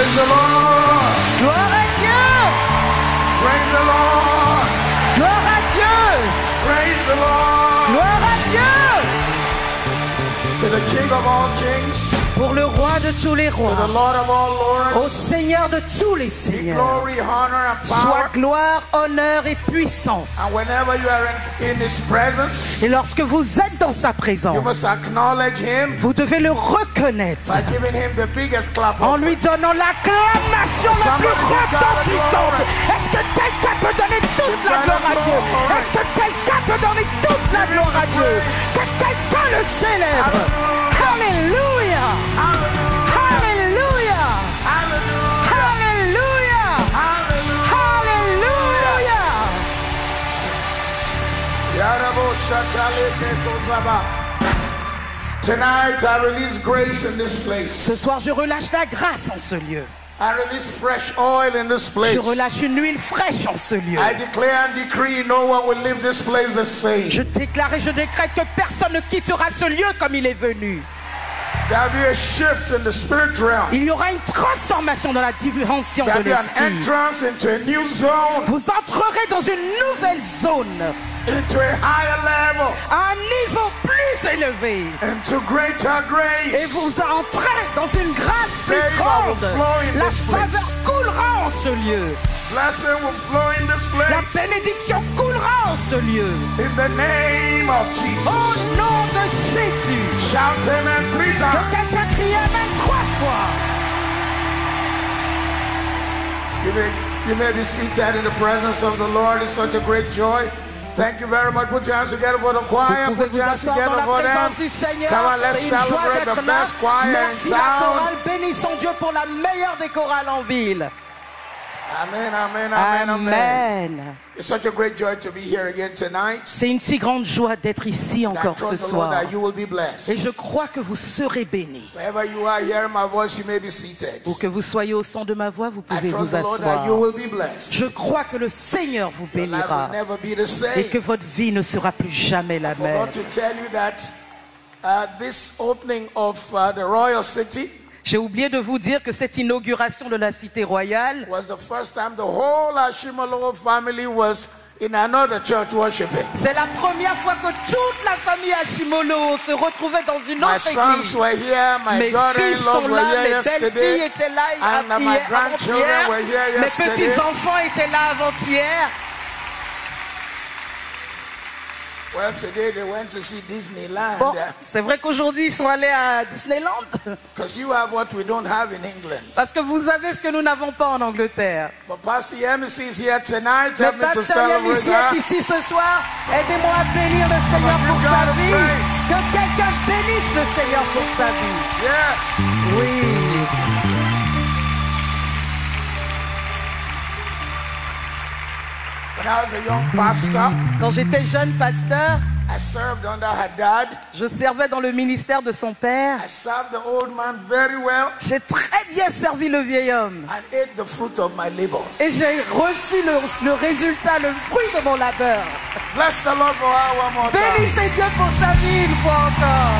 Praise the Lord. Gloire à Dieu. Praise the Lord. Gloire à Dieu. Praise the Lord. Gloire à Dieu. To the King of all kings. Pour le roi de tous les To rois. the Lord of all Au lords. Seigneur de tous les Be seigneurs. glory, honor, and Soit power. gloire, honneur et puissance. And whenever you are in His presence, Et lorsque vous êtes dans sa you présence, must acknowledge Him vous devez le reconnaître by giving Him the biggest clap en offering. lui donnant l'acclamation la plus retentissante. Est-ce que quelqu'un peut donner toute la gloire à Dieu? Est-ce que quelqu'un peut donner toute la gloire à Dieu? Que quelqu'un le célèbre. Alléluia. Hallelujah. Alléluia. Hallelujah. Alléluia. Hallelujah. Yarabo shataleke kozaba. Tonight I release grace in this Ce place. soir, je relâche la grâce en ce lieu. I release fresh oil in this Je place. relâche une huile fraîche en ce lieu. I declare and decree no one will leave this place the same. Je déclare et je décrète que personne ne quittera ce lieu comme il est venu. There'll be a shift in the spirit realm. Il y aura une transformation dans la dimension de There'll be an l'esprit. entrance into a new zone, Vous entrerez dans une nouvelle zone, into a higher level, à un niveau plus élevé. into greater Et grace. vous entrez dans une grâce plus Favor will grande. flow in La this faveur place. coulera en ce lieu. Blessing will flow in this La place. bénédiction coulera en ce lieu. In the name of Au Jesus. nom de Jésus. Shout amen 3 Que times. quelqu'un crie Amen 3 fois. You may be seated in the presence of the Lord. It's such a great joy. Thank you very much. Put your hands together for the choir. Vous pouvez Put vous your hands asseoir dans together la for them. présence du Seigneur. Come on, let's C'est une joie celebrate the d'être là. best choir Merci in la town. chorale. Bénissons Dieu pour la meilleure des chorales en ville. Amen, amen, amen, amen. Amen. It's such a great joy to be here again tonight. C'est une si grande joie d'être ici I encore ce trust the Lord soir. that you will be Et blessed. je crois que vous serez bénis. Wherever you are hearing my voice, you may be seated. Ou que vous soyez au son de ma voix, vous I pouvez trust vous the Lord that asseoir. you will be blessed. Je crois que le Seigneur vous Your life bénira will never be the et same. que votre vie ne sera plus jamais la I même. forgot to tell you that this opening of the Royal City J'ai oublié de vous dire que cette inauguration de la Cité Royale, was the first time the whole Ashimolowo family was in another church worshiping. c'est la première fois que toute la famille Hashimolo se retrouvait dans une My autre sons église. were here, my Mes fils daughter-in-law sont were là, here mes belles-filles yesterday, étaient là and my grandchildren avant-hier, were here mes yesterday. petits-enfants étaient là avant-hier. Well, today they went to see Disneyland Bon, c'est vrai qu'aujourd'hui ils sont allés à Disneyland because you have what we don't have in England. parce que vous avez ce que nous n'avons pas en Angleterre. But Pastor Yemisi is here tonight. Le Help me to pasteur celebrate Yamissi her. est ici ce soir. Aidez-moi à bénir le Seigneur pour sa vie. Que quelqu'un bénisse le Seigneur pour sa vie. Yes. Oui. When I was a young pastor, Quand j'étais jeune pasteur, I served under her dad. je servais dans le ministère de son père. I served the old man very well J'ai très bien servi le vieil homme. and ate the fruit of my labor. Et j'ai reçu le résultat, le fruit de mon labeur. Bless the Lord for her one more time. Bénissez Dieu pour sa vie une fois encore.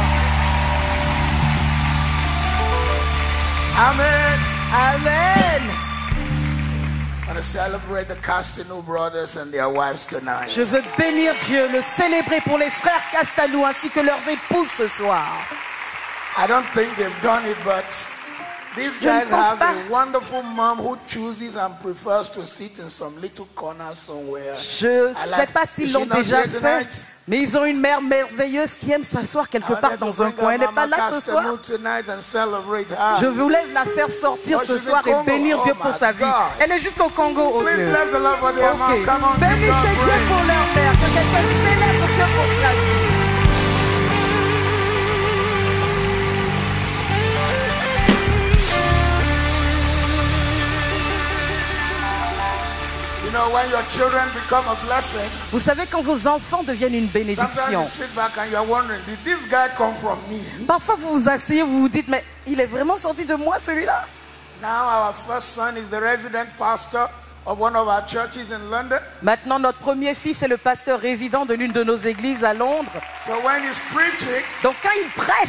Amen. Amen. I want to celebrate the Castano brothers and their wives tonight. Je veux bénir Dieu, le célébrer pour les frères Castanou ainsi que leurs épouses ce soir. I don't think they've done it, but these Je ne guys pense have pas. a wonderful mom who chooses and prefers to sit in some little corner somewhere. Je ne sais pas s'ils Is l'ont she not déjà here fait, tonight? mais ils ont une mère merveilleuse qui aime s'asseoir quelque I part wanted to dans un bring coin. Elle her n'est pas Mama là ce soir. Castano tonight and celebrate her. Je voulais la faire sortir Oh, ce she's in soir et Congo. bénir Dieu Oh pour my sa vie. God. Elle est jusqu'au Congo, oh Please Dieu. bless the Lord for their mom. Ok. Come on, give God Bénissez Dieu praise. pour leur mère, que quelqu'un célèbre Dieu pour sa vie. You know, when your children become a blessing, Vous savez, quand vos enfants deviennent une sometimes bénédiction, you sit back and you're wondering, did this guy come from me? parfois vous vous asseyez, vous vous dites, mais il est vraiment sorti de moi celui-là? Now our first son is the resident pastor of one of our churches in London. Maintenant, notre premier fils est le pasteur résident de l'une de nos églises à Londres. So when he's preaching, Donc quand il prêche,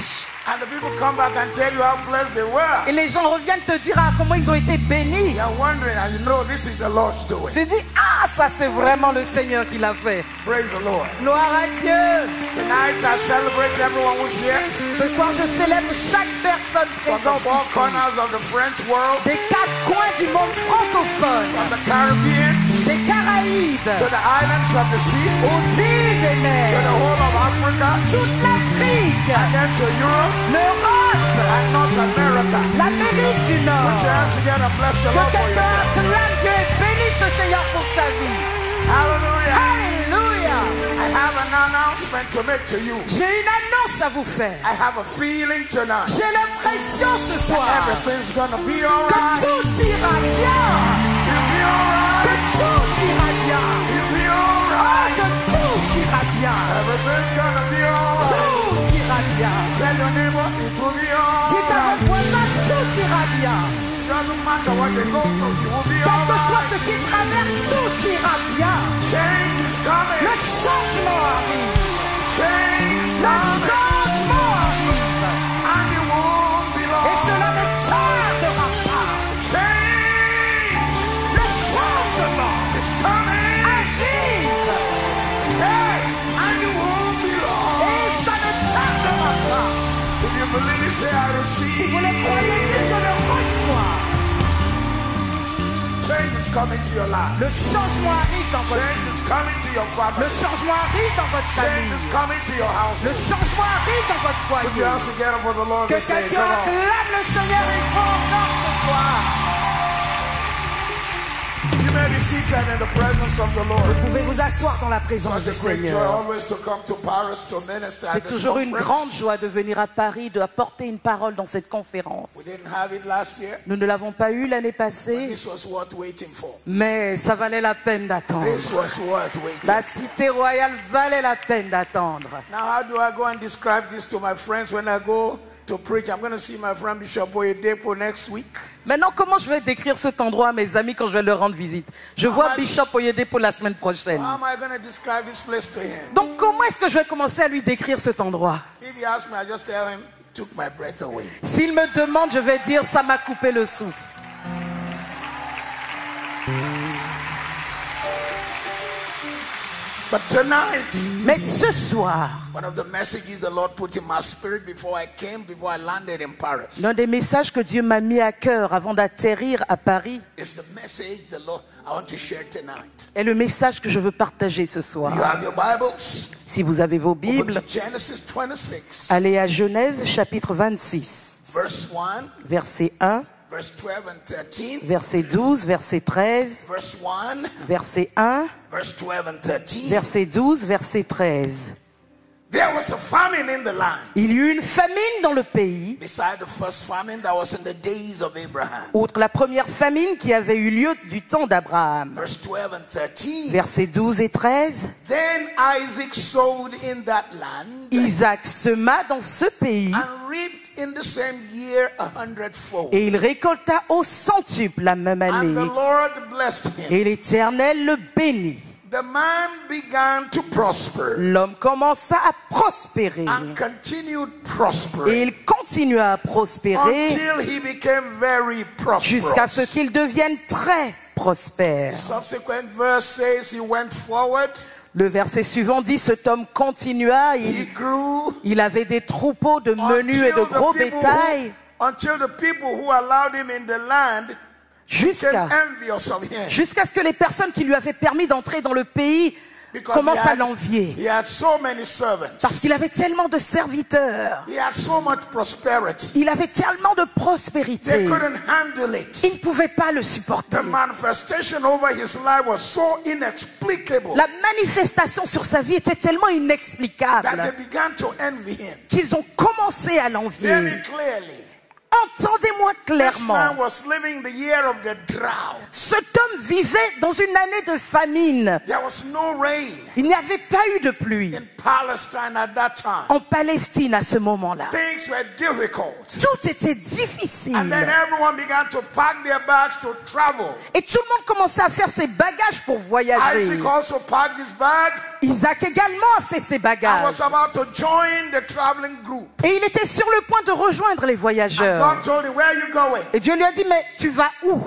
And the people come back and tell you how blessed they were. Et les gens reviennent te dire comment ils ont été bénis. You are wondering, and you know this is the Lord's doing. Tu dis, ah, ça c'est vraiment le Seigneur qui l'a fait. Praise the Lord. Gloire à Dieu. Tonight I celebrate everyone who's here. Ce soir, je célèbre chaque personne From the présente four ici. corners of the French world, Des quatre coins du monde francophone, from the Caribbean des Caraïbes, to the islands of the sea, aux îles des to mers, the whole of Africa, toute l'Afrique, and then to Europe l'Europe, and North America. l'Amérique du Put Nord. your hands together and bless the Que Lord for quelqu'un yourself. acclame Dieu et bénisse le Seigneur pour sa vie. Hallelujah. Alléluia. I have an announcement to make to you. J'ai une annonce à vous faire. I have a feeling tonight J'ai l'impression ce that soir everything's gonna be que alright. tout ira bien. You'll be Que alright. tout ira bien. You'll be Oh, alright. que tout ira bien. Everything's gonna be alright. Tout ira bien. Tell your neighbor it will be Dites à alright. votre voisin, tout ira bien. It doesn't matter what they go through, it will be Quel que soit alright. ce qui traverse, tout ira bien. Change is Le coming. changement arrive. Change is Le coming. changement arrive. And it won't be Et long. cela ne tardera pas. Change Le changement is coming. arrive. Hey, and it won't be long. Et ça ne tardera pas. If you believe it, say I Si receive. vous le croyez, dites je le reçois. Change is coming to your life. Le changement arrive dans votre Change vie. is coming to your Le family. changement arrive dans votre Change famille. is coming to your house. Le changement arrive dans votre Put foyer. your hands together for the Lord Que to say, quelqu'un come on. acclame le Seigneur une fois encore ce soir. You may be seated in the presence of the Lord. Vous pouvez vous asseoir dans la présence du It's a great joy Seigneur. always to come to Paris to minister at C'est this toujours une conference. grande joie de venir à Paris, de apporter une parole dans cette conférence. We didn't have it last year. Nous ne l'avons pas eu l'année passée, This was worth waiting for. mais ça valait la peine d'attendre. This was worth waiting. La cité royale valait la peine d'attendre. Now, how do I go and describe this to my friends when I go to preach? I'm going to see my friend Bishop Oyedepo next week. Maintenant, comment je vais décrire cet endroit à mes amis quand je vais leur rendre visite? Je vois Bishop Oyedepo la semaine prochaine. How am I going to describe this place to him? Donc, comment est-ce que je vais commencer à lui décrire cet endroit? If he asks me, I just tell him, took my breath away. S'il me demande, je vais dire, ça m'a coupé le souffle. But tonight, Mais ce soir, one of the messages the Lord put in my spirit before I landed in Paris, l'un des messages que Dieu m'a mis à cœur avant d'atterrir à Paris is the message the Lord I want to share tonight. est le message que je veux partager ce soir. You have your Bibles? Si vous avez vos Open Bibles, to Genesis 26, allez à Genèse chapitre 26, verse 1, verset 1, verse 12 and 13, verset 12, verset 13, verse 1, verset 1, verse 12 and 13. verset 12, verset 13. There was a famine in the land, Il y eut une famine dans le pays, beside the first famine that was in the days of Abraham. outre la première famine qui avait eu lieu du temps d'Abraham. Verse 12 and 13. Versets 12 et 13. Then Isaac sowed in that land Isaac sema dans ce pays and reaped in the same year 100-fold. et il récolta au centuple la même And année. the Lord blessed him. Et l'Éternel le bénit. The man began to prosper L'homme commença à prospérer. and continued Et prospering il continua à prospérer until he became very jusqu'à ce prosperous. qu'il devienne très prospère. The subsequent verse says he went forward, Le verset suivant dit, cet homme continua, he grew il avait des troupeaux de menus et de gros bétail until the people who allowed him in the land jusqu'à became envious of him. ce que les personnes qui lui avaient permis d'entrer dans le pays commencent à l'envier. He had so many servants. Parce qu'il avait tellement de serviteurs. He had so much prosperity. Il avait tellement de They prospérité. couldn't handle it. Ils ne pouvaient pas le supporter. The manifestation over his life was so inexplicable La manifestation sur sa vie était tellement that they inexplicable began to envy him qu'ils ont commencé à l'envier. very clearly. Entendez-moi This man clairement. was living the year of the drought. Cet homme vivait dans une année de famine. There was no rain Il n'y avait pas eu de pluie in Palestine at that time. en Palestine à ce moment-là. Things were difficult. Tout était And then difficile. everyone began to pack their bags to travel. Et tout le monde commençait à faire ses bagages pour voyager. Isaac also packed his bag Isaac également a fait ses and bagages. was about to join the traveling group. Et il était sur le point de rejoindre les And voyageurs. God told him, where are you going? Et Dieu lui a dit, mais tu vas où?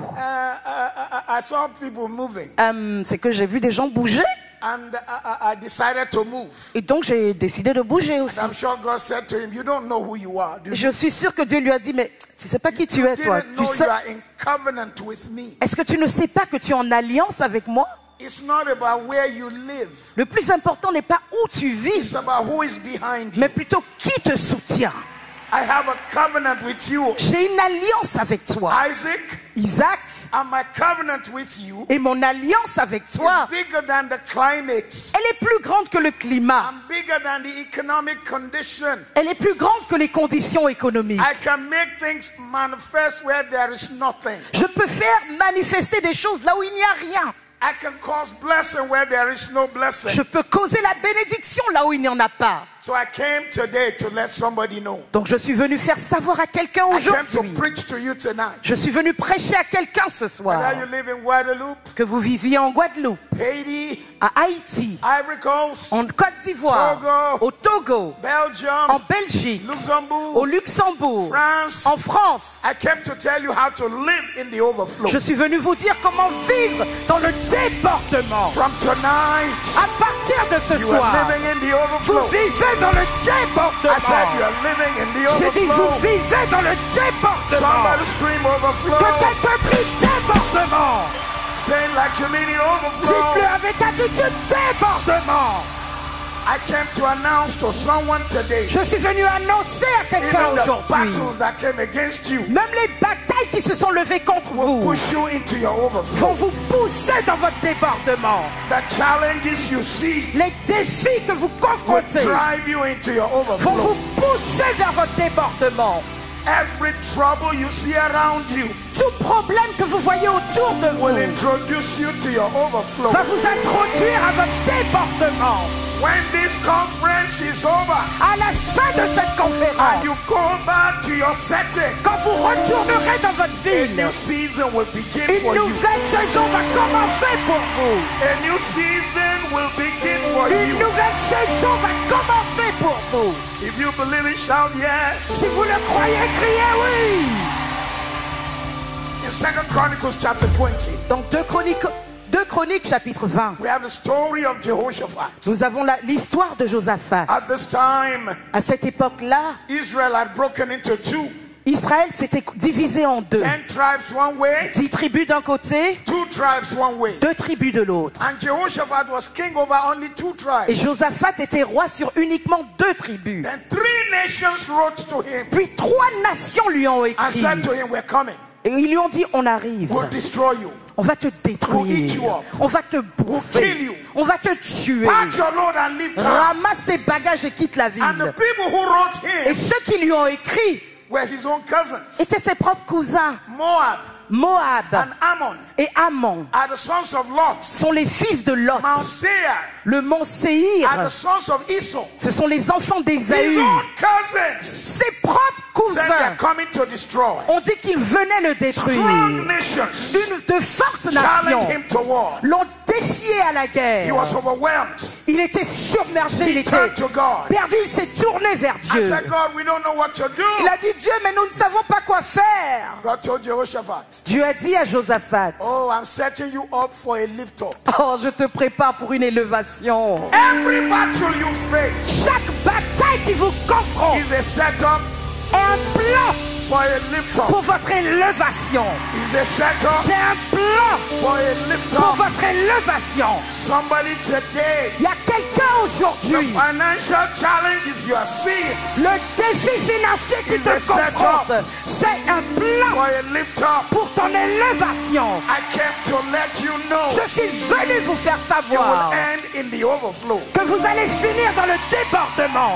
I saw people moving. C'est que j'ai vu des gens bouger. And I decided to move. Et donc j'ai décidé de bouger aussi. And I'm sure God said to him, you don't know who you are, do you? Je suis sûr que Dieu lui a dit, mais tu sais pas qui tu es, toi. Didn't Tu know sais, you are in covenant with me. est-ce que tu ne sais pas que tu es en alliance avec moi? It's not about where you live. Le plus important n'est pas où tu vis, It's about who is behind you. mais plutôt qui te soutient. I have a covenant with you, J'ai une alliance avec toi, Isaac, Isaac, and my covenant with you et mon alliance avec toi, is bigger than the climate. elle est plus grande que le climat. I'm bigger than the economic condition. Elle est plus grande que les conditions économiques. I can make things manifest where there is nothing. Je peux faire manifester des choses là où il n'y a rien. I can cause blessing where there is no blessing. Je peux causer la bénédiction là où il n'y en a pas. So I came today to let somebody know. Donc je suis venu faire savoir à quelqu'un I came to aujourd'hui. preach to you tonight. Je suis venu prêcher à quelqu'un ce soir. Whether you live in Guadeloupe, Que vous viviez en Guadeloupe, Haiti, à Haïti, Ivory Coast, en Côte d'Ivoire, Togo, au Togo, Belgium, en Belgique, Luxembourg, au Luxembourg, France. en France. I came to tell you how to live in the overflow. Je suis venu vous dire comment vivre dans le débordement. From tonight, À partir de ce you soir, are living in the vous overflow. vivez dans le I said you débordement. are living in the J'ai dit, vous overflow. vivez dans le débordement. Somebody scream overflow. Que quelqu'un crie débordement. Say it like you mean the overflow. Dites-le avec attitude débordement. I came to announce to someone today, Je suis venu annoncer à quelqu'un even the aujourd'hui. battles that came against you Même les batailles qui se sont levées contre will vous push you into your vont overflow. vous pousser dans votre débordement. The challenges you see Les défis que vous will confrontez drive you into your vont overflow. vous pousser vers votre débordement. Every trouble you see around you Tout problème que vous voyez autour de vous will introduce you to your overflow. va vous introduire à votre débordement. When this conference is over À la fin de cette and you conférence, go back to your setting, quand vous retournerez dans votre a ville, new season will begin une for you. nouvelle saison va commencer pour vous. A new season will begin for Une you. nouvelle saison va commencer pour vous. If you believe it, shout yes. Si vous le croyez, criez oui. In 2 Chronicles chapter 20, Dans 2 Chroniques chapitre 20, we have the story of Jehoshaphat. nous avons l'histoire de Josaphat. At this time, À cette époque-là, Israel had broken into two. Israël s'était divisé en deux. 10 tribes one way, 10 tribus d'un côté, 2 tribes one way. 2 tribus de l'autre. And Jehoshaphat was king over only 2 Et tribes. Josaphat était roi sur uniquement 2 tribus. Then 3 nations wrote to him Puis 3 nations lui ont and écrit. said to him, we're coming. Et ils lui ont dit, on arrive. We'll destroy you. On va te We'll eat détruire. you up. On va te kill bouffer. you. On va te tuer. Pack your load and leave town. Ramasse tes bagages et quitte la And the ville. people who wrote Et him ceux qui lui ont écrit were his own cousins. étaient ses propres cousins. Moab Moab and Ammon et Ammon are the sons of Lot. sont les fils de Lot. Mount Seir Le mont Séhir, are the sons of Esau. ce sont les enfants His d'Ésaü. own cousins Ses propres said they're cousins coming to destroy. ont dit qu'ils venaient le Strong détruire. nations De fortes challenged nations him to war. l'ont défié à la He guerre. was overwhelmed. Il était submergé, il He était turned to God. perdu, il s'est tourné vers I Dieu. said, God, we don't know what to do. Il a dit, Dieu, mais nous ne savons pas quoi faire. God told Jehoshaphat, Dieu a dit à Josaphat, oh, I'm setting you up for a lift up. oh, je te prépare pour une élévation. Every battle you face Chaque bataille qui vous confronte is a setup est un plan for a lift up. pour votre élévation. Is a setup C'est un plan for a lift pour up. votre élévation. Somebody today, Il y a quelqu'un the aujourd'hui, financial challenges you are seeing le défi financier qui Is a te confronte, c'est un for plan a lift up. pour ton élévation. I came to let you know Je suis venu vous faire you savoir will end in the overflow. que vous allez finir dans le débordement.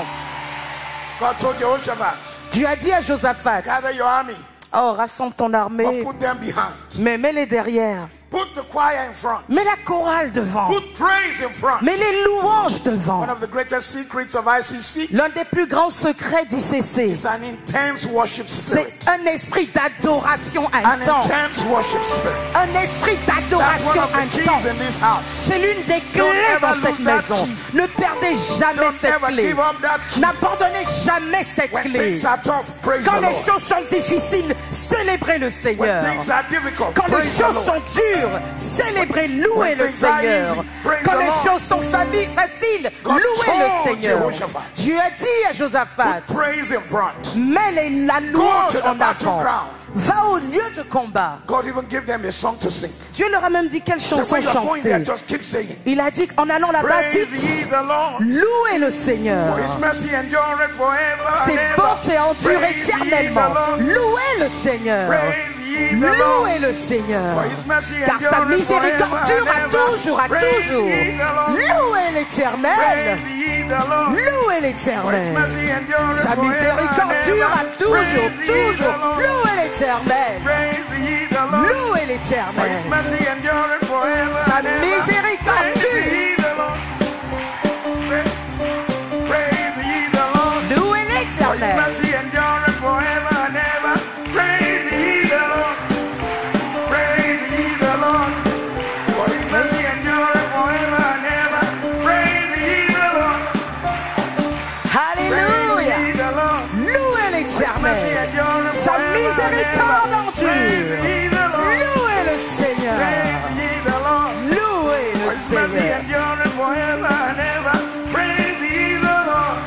God told Jehoshaphat, Dieu a dit à Josaphat, gather your army, oh, rassemble ton armée, but put them behind. mais mets-les derrière. Put the choir in front. Mets la chorale devant. Put praise in front. Mets les louanges devant. One of the greatest secrets of ICC L'un des plus grands secrets d'ICC, is an intense worship c'est spirit. un esprit d'adoration An intense. intense worship spirit. Un esprit That's one d'adoration of the keys intense. in this house. C'est l'une des clés ever dans lose cette that maison. key. Ne perdez jamais Don't cette ever clé. give up that key. N'abandonnez jamais cette When clé. things are tough, praise Quand the les Lord. choses sont difficiles, célébrez le When Seigneur. things are difficult, Quand les praise the choses Lord. sont dures, célébrez, louez When le things are Seigneur. easy, praise Quand the les Lord. choses sont faciles, God louez le told Seigneur. Jehoshaphat, Dieu a dit à Josaphat, put praise in front. mets la Go louange to the en avant. battleground. Va au lieu de combat. God even gave them a song to sing. Dieu leur a même dit quelle So chanson when you're going there, chanter. just keep saying, Il a dit qu'en allant là-bas, praise ye dites, the Lord. louez le Seigneur. For his mercy endureth forever Ses and ever. bontés endurent Praise ye the éternellement. Lord. Louez le Seigneur. Praise ye the Lord. Louez le Seigneur. For his mercy Car sa endureth miséricorde forever dure and à ever. toujours, à Praise toujours. ye the Lord. Louez l'Éternel. Praise ye the Lord. Louez For his l'Éternel. mercy endureth Sa forever miséricorde and dure ever. à toujours, Praise ye the toujours. Lord. Louez l'Éternel. Praise ye the Lord. Louez For his l'Éternel. mercy endureth forever Sa and ever. miséricorde Praise dure. ye the Lord. Praise ye the Lord. Louez For his l'Éternel. mercy endureth forever and ever. Praise ye the Lord. Praise ye the Lord. For his mercy endureth forever and ever. Praise ye the Lord. Praise Alléluia. ye the Lord. Louez Mercy l'Éternel. endureth Sa forever and miséricorde ever. Praise endure. ye the Lord. Louez le Seigneur. Praise ye the Lord. Louez For le his mercy Seigneur. endureth forever and ever. Praise ye the Lord.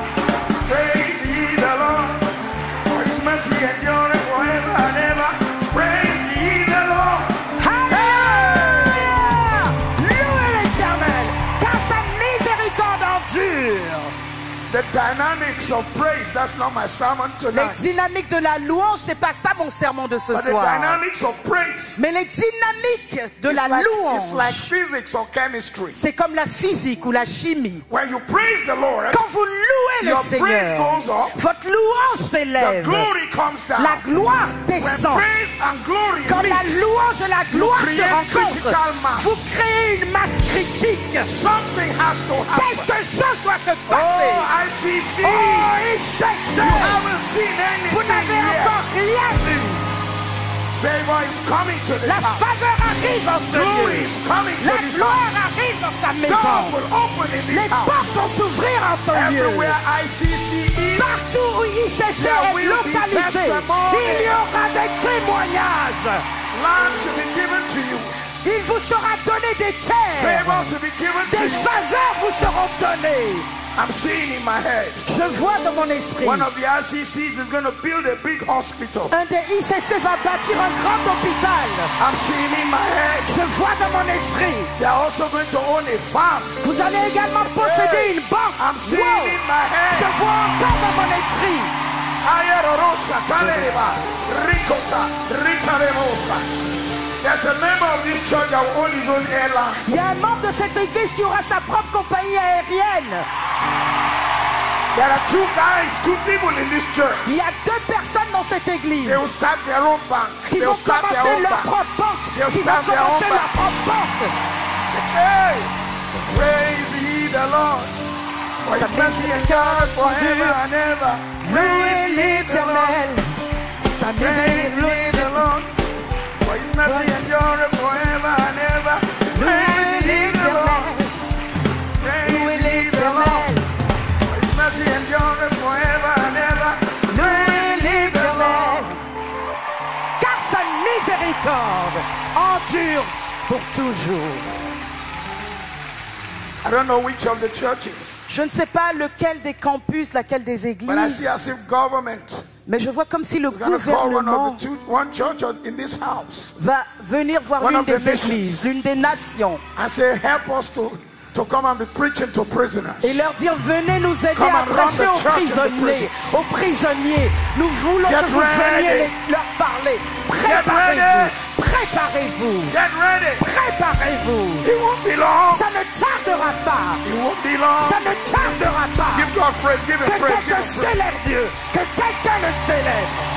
Praise ye the Lord. For his mercy endureth forever and ever. Praise ye the Lord. Alléluia. Louez l'Éternel, car sa miséricorde endure. The dynamics of praise, that's not my sermon Les tonight. dynamiques de la louange, c'est pas ça mon sermon de ce But the soir. dynamics of praise, Mais les dynamiques de it's la like louange, physics or chemistry. c'est comme la physique ou la chimie. When you praise the Lord, Quand vous louez your le praise Seigneur, goes up, votre louange the s'élève, glory comes down. la gloire When descend. praise and glory Quand la mix, louange et la gloire se create rencontrent, critical mass. vous créez une masse critique. something has to happen. Quelque chose doit se passer. Oh, ICC, Oh, il s'est you fait. haven't seen Vous anything n'avez yet. encore rien vu. Favor is coming to this La house. faveur arrive en ce Glory lieu. is coming to La this gloire house. arrive dans sa Doors maison. will open in Les this house. portes vont s'ouvrir en son lieu. Everywhere ICC is, Partout où ICC There est will be localisé, testimony. il y aura des témoignages. land should be given to you. Il vous sera donné des terres. Favor should be given to Des you. faveurs vous seront données. I'm seeing in my head. Je vois dans mon esprit. One of the ICCs is going to build a big hospital. Un des ICC va bâtir un grand hôpital. I'm seeing in my head. Je vois dans mon esprit. They are also going to own a farm. Vous allez également posséder une banque. I'm seeing Wow. in my Je head. vois encore dans mon esprit. Ayarorosa, Kaleba, Ricota, Ritaremosa. There's a member of this church that will own his own airline. Il y a un membre de cette église qui aura sa propre compagnie aérienne. There are two people in this church. Il y a 2 personnes dans cette église They will start their own bank. qui They vont will start their commencer own leur bank. propre banque. They'll Qui vont start their own commencer leur bank. propre banque. Hey, praise ye the Lord. For Sa his mercy endureth forever and ever. Louez l'Éternel. Sa Praise miséricorde. ye the Lord. For his mercy endureth forever and ever. Louez Praise ye the Lord. l'Éternel. Praise Louez ye the Lord. l'Éternel. For his mercy endureth forever and ever. Louez Praise ye the l'Éternel. Lord. Car sa miséricorde endure pour toujours. I don't know which of the churches, Je ne sais pas lequel des campus, laquelle des but I see églises, as if government mais je vois comme si le is going to call gouvernement one church in this house va venir voir One l'une of the des nations. églises, l'une des nations, and say, help us to come and be preaching to prisoners. et leur dire venez nous aider Come à and run prêcher the aux church in the prisonniers, prisons. aux prisonniers. Nous voulons Get que vous ready. veniez leur parler. ready. Préparez-vous, Get ready. préparez-vous. It won't be long. Ça ne tardera pas, It won't be long. ça ne tardera pas. Give God praise. Give him Que praise. Give quelqu'un him praise. célèbre Dieu, que quelqu'un le célèbre.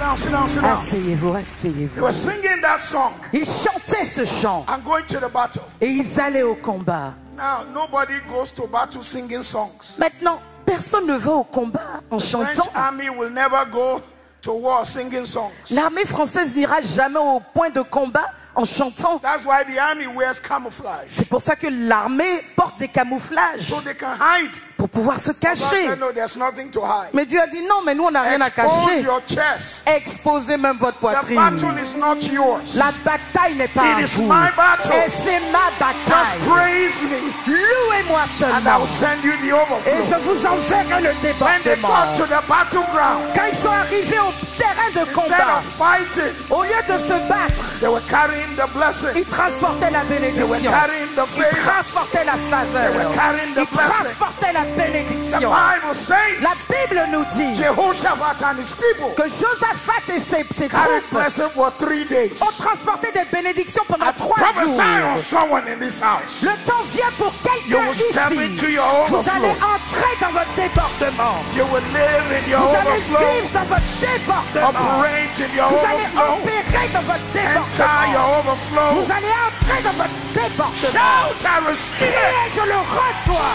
down, sit down, sit down. Asseyez-vous, They asseyez-vous. were singing that song Ils chantaient ce chant and going to the battle. et ils allaient au combat. Now, nobody goes to battle singing songs. Maintenant, personne ne va au combat en French chantant. army will never go to war singing songs. L'armée française n'ira jamais au point de combat en chantant. That's why the army wears camouflage. C'est pour ça que l'armée porte des camouflages So they can hide. pour pouvoir se God cacher. said, no, there's nothing to hide. Mais Dieu a dit non, mais nous on n'a rien à Expose cacher. your chest. Exposez même votre The poitrine. battle is not yours. La bataille n'est pas à It is vous. my battle. Et c'est ma Just bataille. praise me Louez-moi and I seulement. will send you the Et je overflow. vous enverrai le When they débordement. got to the battleground, Quand ils sont arrivés au terrain de instead combat, of fighting, au lieu de se battre, they were carrying the blessing. ils transportaient la They were bénédiction. carrying the Ils favor. transportaient la faveur. They were carrying the Ils blessing. transportaient la The bénédiction. Bible says La Bible nous dit Jehoshaphat and his people que Josaphat et ses carried troupes blessing for 3 days. ont transporté des bénédictions pendant I 3 prophesy on jours. someone in this house. Le temps vient pour You quelqu'un will step ici. into your Vous allez overflow. entrer dans votre débordement. You will live in your Vous allez overflow. vivre dans votre débordement. Operate in your Vous allez overflow. opérer dans votre Enter débordement. your overflow. Vous allez entrer dans votre débordement. Shout, I receive Criez, it. je le reçois.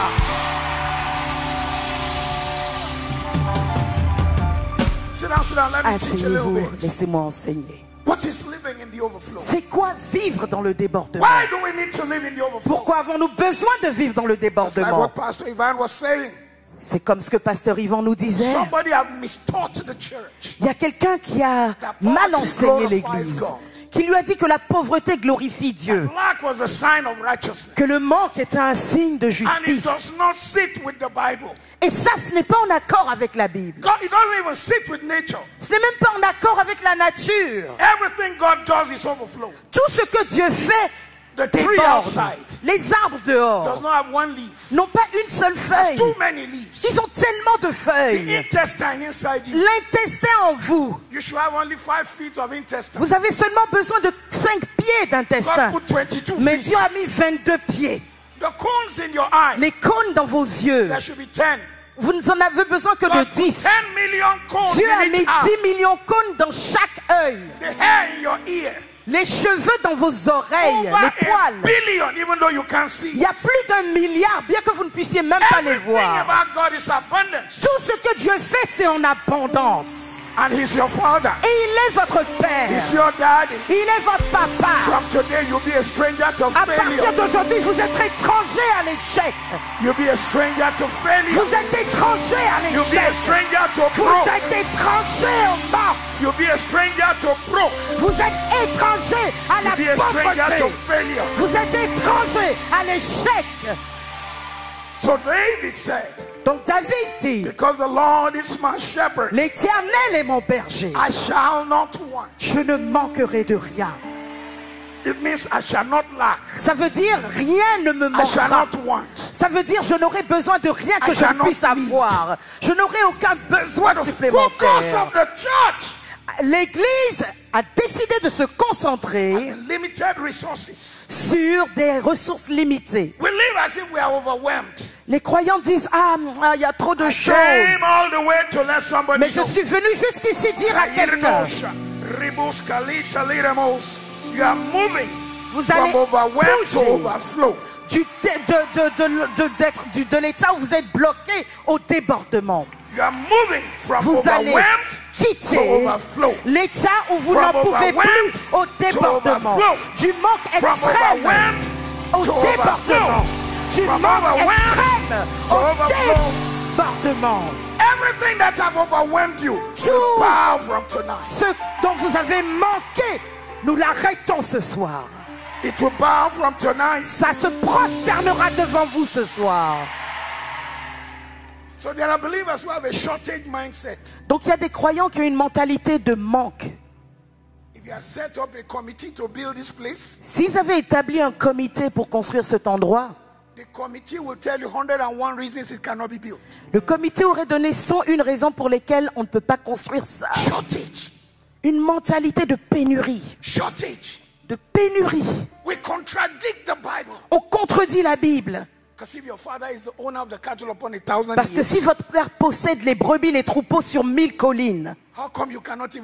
Sit down, sit down. Let me teach you a little Asseyez-vous, bit. laissez-moi enseigner. What is living in the overflow? C'est quoi vivre dans le débordement? Why do we need to live in the overflow? Pourquoi avons-nous besoin de vivre dans le It's like débordement? what Pastor Ivan was saying. C'est comme ce que Pasteur Yvan nous disait. Somebody have mistaught the church. Il y a quelqu'un qui a mal enseigné l'Église, qui lui a dit que la pauvreté glorifie Dieu, Lack was a sign of righteousness. que le manque était un signe de And it justice. does not sit with the Bible. Et ça, ce n'est pas en accord avec la Bible. God, it doesn't even sit with nature. Ce n'est même pas en accord avec la nature. Everything God does is overflow. Tout ce que Dieu fait The tree déborde. outside Les arbres does dehors not have one leaf. n'ont pas une seule There's feuille. too many leaves. Ils ont tellement de The feuilles. intestine inside you. L'intestin en vous. You should have only 5 feet of intestine. Vous avez seulement besoin de 5 pieds d'intestin. God put 22 Mais feet. Dieu a mis 22 pieds. The cones in your eye, Les cônes dans vos yeux, there should be 10. vous n'en avez besoin que de God put 10. 10 million cones Dieu a in mis each eye. 10 millions de cônes dans chaque œil. The hair in your ear. Les cheveux dans vos oreilles, Over les a poils. billion, even though you can't Il see. y a plus d'1 milliard, bien que vous ne puissiez même pas les Everything voir. about God is abundance. Tout ce que Dieu fait, c'est en abondance. And He's your Father. Et il est votre Père. He's your Daddy. Il est votre Papa. From today, you'll be a stranger to À partir failure. d'aujourd'hui, vous êtes étranger à l'échec. You'll be a stranger to failure. Vous êtes étranger à You'll be a l'échec. stranger to Vous broke. êtes étranger au manque. You'll be a stranger to broke. Vous êtes étranger à la You'll be a stranger pauvreté. to failure. Vous êtes étranger à l'échec. So David said, Donc David dit, because the Lord is my shepherd, l'Éternel est mon berger. I shall not want. Je ne manquerai de rien. It means I shall not lack. Ça veut dire rien ne me I shall manquera. not want. Ça veut dire je n'aurai besoin de rien que I je shall ne not puisse avoir. Je n'aurai aucun besoin The focus supplémentaire. of the church L'Église a décidé de se concentrer and limited resources. sur des ressources limitées. We live as if we are overwhelmed. Les croyants disent il y a trop de Came choses. all the way to let somebody Mais je know. suis venu jusqu'ici dire à quelqu'un, You are moving vous from allez overwhelmed to bouger overflow. de l'état où vous êtes bloqué au débordement. You are moving from Vous allez overwhelmed to quitter overflow. l'état où vous From n'en pouvez plus overwhelmed au débordement. overflow. Du manque From extrême overwhelmed au to débordement. overflow. Du From manque overwhelmed extrême to au overflow. débordement. Everything that have overwhelmed you Tout will bow from tonight. ce dont vous avez manqué, nous l'arrêtons ce soir. It will bow from tonight. Ça se prosternera devant vous ce soir. So there are believers who have a shortage mindset. Donc il y a des croyants qui ont une mentalité de manque. If you have set up a committee to build this place, S'ils avaient établi un comité pour construire cet endroit, the committee will tell you 101 reasons it cannot be built. le comité aurait donné 101 raisons pour lesquelles on ne peut pas construire ça. Shortage. Une mentalité de pénurie. Shortage. De pénurie. We contradict the Bible. On contredit la Bible. Because if your father is the owner of the cattle upon 1,000 Parce que years, si votre père possède les brebis, les troupeaux sur 1000 collines, how come you cannot even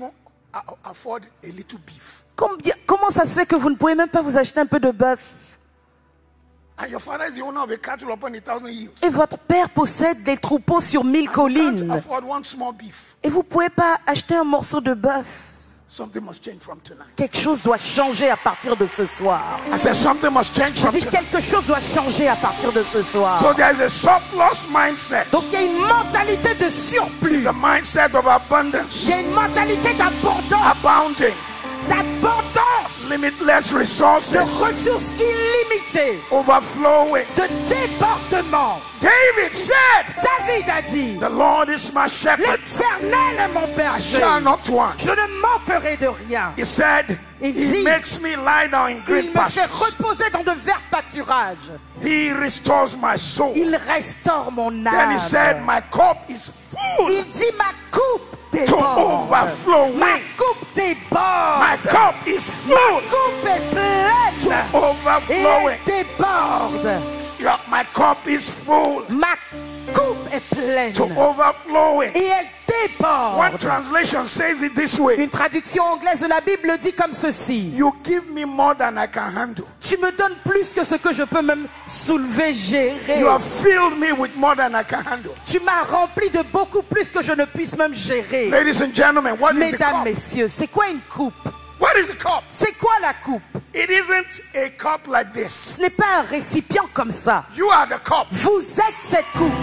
afford a little beef. Comment ça se fait que vous ne pouvez même pas vous acheter un peu de bœuf? And your father is the owner of a cattle upon 1,000 hills. Et votre père possède des troupeaux sur 1000 You can't collines. afford one small beef. Et vous ne pouvez pas acheter un morceau de bœuf. Something must change from tonight. Quelque chose doit changer à partir de ce soir. I said something must change Je from dis tonight. quelque chose doit changer à partir de ce soir. So there is a surplus mindset. Donc il y a une mentalité de surplus. It's a mindset of abundance, Il y a une mentalité d'abondance. abounding, D'abondance. limitless De resources, ressources illimitées. overflowing. De débordement. David said, David a dit, the Lord is my shepherd, l'Éternel est mon I berger. shall not want. Je ne manquerai de rien. He said, Il he dit, makes me lie down in Il green me fait pastures. reposer dans de verts pâturages. He restores my soul. Il restaure mon Then he âme. said, my cup is full Il dit, ma coupe to déborde. overflowing. Ma coupe déborde. My cup is Ma full coupe est pleine. to Et overflowing. elle déborde. My cup is full Ma coupe est pleine. to overflowing. Et elle One déborde. translation says it this way. Une traduction anglaise de la Bible le dit comme ceci. You give me more than I can handle. Tu me donnes plus que ce que je peux même soulever, gérer. You have filled me with more than I can handle. Tu m'as rempli de beaucoup plus que je ne puisse même gérer. Ladies and gentlemen, what is the Mesdames, cup? messieurs, c'est quoi une coupe? What is the cup? C'est quoi la coupe? It isn't a cup like this. Ce n'est pas un récipient comme ça. You are the cup. Vous êtes cette coupe.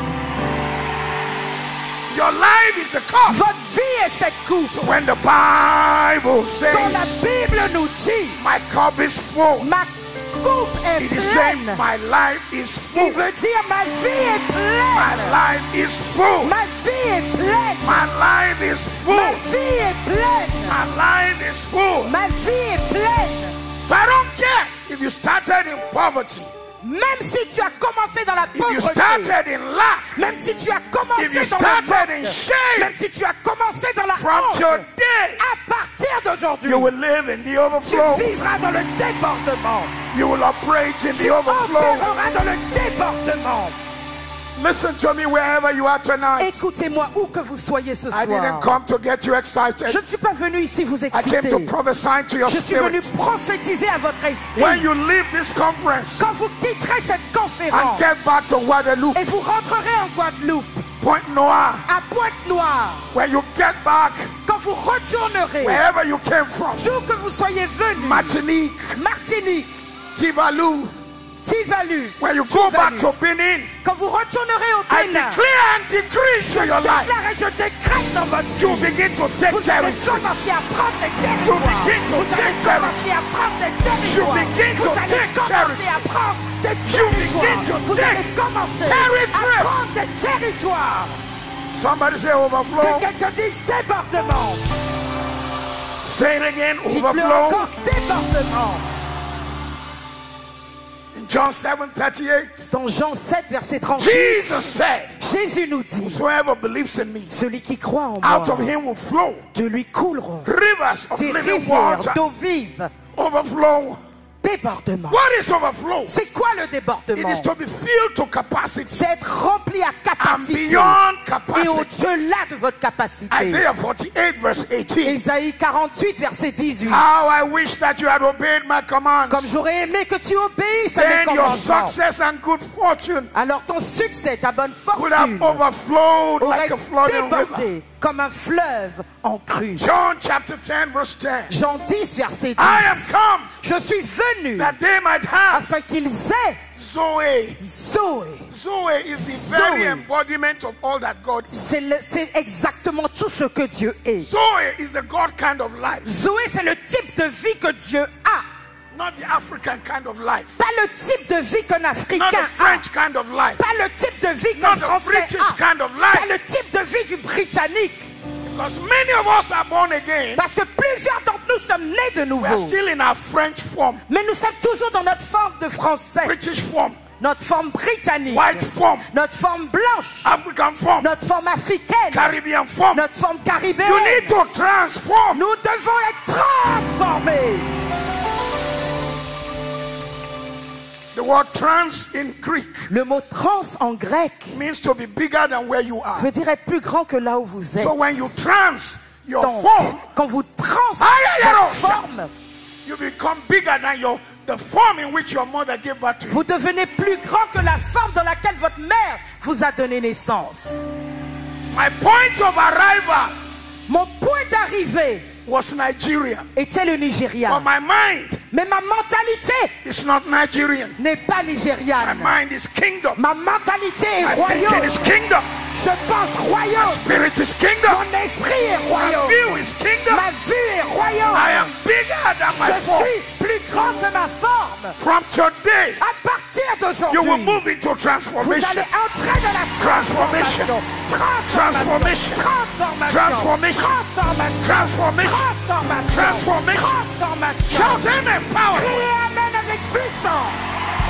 Your life is the cup. Votre vie est cette coupe. So when the Bible Quand la says, Bible nous dit, my cup is full, ma coupe est it is saying, pleine, my life is il full. veut dire ma vie est My pleine. life is full. Ma vie est pleine. My life is Ma full. vie est pleine. My life is full. Ma vie est pleine. So I don't care if you started in poverty, Même si tu as commencé dans la if you pauvreté, started in lack, même si tu as if you commencé dans le started in manque, shame, même si tu as commencé dans la from honte, today, à partir d'aujourd'hui, you will live in the tu overflow. vivras dans le débordement. You will operate in Tu the overflow. opéreras dans le débordement. Listen to me wherever you are tonight. Écoutez-moi où que vous soyez ce I didn't soir. come to get you excited. Je ne suis pas venu ici vous I came exciter. to prophesy to your Je suis venu spirit. prophétiser à votre When esprit. you leave this conference Quand vous quitterez cette and conférence get back to Guadeloupe, et vous rentrerez en Guadeloupe, Point Noir, à Pointe-Noire, when you get back quand vous retournerez, wherever you came from, d'où que vous soyez venu, Martinique, Martinique, Tuvalu, Tivalu, when you go back Tuvalu, to Benin, quand vous retournerez au I Bénin, declare and decree to your life, déclare et je décrète dans votre vie. you begin to take Vous allez territory. commencer à prendre des territoires. begin to Vous allez take commencer à prendre des territoires. begin to Vous allez take commencer à prendre des territoires. begin to Vous take allez commencer territories. à prendre des territoires. Somebody say overflow. Que quelqu'un dise débordement. Say it again, Dites-le overflow. encore, débordement. In John 7:38, Dans Jean 7, verset 38, Jesus said, Jésus nous dit, whosoever believes in me, celui qui croit en out of moi, him will flow de lui couleront rivers of des living rivières water. d'eau vive. Overflow. Débordement. What is overflow? C'est quoi le It débordement? is to be filled to capacity C'est être rempli à and capacité beyond et capacity. au-delà de votre capacité. Isaiah 48 verse 18. Ésaïe 48, verset 18. How I wish that you had obeyed my commands. Comme j'aurais aimé que tu obéisses à mes Then your commandements. success and good fortune Alors ton succès, ta bonne would have fortune overflowed like aurait a flooding river. débordé comme un fleuve en crue. John chapter 10 verse 10. Jean 10, verset 10. I am come Je suis venu that they might have afin qu'ils aient Zoe. Zoé. Zoe is the very Zoe. embodiment of all that God is. C'est exactement tout ce que Dieu est. Zoe is the God kind of life, Zoé, c'est le type de vie que Dieu a. not the African kind of life, Pas le type de vie qu'un not Africain the a. French kind of life, Pas le type de vie qu'un not the Français British a. kind of Pas life. le type de vie du Britannique. Because many of us are born again. Parce que plusieurs d'entre nous sommes nés de We are nouveau. still in our French form, Mais nous sommes toujours dans notre forme de français, British form, notre forme britannique, white form, notre forme blanche, African form, notre forme africaine, Caribbean form. notre forme caribéenne. You need to transform. Nous devons être transformés. The word trans in Greek Le mot trans en grec means to be bigger than where you are. veut dire être plus grand que là où vous êtes. So when you trans, your Donc, form, quand vous transformez votre forme, you become bigger than the form in which your mother gave birth to you. vous devenez plus grand que la forme dans laquelle votre mère vous a donné naissance. My point of arrival Mon point d'arrivée was Nigeria. était le Nigeria. But my mind Mais ma mentalité is not Nigerian. n'est pas My nigériane. mind is kingdom. Ma mentalité est My thinking royaume. is kingdom. Je pense royaume. Spirit is kingdom. Mon esprit est My royaume. view is kingdom. Ma vue est royaume. I am bigger than my Je form. suis plus grand que ma forme. From today, À partir you will d'aujourd'hui, move into vous transformation. allez entrer dans la Transformation. transformation. Transformation. Transformation. Transformation. Transformation. Transformation. Transformation. Transformation. Transformation. Shout amen, power. Criez amen avec puissance.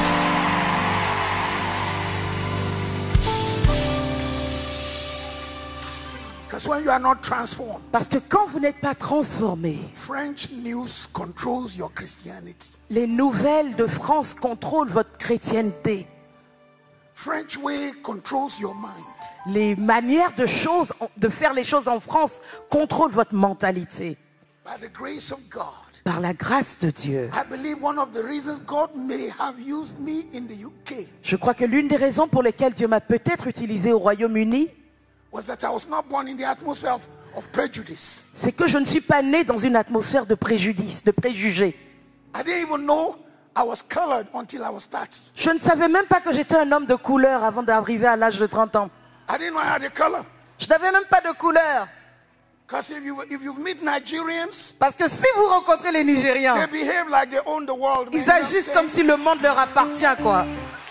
Because when you are not transformed, Parce que quand vous n'êtes pas transformé, French news controls your Christianity. les nouvelles de France contrôlent votre chrétienté. French way controls your mind. Les manières de faire les choses en France contrôlent votre mentalité. By the grace of God, Par la grâce de Dieu. I believe one of the reasons God may have used me in the UK Je crois que l'une des raisons pour lesquelles Dieu m'a peut-être utilisé au Royaume-Uni, was that I was not born in the atmosphere of prejudice. c'est que je ne suis pas né dans une atmosphère de préjudice, de préjugés. I didn't even know I was colored until I was 30. Je ne savais même pas que j'étais un homme de couleur avant d'arriver à l'âge de 30 ans. I didn't know I had a color. Je n'avais même pas de couleur. Because if you meet Nigerians, Parce que si vous rencontrez les Nigériens, they behave like they own the world. ils agissent comme si le monde leur appartient, quoi.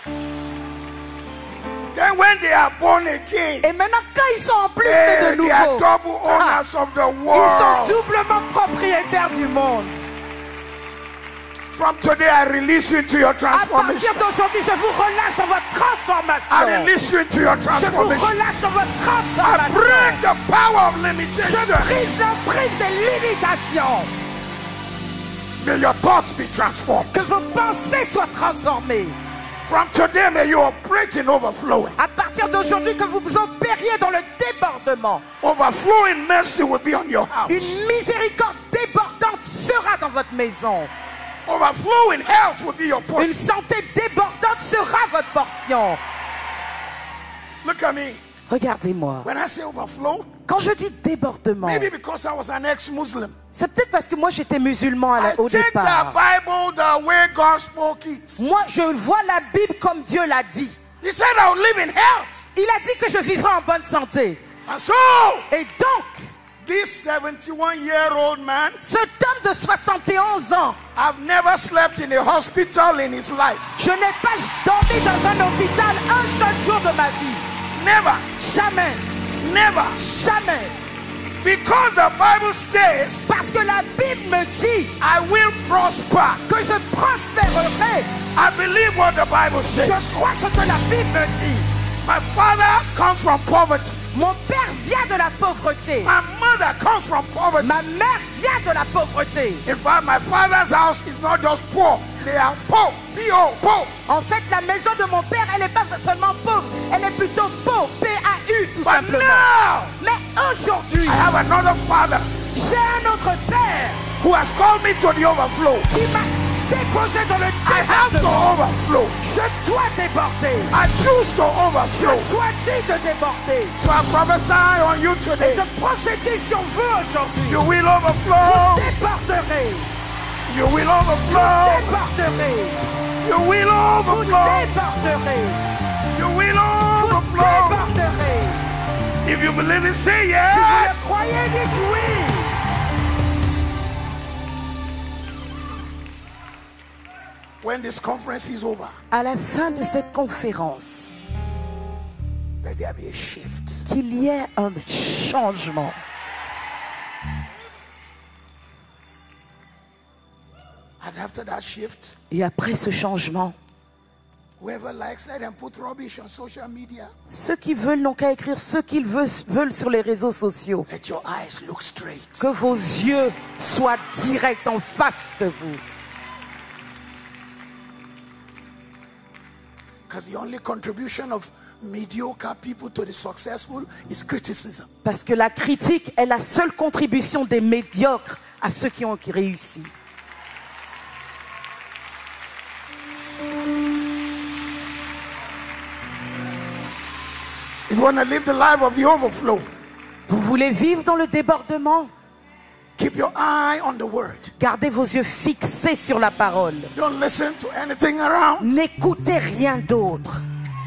Then when they are born again, Et maintenant, quand ils sont en plus nés de they are nouveau, double owners of the ils world. sont doublement propriétaires du monde. From today, I release you into your À transformation. partir d'aujourd'hui, je vous relâche dans votre I transformation. release you into your Je vous transformation. relâche dans votre I transformation. break the power of Je limitation. brise l'emprise des limitations. May your thoughts be transformed. Que vos pensées soient transformées. From today, may you operate in overflowing. À partir d'aujourd'hui, que vous opériez dans le débordement. Overflowing mercy will be on your house. Une miséricorde débordante sera dans votre maison. Overflowing health will be your Une portion. santé débordante sera votre portion. Look at me. Regardez-moi. When I say overflow, Quand je dis débordement, maybe because I was an ex-Muslim. c'est peut-être parce que moi j'étais musulman au I take départ. the Bible the way God spoke it. Moi je vois la Bible comme Dieu l'a dit. He said I will live in health. Il a dit que je vivrai en bonne santé. And so, Et donc, this 71-year-old man, cet homme de 71 ans, I've never slept in a hospital in his life. je n'ai pas dormi dans un hôpital un seul jour de ma vie. Never. Jamais, Never. jamais. Because the Bible says, Parce que la Bible me dit I will prosper. que je prospérerai. I believe what the Bible Je says. crois ce que la Bible me dit. My father comes from poverty. Mon père vient de la pauvreté. My mother comes from poverty. Ma mère vient de la pauvreté. In fact, my father's house is not just poor. They are poor. P-O, poor. En fait, la maison de mon père, elle n'est pas seulement pauvre, elle est plutôt pauvre, P-A-U tout But simplement. now, Mais aujourd'hui, I have another father j'ai un autre père who has called me to the overflow. qui m'a déposé dans le I have to débordement. overflow. Je dois déborder. I choose to Je overflow. choisis de déborder. So I prophesy on you Et today. je prophétise sur vous aujourd'hui. You will Vous overflow. déborderez. You will Vous overflow. déborderez. You will Vous overflow. déborderez. You will Vous overflow. déborderez. If you believe it, say Si vous yes. le croyez, dites oui. When this conference is over, À la fin de cette conférence, let there be a shift. qu'il y ait un changement. And after that shift, Et après ce changement, whoever likes, let them put rubbish on social media. ceux qui veulent n'ont qu'à écrire ce qu'ils veulent sur les réseaux sociaux. Let your eyes look straight. Que vos yeux soient directs en face de vous. Because the only contribution of mediocre people to the successful is criticism. Parce que la critique est la seule contribution des médiocres à ceux qui ont réussi. If you want to live the life of the overflow, Vous voulez vivre dans le débordement? keep your eye on the word. Gardez vos yeux fixés sur la parole. Don't listen to anything around. N'écoutez rien d'autre.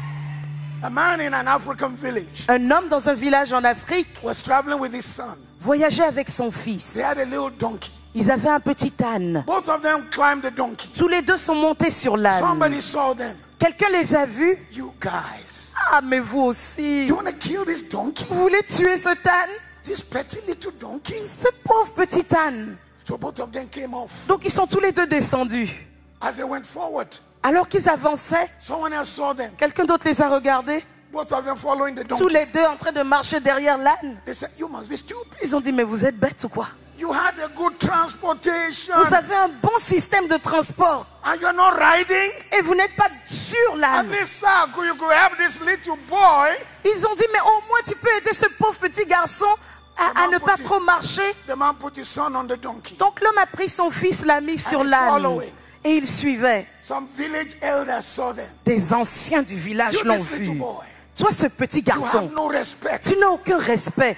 A man in an African village Un homme dans un village en Afrique was traveling with his son. voyageait avec son fils. They had a little donkey. Ils avaient un petit âne. Both of them climbed the donkey. Tous les deux sont montés sur l'âne. Somebody saw them. Quelqu'un les a vus. You guys, Ah, mais vous aussi. you want to kill this donkey? Vous voulez tuer cet âne? This petty little donkey? Ce pauvre petit âne. So both of them came off. Donc ils sont tous les deux descendus. As they went forward, Alors qu'ils avançaient, someone else saw them. quelqu'un d'autre les a regardés. Both of them following the Tous donkey. les deux en train de marcher derrière l'âne. They said, you must be stupid. Ils ont dit, mais vous êtes bêtes ou quoi? You had a good transportation. Vous avez un bon système de transport And you're not riding? et vous n'êtes pas sur At l'âne. least, sir, you could help this little boy. Ils ont dit, mais au moins tu peux aider ce pauvre petit garçon à ne pas trop marcher. The man put his son on the donkey. Donc l'homme a pris son fils, l'a mis sur he's l'âne following. et il suivait. Some village elders saw them. Des anciens du village You l'ont this little vu. boy. Toi, ce petit You garçon, have no respect. tu n'as aucun respect.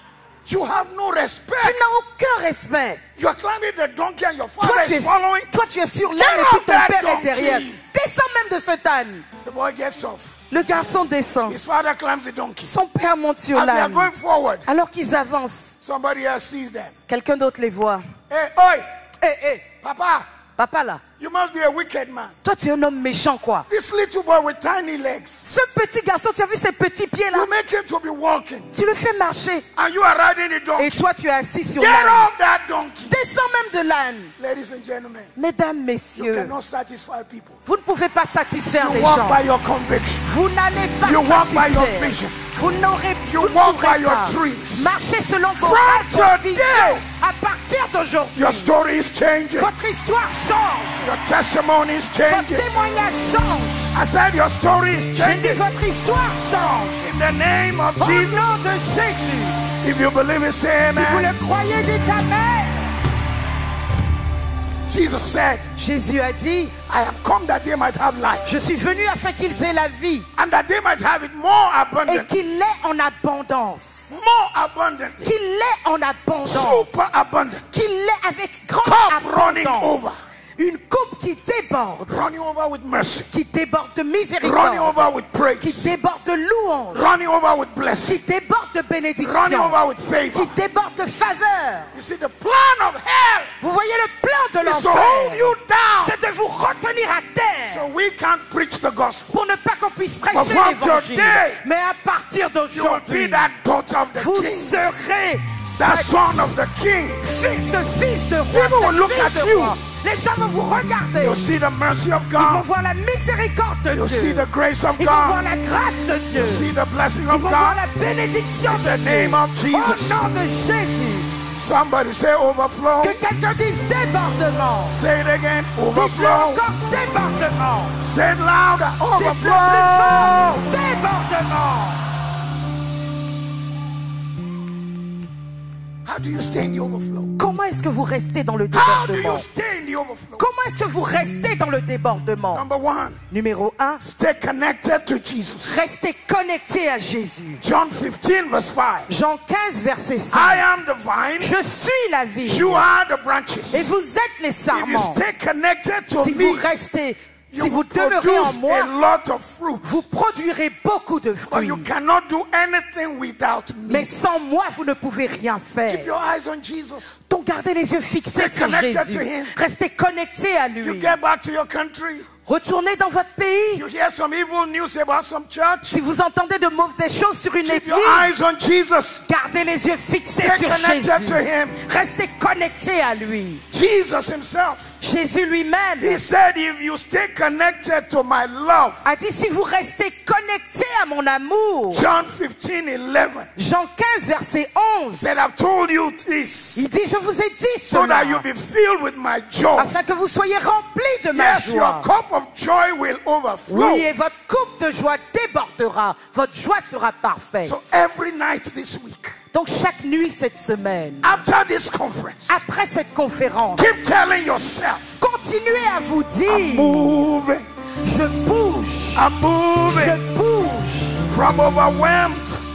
You have no respect. Tu n'as aucun respect. You are climbing the donkey and your Toi, father is following. tu es sur l'âne Get et puis off ton that père est donkey. derrière. Descends même de cet âne. The boy gets off. Le garçon descend. His father climbs the donkey. Son père monte sur As they are l'âne. going forward, Alors qu'ils avancent, somebody else sees them. quelqu'un d'autre les voit. Hey, oi, Hé, Papa, papa là, you must be a wicked man. toi tu es un homme méchant quoi. This little boy with tiny legs, Ce petit garçon, tu as vu ses petits pieds là? you make him to be walking, Tu le fais marcher. and you are riding the Et donkey. toi tu es assis sur Get l'âne. off that donkey. Descends même de l'âne. Ladies and gentlemen, Mesdames, you messieurs, cannot satisfy people. vous ne pouvez pas satisfaire You les walk gens. by your conviction. Vous n'allez pas You walk by your satisfaire. vision. Vous n'aurez You vous ne walk pourrez by your pas dreams. marcher selon vos From rêves, vos today, visions. À partir d'aujourd'hui, Your story is changing. votre histoire change. Your testimony is Votre changing. témoignage change. I said your story is J'ai dit changing. votre histoire change. In the name of Au nom Jesus. de Jésus. If you believe it, say Si vous amen. le croyez, dites Amen. Jesus said, Jésus a dit, I am come that they might have life. je suis venu afin qu'ils aient la vie And that they might have it more et abundant. qu'il l'ait en abondance. More abundantly. Qu'il l'ait en abondance. Super abundant. Qu'il l'ait avec grande Cup running abondance. over. Une coupe qui déborde. Running over with mercy. Qui déborde de Running miséricorde. over with Qui praise. déborde de louange. Running over with blessing. Qui déborde de Running bénédiction. over with favor. Qui déborde de faveur. You see, the plan of hell Vous voyez le plan de is to hold l'enfer. you down C'est de vous retenir à terre. so we can't preach the gospel. Pour ne pas qu'on puisse But prêcher from l'évangile. today, Mais à partir You will be d'aujourd'hui, that daughter of the vous king, serez that son of the king. ce fils de roi. People will cette look fille at de you. roi. Les gens vont vous regarder. You'll see the mercy of Ils vont God. voir la miséricorde de You'll see Dieu. the grace of Ils vont voir God. la grâce de Dieu. You'll see the blessing Ils of vont voir God. la bénédiction In de the Dieu. name of Au Jesus. nom de Jésus. Somebody say overflow. Que quelqu'un dise débordement. Say it again. Dites-le Overflow. encore débordement. Say it louder. Dites-le plus Overflow. fort. Débordement. How do you stay in the overflow? Comment est-ce que vous restez dans le How do débordement? you stay in the overflow? Comment est-ce que vous restez dans le débordement? Number one, Numéro 1, stay connected to Jesus. restez connecté à Jésus. John 15 verse 5. Jean 15, verset 5. I am the vine. Je suis la vie. You are the Et branches. vous êtes les If you sarments. stay connected to Si me, vous restez, you si vous will demeurez en produce moi, a lot of fruit. vous produirez beaucoup de But fruits. you cannot do anything without Mais me. sans moi, vous ne pouvez rien Keep faire. your eyes on Jesus. Donc gardez les yeux fixés Stay sur connected to Jésus. him. Restez connectés à You lui. get back to your country. Retournez dans votre pays. You hear some evil news about some church. Si vous entendez de mauvaises choses sur une Keep église, your eyes on Jesus. gardez les yeux fixés Stay sur connected to Jésus. him. Restez connectés à lui. Jesus himself. Jésus lui-même He said, if you stay connected to my love. a dit, si vous restez connectés à mon amour, John 15:11. Jean 15, verset 11. said, I've told you this Il dit, je vous ai dit so cela, that you'll be filled with my joy. afin que vous soyez remplis de ma Yes, your joie. cup of joy will overflow. Oui, et votre coupe de joie débordera. Votre joie sera parfaite. So every night this week, Donc chaque nuit cette semaine, after this conference, après cette conférence, keep telling yourself, continuez à vous I'm dire, moving, je bouge, I'm moving je bouge from overwhelmed,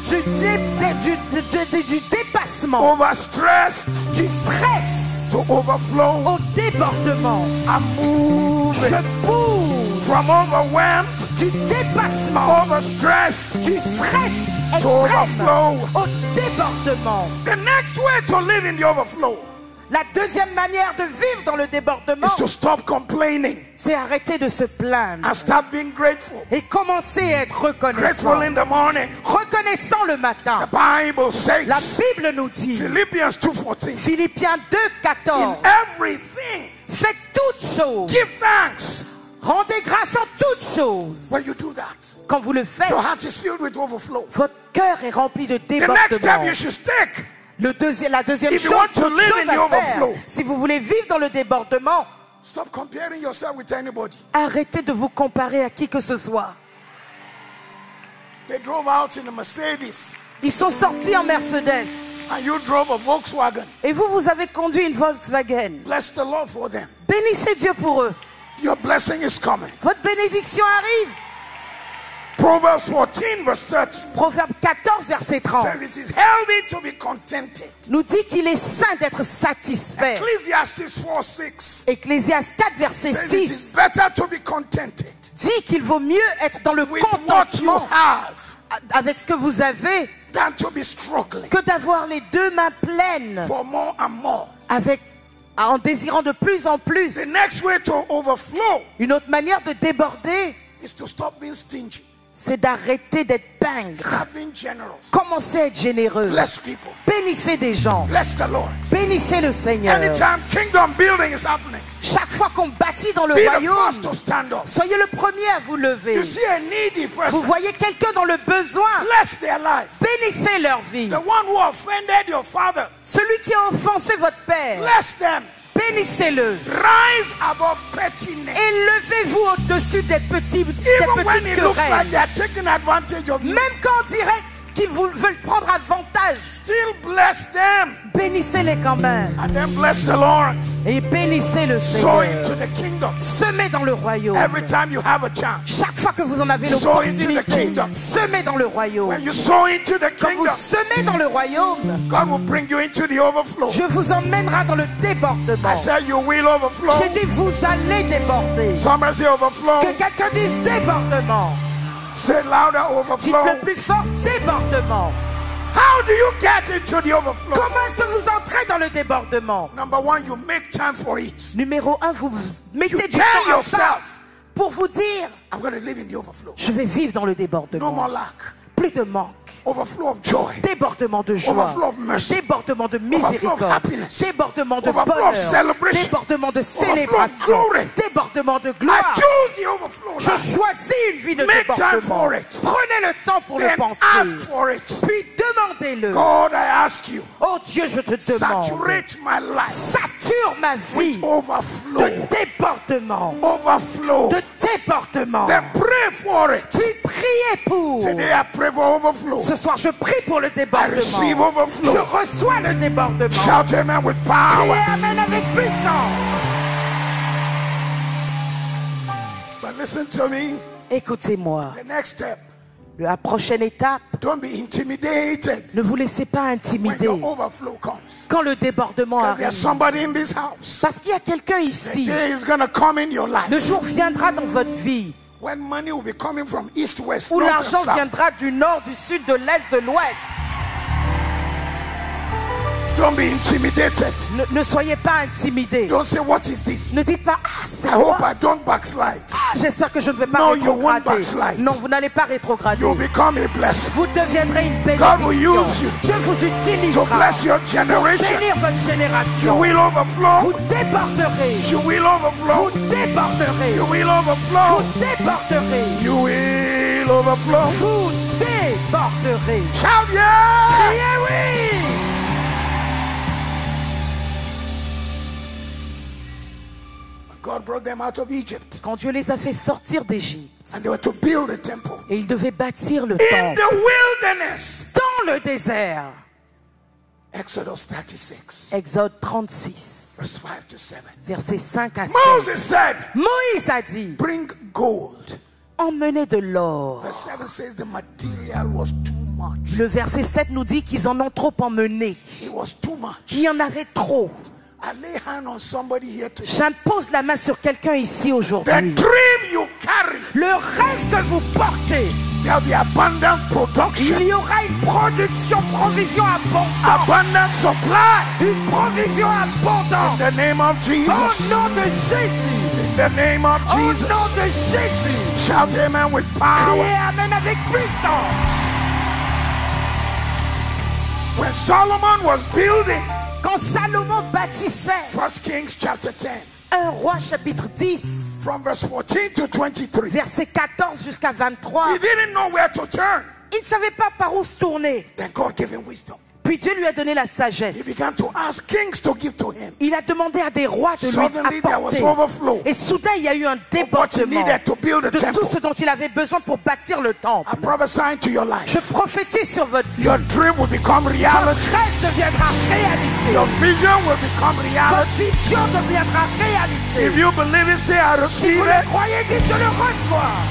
du dépassement, overstressed du stress to overflow. au débordement. I'm moving Je bouge from overwhelmed, du dépassement, overstressed du stress to extrême overflow. au débordement. The next way to live in the overflow La deuxième manière de vivre dans le débordement, is to stop complaining c'est arrêter de se plaindre and start being grateful. et commencer à être Grateful reconnaissant. in the morning. Reconnaissant le The matin. Bible La says, Bible nous dit, Philippians 2:14, Philippiens 2,14, in everything faites toutes choses, give thanks. rendez grâce en toutes choses. When you do that, Quand vous le faites, your heart is filled with overflow. votre cœur est rempli de The next step débordement. you should take, La deuxième If you chose, want to l'autre live chose in the à faire, overflow, si vous voulez vivre dans le débordement, stop comparing yourself with anybody. arrêtez de vous comparer à qui que ce soit. They drove out in a Mercedes Ils sont sortis en Mercedes and you drove a Volkswagen. et vous avez conduit une Volkswagen. Bless the Lord for them. Bénissez Dieu pour eux. Your blessing is coming. Votre bénédiction arrive. Proverbs 14 verse 30 Proverbe 14, verset 30 says it is healthy to be contented. nous dit qu'il est sain d'être satisfait. Ecclesiastes 4:6 Ecclésiaste 4, verset says it 6 is better to be contented dit qu'il vaut mieux être dans le with what you contentement have avec ce que vous avez than to be struggling que d'avoir les deux mains pleines for more and more. en désirant de plus en plus. The next way to overflow Une autre manière de déborder, is to stop being stingy. c'est d'arrêter d'être pingre. Start being generous. Commencez à être généreux. Bless people. Bénissez des gens. Bless the Lord. Bénissez le Seigneur. Anytime kingdom building is happening, Chaque fois qu'on bâtit dans le be the royaume, first to stand up. soyez le premier à vous lever. You see a needy Vous person, voyez quelqu'un dans le besoin, bless their life. bénissez leur vie. The one who offended your father, Celui qui a offensé votre père, bless them. bénissez-le. Rise above pettiness. Et levez-vous au-dessus des Even when petites it looks like querelles. they are taking advantage of you, Même quand on dirait qu'ils veulent prendre avantage, still bless them. bénissez-les quand même. And then bless the Lord. Et bénissez le Sow Seigneur. into the kingdom. Semez dans le royaume. Every time you have a chance. Chaque fois que vous en avez Sow into the l'opportunité, kingdom. semez dans le royaume. When you sow into the Quand vous kingdom, semez dans le royaume, God will bring you into the overflow. je vous emmènera dans le débordement. I said you will overflow. J'ai dit, vous allez déborder. Somebody say overflow. Que quelqu'un dise débordement. Say it louder, Dites overflow. le plus fort, débordement. How do you get into the overflow? Comment est-ce que vous entrez dans le débordement? Number one, you make time for it. Numéro 1, vous mettez You du tell temps à yourself, part pour vous dire, I'm going to live in the overflow. je vais vivre dans le No débordement. more lack. Plus de manque. Overflow of joy. Débordement de joie, Overflow of mercy. débordement de Overflow of miséricorde, happiness. débordement de Overflow of bonheur, celebration. débordement de Overflow of célébration, glory. débordement de I gloire. choose the overflow. Je now. choisis une vie de Make time débordement. for it. Prenez le temps pour le Then penser. ask for it. Puis demandez-le. God, I ask you, Oh Dieu, je te demande. saturate my life Sature ma vie with overflow. de débordement. Overflow. De débordement. Then pray for it. Puis priez pour. Today I pray for overflow. Ce soir, je prie pour le I débordement. receive Je overflow. reçois le débordement. Shout amen with Criez power. amen avec puissance. But listen to me. Écoutez-moi. The next step. La prochaine étape, Don't be intimidated ne vous laissez pas when intimider your overflow comes. quand le débordement Because there's arrive. somebody in this house. Parce qu'il y a quelqu'un The ici. day is going to come in your Le life jour viendra dans votre vie when money will be coming from east, west, où north, l'argent and south. viendra du nord, du sud, de l'est, de l'ouest. Don't be intimidated. Ne soyez pas intimidés. Don't say, what is this? Ne dites pas, ah, c'est I hope quoi? I don't backslide. Ah, j'espère que je ne vais pas No, you won't rétrograder. backslide. Non, vous n'allez pas rétrograder. You'll become a blessing Vous deviendrez une God will bénédiction. use you Dieu vous to utilisera bless your pour generation. bénir votre You génération. will Vous overflow. déborderez. You will Vous overflow. déborderez. You will Vous overflow. déborderez. You will overflow. Vous déborderez. Shout yes! Criez oui! God brought them out of Egypt. Quand Dieu les a fait sortir d'Égypte, And they were to build a temple. et ils devaient bâtir le In temple the wilderness. dans le désert. Exodus 36, Exode 36, verse 5 to 7. versets 5 à 7. Moses said, Moïse a dit, bring gold. emmenez de l'or. Verse 7 says the material was too much. Le verset 7 nous dit qu'ils en ont trop emmené. It was too much. Il y en avait trop. I lay hand on somebody here today. J'impose la main sur quelqu'un ici The aujourd'hui. dream you carry, Le rêve que vous portez, there'll be abundant production, il y aura une production, provision abondante. abundant supply. Une provision abondante. In the name of Au Jesus. nom de Jésus. In the name of Au Jesus. nom de Jésus. Shout amen with Criez power. amen avec puissance. When Solomon was building, Quand Salomon bâtissait, 1 Kings chapter 10, 1 roi chapitre 10, from verse 14 to 23, verset 14 jusqu'à 23, he didn't know where to turn. il ne savait pas par où se tourner. Then God gave him wisdom. Puis Dieu lui a donné la He sagesse. began to ask kings to give to him. Il a demandé à des rois de lui Suddenly there was apporter. overflow Et soudain, il y a eu un of what he débordement needed to build a de temple. tout ce dont il avait besoin pour bâtir le temple. I prophesy to your Je life. prophétise sur votre vie. Your dream will become Votre reality. rêve deviendra réalité. Your vision will become Votre reality. vision deviendra réalité. If you believe it, say I Si receive vous it. le croyez, dites je le reçois.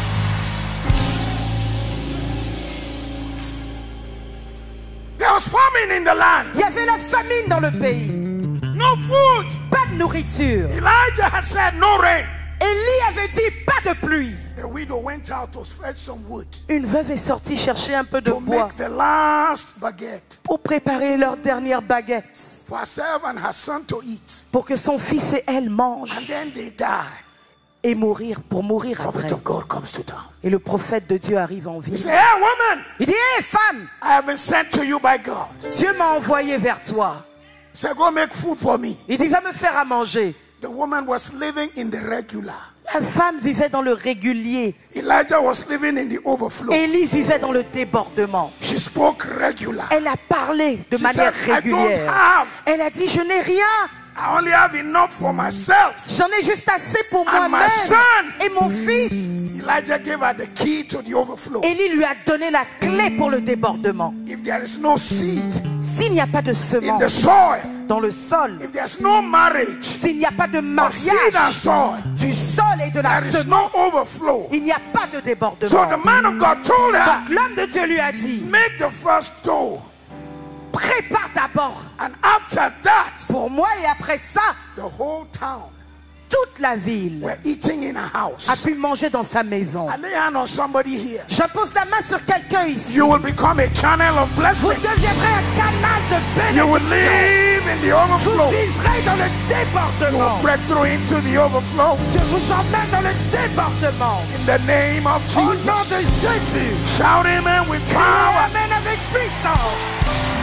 There was famine in the land. Il y avait la famine dans le pays. No food. Pas de nourriture. Elijah had said no rain. Élie avait dit pas de pluie. The widow went out to fetch some wood Une veuve est sortie chercher un peu de to bois make the last baguette pour préparer leur dernière baguette, for herself and her son to eat. pour que son fils et elle mangent And then they die. et pour mourir Prophet après. of God comes to town. Et le prophète de Dieu arrive en He ville. said, hey woman, Il dit, hé femme, I have been sent to you by God. Dieu m'a envoyé vers toi. He said, go make food for me. Il dit, va me faire à manger. The woman was living in the regular. La femme vivait dans le régulier. Elijah was living in the overflow. Élie vivait dans le débordement. She spoke regular. Elle a parlé de She manière said, I don't régulière. have. Elle a dit, je n'ai rien. I only have enough for myself. J'en ai juste assez pour And my moi-même son. et mon fils. Elijah gave her the key to the overflow. Élie lui a donné la clé pour le débordement. If there is no seed S'il n'y a pas de in the semence soil, dans le sol, if there's no marriage s'il n'y a pas de of seed and mariage soil, du sol et de la there is semence, no overflow. il n'y a pas de So débordement. the man of God told her, Donc l'homme de Dieu lui a dit, make the first dough. prépare d'abord And after that, pour moi et après ça, the whole town toute la ville were eating in a a house. pu manger dans sa maison. I lay hand on somebody here. J'impose la main sur quelqu'un ici. You will become a channel of Vous blessing. deviendrez un canal de You will bénédiction. live in the Vous overflow. vivrez dans le You will débordement. break through into the overflow. Je vous emmène dans le débordement. In the name of Au nom de Jesus. Jésus. Shout amen with Criez power. amen avec puissance.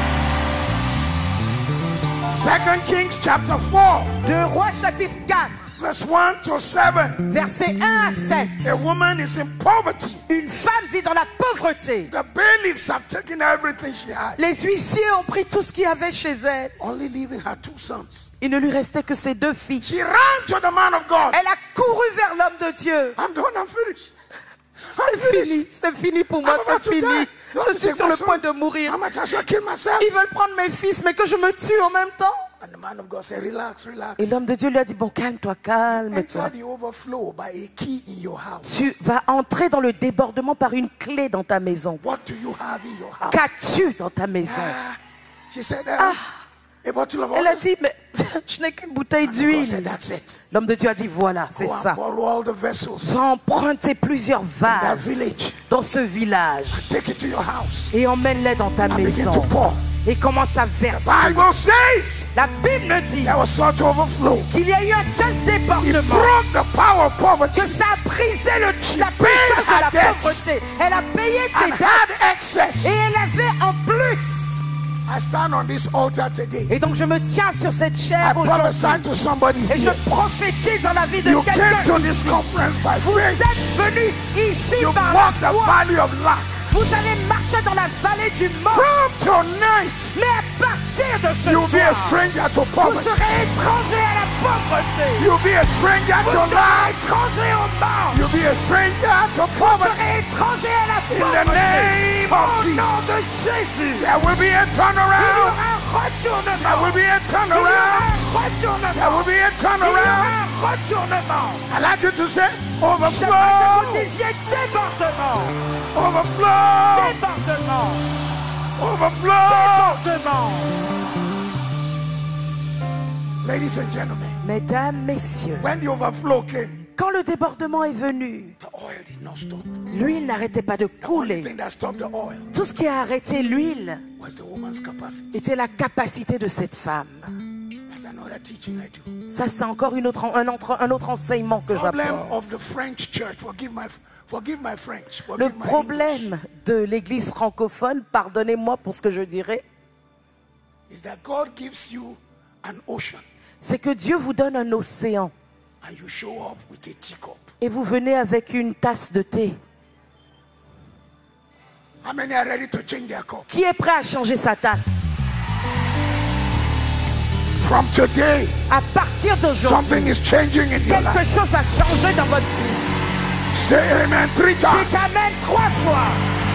2 Kings chapter 4, 2 Rois chapitre 4, verse 1 to 7. versets 1 à 7. A woman is in poverty. Une femme vit dans la pauvreté. The bailiffs have taken everything she had, Les huissiers ont pris tout ce qu'il y avait chez elle. only leaving her 2 sons. Il ne lui restait que ses 2 filles. She ran to the man of God. Elle a couru vers l'homme de Dieu. I'm done, I'm finished. C'est fini pour moi, I'm about c'est to fini. die. Don't Je suis take sur my le son. point de mourir. I might as well kill myself. Ils veulent prendre mes fils, mais que je me tue en même temps. And the man of God said, relax, relax. Et l'homme de Dieu lui a dit, bon, calme-toi, calme-toi. Enter the overflow by a key in your house. Tu vas entrer dans le débordement par une clé dans ta maison. What do you have in your house? Qu'as-tu dans ta maison? She said, a bottle of Elle a oil. dit, mais je n'ai qu'une bouteille God said, d'huile. that's it. L'homme de Dieu a dit, voilà, c'est Go and ça. borrow all the vessels. Va emprunter plusieurs that vases village. dans ce village Take it to your house. et emmène-les dans ta And begin to maison pour. et commence à verser. Bible says La Bible me dit there was such overflow. qu'il y a eu un tel It débordement broke the power of poverty. que ça a brisé la puissance paid de la her debts. pauvreté. Elle a payé ses And dettes had excess. et elle avait en plus. I stand on this altar today. Et donc je me tiens sur cette I chair aujourd'hui prophesy to somebody et je here. prophétise dans la vie de You came quelqu'un to this ici. conference by Vous faith. êtes venus ici You par walked la the foi. valley of lack. Vous allez marcher dans la vallée donner du monde. From tonight, Mais à partir de ce you'll be a soir, stranger to vous poverty. serez étranger à la pauvreté. You'll be a stranger Vous to serez life. étranger au monde. You'll be a stranger to Vous poverty. serez étranger à la In the pauvreté. name of Au nom Jesus. de Jésus. There will be a Il y turnaround. aura un retournement. There will be a Il y turnaround. aura un retournement. There will be a Il y aura turnaround. un retournement. I'd like you to say J'aimerais que overflow. vous disiez débordement. Overflow. Débordement. Overflow. Débordement. Ladies and gentlemen, Mesdames, messieurs, when the overflow came, quand le débordement est venu, the oil did not stop. l'huile n'arrêtait pas de The only couler. thing that stopped the oil Tout ce qui a arrêté l'huile was the woman's capacity. était la capacité de cette femme. That's another teaching I do. Ça, c'est encore un autre enseignement que Problem j'apporte. of the French church. Forgive my French. Le Forgive my English. problème de l'église francophone, pardonnez-moi pour ce que je dirais, Is that God gives you an ocean c'est que Dieu vous donne un océan and you show up with a teacup. et vous venez avec une tasse de thé. How many are ready to change their cup? Qui est prêt à changer sa tasse? From today, À partir d'aujourd'hui, something is changing in your quelque life. chose a changé dans votre vie. Say amen 3 Tu times. t'amènes 3 fois.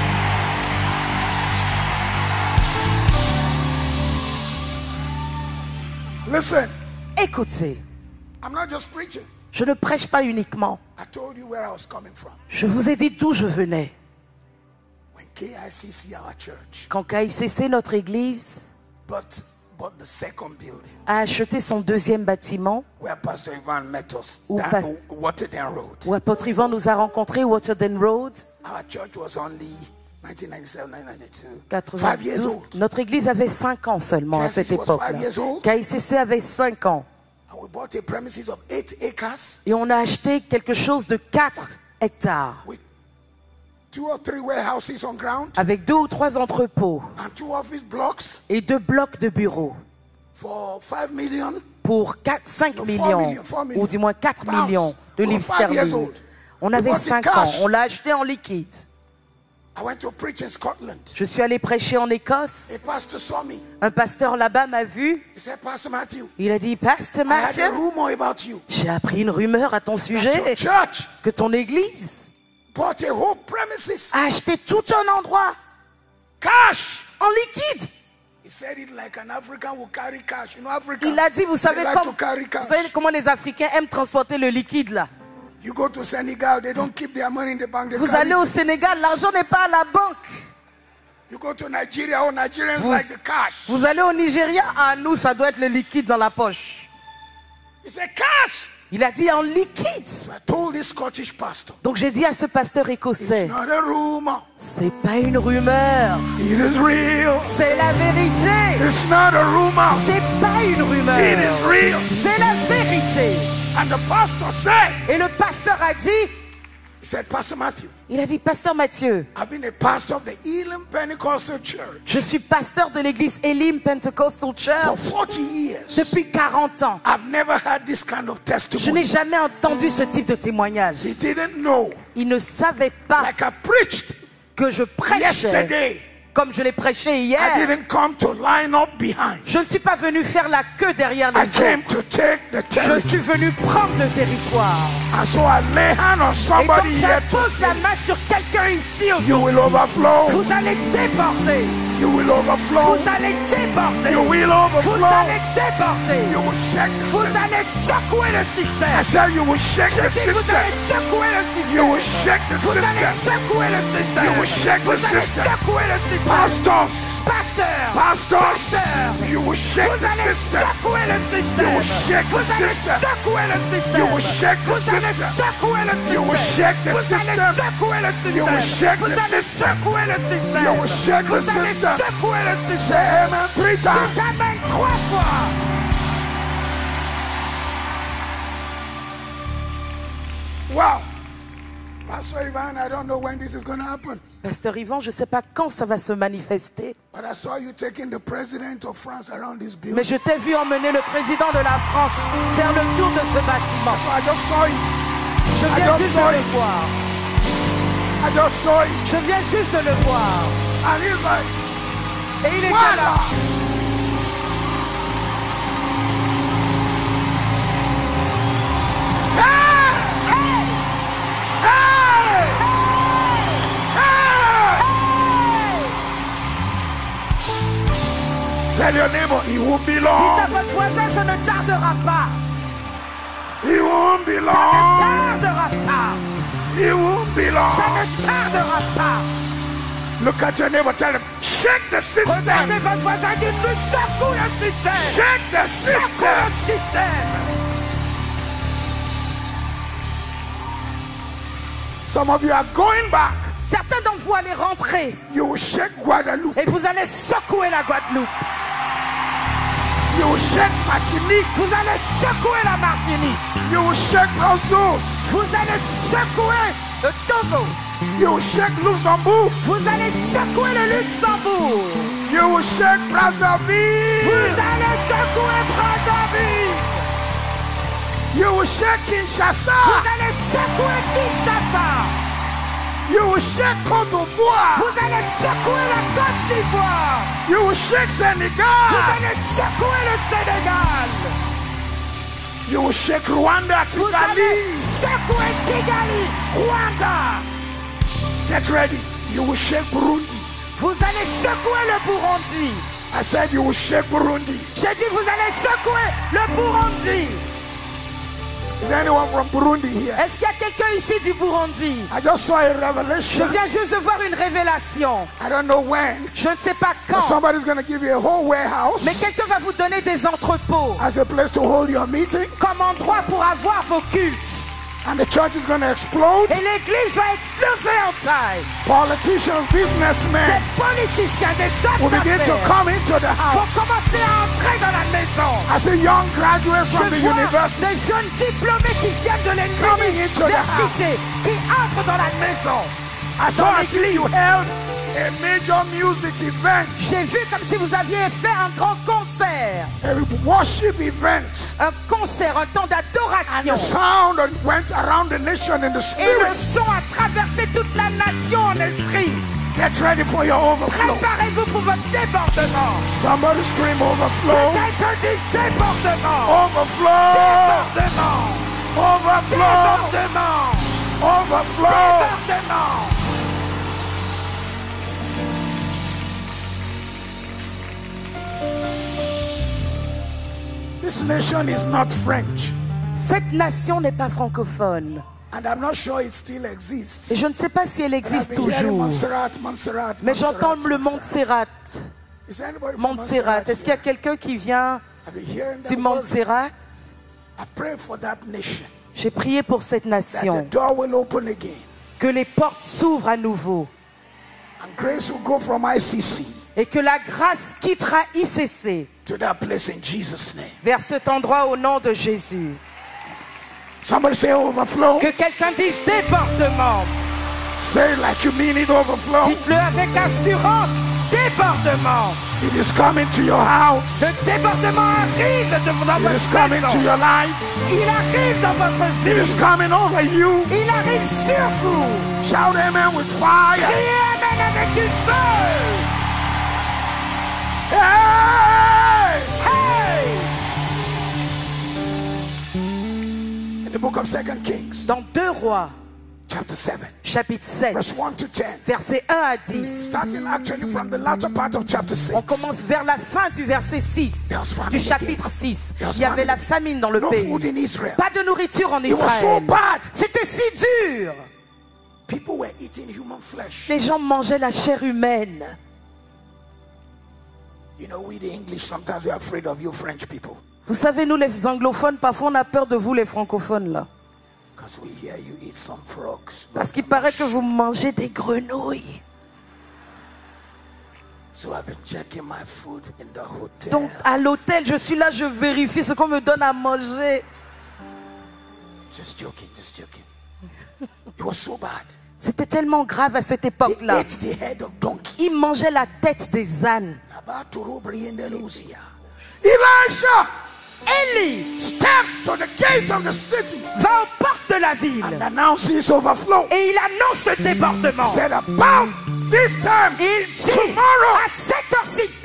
Listen, Écoutez, I'm not just preaching. je ne prêche pas uniquement. I told you where I was coming from. Je vous ai dit d'où je venais. When KICC, our church, Quand KICC, notre église, bought the second building a acheté son deuxième bâtiment, where Pastor Ivan met us Où down Pas- Waterden Road. où Apôtre Ivan nous a rencontrés, Waterden Road, Our church was only 1997, 1992. 5 years 92. old. Notre église avait 5 ans seulement à cette KICC was époque-là. 5 years old. KICC avait 5 ans. And we bought a premises of 8 acres Et on a acheté quelque chose de 4 hectares, with 2 or 3 warehouses on ground avec 2 ou 3 entrepôts and 2 office blocks et 2 blocs de bureaux for 5 million. pour 5 4 millions, ou du moins 4 pounds. millions de We were livres 5 years sterling. old. On We avait bought it 5 ans, cash. on l'a acheté en liquide. I went to preach in Scotland. Je suis allé prêcher en A Écosse. pastor saw me. Un pasteur là-bas m'a vu. He said, Pastor Matthew, Il a dit, Pasteur I had a Mathieu, rumor about you. j'ai appris une rumeur à ton Your sujet, church que ton église bought a whole premises. a acheté tout un endroit Cash. en liquide. He said it like an African will carry cash. You know, Africa. Il a dit, vous savez, to carry cash. vous savez comment les Africains aiment transporter le liquide là. You go to Senegal, they don't keep their money in the bank. They Vous carry allez au it. Sénégal, l'argent n'est pas à la banque. You go to Nigeria, all Nigerians like the cash. Vous allez au Nigeria, à nous, ça doit être le liquide dans la poche. He said, cash. Il a dit en liquide. I told this Scottish pastor, Donc j'ai dit à ce pasteur it's écossais, not a rumor. c'est pas une rumeur, It is real. c'est la vérité. It's not a rumor. C'est pas une rumeur, It is real. c'est la vérité. And the pastor said, Et le pasteur a dit, he said, Pastor Matthew, il a dit, Pasteur Mathieu, I've been a pastor of the Elim Pentecostal Church je suis pasteur de l'église Elim Pentecostal for Church 40 years. depuis 40 ans. I've never had this kind of Je testimony. n'ai jamais entendu ce type de témoignage. He didn't know. Il ne savait pas Like I preached que je prêchais yesterday, comme je l'ai prêché I hier. didn't come to line up behind. Je ne suis pas venu faire la queue derrière I les came autres. to take the Je territory. suis venu prendre le territoire. And so I lay hand on Et donc somebody here j'impose la today. main sur quelqu'un ici You aujourd'hui. will overflow. Vous allez déborder. You will overflow. Vous allez déborder. You will Vous overflow. allez déborder. You will shake the Vous system. allez secouer le I système. said you will shake Je the dis vous system. allez secouer le You will système. shake the Vous allez system. secouer le système. You will shake the Vous allez system. secouer le système. Pastors. Pasteur. Pastors. You will shake Vous the allez system. secouer le système. You will shake the Vous allez system. secouer le système. You will shake the Vous allez system. secouer le système. You will shake the Vous allez system. secouer le système. You will shake Vous the allez system. secouer le système. You will shake the Vous allez system. secouer le Say système. amen 3 Tu times. t'amènes 3 fois. Wow. Pastor Ivan, I don't know when this is going to happen. Pasteur Yvan, je ne sais pas quand ça va se manifester, But I saw you taking the president of France around this building. mais je t'ai vu emmener le président de la France faire le tour de ce bâtiment. So I just saw it. Je I viens just juste de saw le it. voir. I just saw it. Je viens juste de le voir. And he's like, Et il est déjà Voilà. là. Tell your neighbor, he won't be long. Dites à votre voisin, ça ne tardera pas. He won't be Ça ne long. tardera pas. He won't be long. Ça ne tardera pas. Look at your neighbor, tell him, shake the system. Regardez votre voisin, dites-lui, secoue le système. Shake the Secoue system. le système. Some of you are going back. Certains d'entre vous allez rentrer You will shake Guadeloupe. et vous allez secouer la Guadeloupe. You will shake Martinique. Vous allez secouer la Martinique. You will shake Brazos. Vous allez secouer le Togo. You will shake Luxembourg. Vous allez secouer le Luxembourg. You will shake Vous Brazzaville. allez secouer Brazzaville. You will shake Kinshasa. Vous allez secouer Kinshasa. You will shake Côte d'Ivoire. Vous allez secouer la Côte d'Ivoire. You will shake Vous Sénégal. allez secouer le Sénégal. You will shake Rwanda, Vous allez Kigali. secouer Kigali, Rwanda. Get ready. You will shake Burundi. Vous allez secouer le Burundi. I said you will shake Burundi. J'ai dit vous allez secouer le Burundi. Is anyone from Burundi here? Est-ce qu'il y a quelqu'un ici du Burundi? I just saw a Je revelation. viens juste de voir une révélation. I don't know when. Je ne sais pas But quand. somebody's going to give you a whole warehouse Mais quelqu'un va vous donner des entrepôts as a place to hold your meeting. comme endroit pour avoir vos cultes. And the church is going to explode. Et l'église va exploser en taille. Politicians, Des businessmen politiciens, des will hommes begin to d'affaires come into the vont house. commencer à entrer dans la maison. I see young graduates Je from the vois university des jeunes diplômés qui viennent de Coming into the l'université, qui entrent dans la maison. I saw dans as if you held a major music event, J'ai vu comme si vous aviez fait un grand concert. a worship event. Un concert, un temps And the d'adoration. sound went around the nation in the Et le spirit. son a traversé toute la nation en esprit. Get ready for your overflow. Préparez-vous pour votre débordement. Somebody scream overflow. Quelqu'un dit débordement. Overflow. Débordement. Overflow. Débordement. Overflow. Débordement. This nation is not French. Cette nation n'est pas francophone. And I'm not sure it still Et exists. je ne sais pas si elle I've existe been hearing toujours. Montserrat, Montserrat, Mais j'entends Montserrat, le Montserrat. Montserrat. Is anybody from Montserrat. Est-ce qu'il y a here? quelqu'un qui vient I've been hearing du that word. Montserrat? I pray for that nation. J'ai prié pour cette That the nation. door will open again. Que les portes s'ouvrent à nouveau. And grace will go from ICC Et que la grâce quittera ICC to that place in Jesus' name. vers cet endroit au nom de Jésus. Somebody say overflow. Que quelqu'un dise débordement. Say it like you mean it, overflow. Dites-le avec assurance. Débordement. It is coming to your house. Le débordement arrive dans It is votre coming to maison. your life. Il arrive dans votre It is vie. coming over you. Il arrive sur vous. Shout amen with fire. Criez Amen avec du feu. Hey! Hey! In the book of 2 Kings, Dans 2 Rois, chapter 7, chapitre 7, verse 1 to 10. versets 1 à 10. Starting actually from the latter part of chapter 6. On commence vers la fin du verset 6, There was famine du chapitre 6. There was Il y avait famine. la famine dans le No pays. food in Israel. Pas de nourriture en It was so Israël. bad. C'était si dur. People were eating human flesh. Les gens mangeaient la chair humaine. You know, we the English, sometimes we're afraid of you French people. Vous savez, nous les anglophones, parfois on a peur de vous les francophones là. Because we hear you eat some frogs. Parce qu'il paraît que vous mangez des grenouilles. So I've been checking my food in the hotel. Donc à l'hôtel, je suis là, je vérifie ce qu'on me donne à manger. Just joking, just joking. It was so bad. C'était tellement grave à cette They époque-là. ate the head of donkeys. Ils mangeaient la tête des ânes. Elisha Élie steps to the gate of the city va aux portes de la ville and announces overflow. et il annonce ce débordement. Said about this time Il dit tomorrow à cette heure-ci,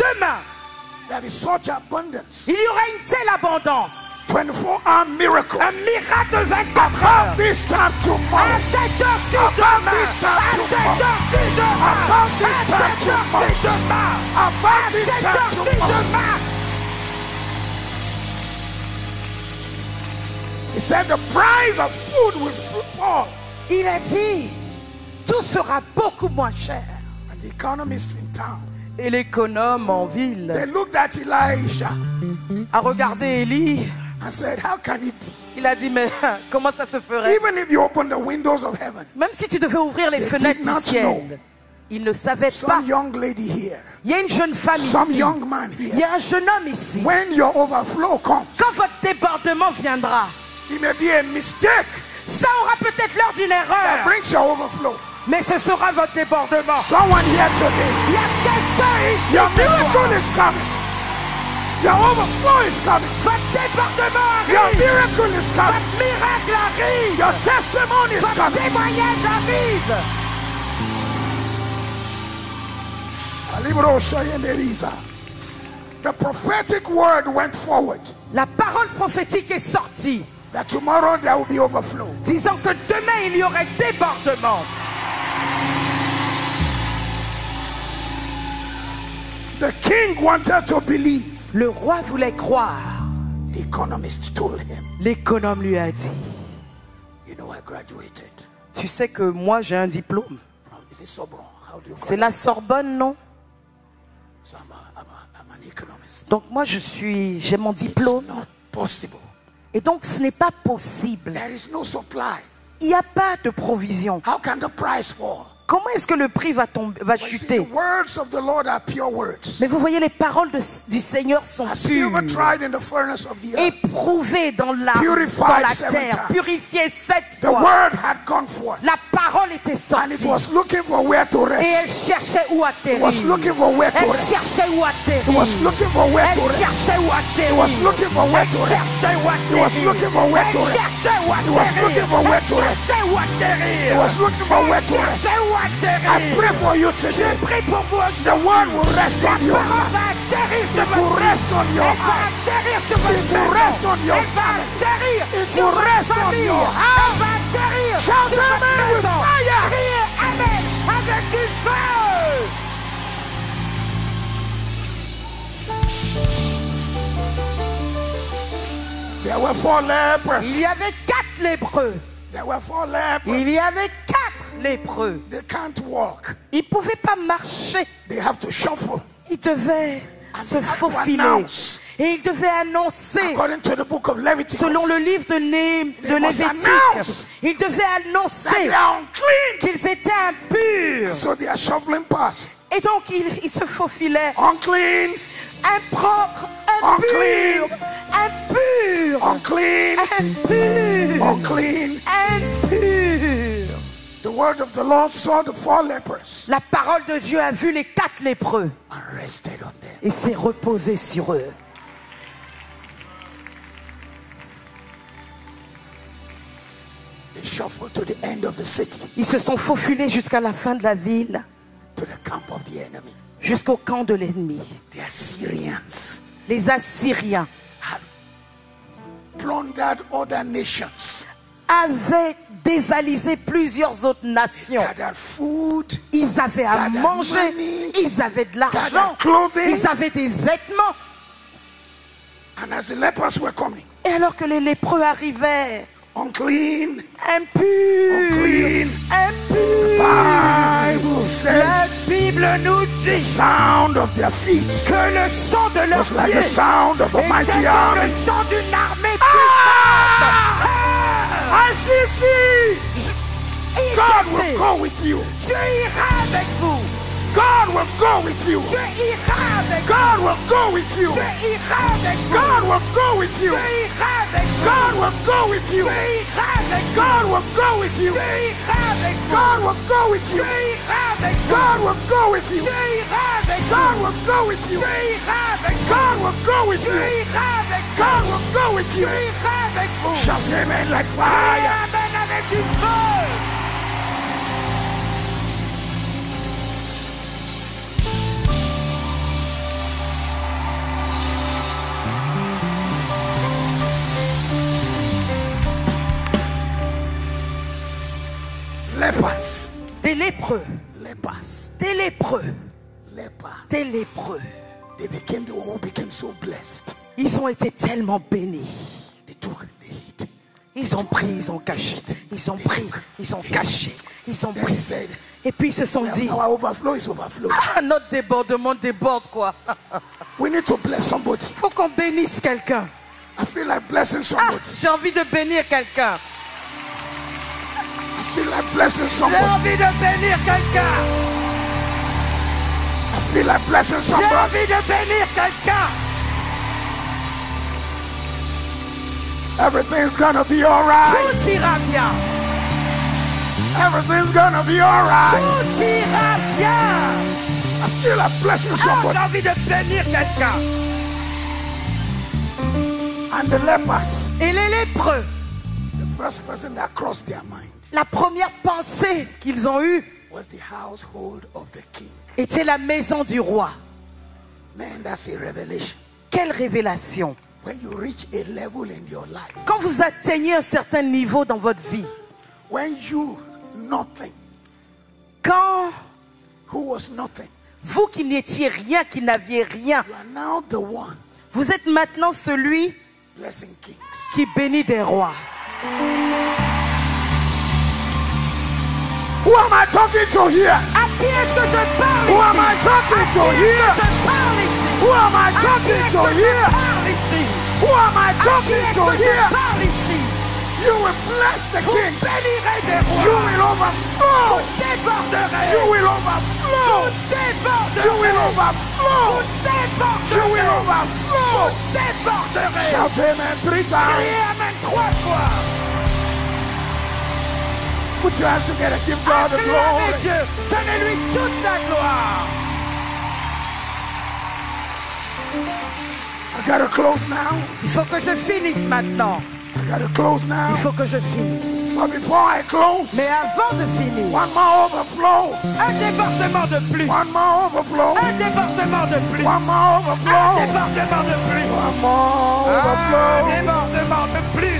such abundance. Il y aura une telle abondance. 24-hour miracle. Un miracle de 24 heures. About this time tomorrow. À cette heure-ci About demain. this time À cette tomorrow. heure-ci demain. About this À time cette heure-ci demain. About À this cette time heure-ci tomorrow. demain. He said the price of food will fall. Il a dit, tout sera beaucoup moins cher. And the economists in town, Et l'économe en ville they looked at Elijah a regardé Élie. and said, how can it be? Il a dit, mais comment ça se ferait? Even if you open the windows of heaven, Même si tu devais ouvrir les They fenêtres did du not ciel, know. il ne savait pas. some young lady here, Il y a une jeune femme some ici. young man Il y here, a un jeune homme ici. when your overflow comes, Quand votre débordement viendra, it may be a mistake ça aura peut-être l'air d'une that erreur, brings your overflow. mais ce sera votre débordement. Someone here today, Il y a quelqu'un ici. your ce soir. miracle is coming. Your overflow is coming. Votre débordement Your arrive. miracle is coming. Votre miracle arrive. Your testimony is Votre coming. témoignage arrive. Alibro Shayenderiza. The prophetic word went forward La parole prophétique est sortie, that tomorrow there will be overflow. disant que demain il y aurait débordement. The king wanted to believe. Le roi voulait croire. The economist told him, L'économe lui a dit, you know, I graduated tu sais que moi j'ai un diplôme. from, is it Sorbonne? How do you call C'est it? la Sorbonne, non? So I'm an economist. Donc moi j'ai mon It's diplôme. not possible. Et donc ce n'est pas possible. There is no supply. Il n'y a pas de provision. How can the price fall? Comment est-ce que le prix va But you see, chuter? the words of the Lord are pure words. Mais vous voyez, les paroles du Seigneur sont As silver pures, tried in the furnace of the earth. éprouvées dans la Purified 7 terre, times. purifiées 7 The fois. word had gone forth. La parole était And it sortie was looking for where to et elle rest. cherchait où It was atterrir. looking for where to Elle rest. cherchait où It atterrir. was looking for where Elle to rest. cherchait où atterrir. It was looking for where Elle to rest. cherchait où It was atterrir. looking for where to Elle rest. cherchait où It was looking for where to atterrir. Elle rest. cherchait où atterrir. It was looking for where to Elle rest. cherchait où I atterrir. pray for you Je today. prie pour vous The word will rest La on your parole life. va atterrir sur It will votre vie. rest on your Elle va house. atterrir sur votre It will maison. rest on your Elle va family. atterrir It sur will votre rest on famille. your Elle house. va atterrir Shout sur votre amen with maison. fire. Criez Amen avec du feu. There were 4 lepers. Il y avait 4 lépreux. There were 4 lepers. Il y avait 4 lépreux. They can't walk. Ils ne pouvaient pas marcher. They have to shuffle. Ils devaient se they have to faufiler. announce. Et ils devaient annoncer, According to the book of Leviticus, selon le livre de They must Lévitique, announce ils devaient that annoncer they are unclean. qu'ils étaient impurs. So they are shuffling past. Et donc ils se faufilaient. Unclean, Impropre, impur, Unclean. impur, unclean, impur, unclean. impur. The word of the Lord saw the 4 lepers La parole de Dieu a vu les 4 lépreux and rested on them. et s'est reposé sur eux. They shuffled to the end of the city, Ils se sont faufilés jusqu'à la fin de la ville, to the camp of the enemy. jusqu'au camp de l'ennemi. The Assyrians Les Assyriens had plundered other nations, avaient dévalisé plusieurs autres nations. gathered food, Ils avaient à gathered manger, money, ils avaient de l'argent, gathered clothing. ils avaient des vêtements. And as the lepers were coming, Et alors que les lépreux arrivaient, unclean, impurs, unclean, impurs, Bible la says Bible nous the dit sound of their feet que le son de leurs was like the pieds sound of a était mighty comme army. le son d'une armée Ah! puissante. ICC, God will go with you. Dieu ira avec vous. God will go with you. Dieu ira avec vous. God will go with you. Dieu ira avec vous. God will go with you. Dieu ira avec vous. God will go with you. Dieu ira avec vous. God will go with you. Dieu ira avec vous. God will go with Dieu you. ira avec vous. God will go with you. Dieu ira avec vous. God will go with you. Dieu ira avec vous. God will go with Dieu you. ira avec vous. God will go with Dieu you. ira avec vous. Shout amen like Criez fire. Amen avec du feu. lépreux. Lepers. Des lépreux. Lepers. Des lépreux. They became the one who became so blessed. Ils ont été tellement bénis. They took the heat. Ils ont pris, ils ont caché. Ils ont pris, ils ont caché. Ils ont Then he pris. said, Et puis ils se sont dit, our overflow is overflow. ah, notre débordement déborde quoi. We need to bless somebody. Faut qu'on bénisse quelqu'un. I feel like blessing Ah, somebody. j'ai envie de bénir quelqu'un. I feel like blessing J'ai somebody. envie de bénir quelqu'un. I feel like blessing J'ai somebody. envie de bénir quelqu'un. Everything's gonna be alright. Tout ira bien. Everything's gonna be alright. Tout ira bien. I feel like blessing Ah, somebody. j'ai envie de bénir quelqu'un. And the lepers, Et les lépreux, the first person that crossed their mind la première pensée qu'ils ont eue was the household of the king. était la maison du roi. Man, that's a revelation. Quelle révélation. When you reach a level in your life, Quand vous atteignez un certain niveau dans votre vie, when you, nothing, quand who was nothing, vous qui n'étiez rien, qui n'aviez rien, you are now the one vous êtes maintenant celui blessing kings. qui bénit des rois. Who am I talking to here? À qui est-ce que je parle Who am ici? I talking À qui to est-ce here? que je parle ici? Who am I À qui talking est-ce to que je here? parle ici? Who am I À qui talking est-ce to que je here? parle ici? You will bless the Vous kings. bénirez des You rois. will Vous overflow. déborderez. You will Vous overflow. déborderez. You will Vous overflow. déborderez. You will Vous overflow. déborderez. Shout amen 3 Criez times. amen 3 fois. Put your hands together. Give God the Acclamez glory. Dieu. Donnez-lui toute la gloire. I gotta close now. Il faut que je finisse maintenant. I gotta close now. Il faut que je finisse. But before I close, Mais avant de finir, one more overflow. un débordement de plus. One more overflow. Un débordement de plus. One more Un overflow. débordement de plus. One more Un overflow. débordement de plus.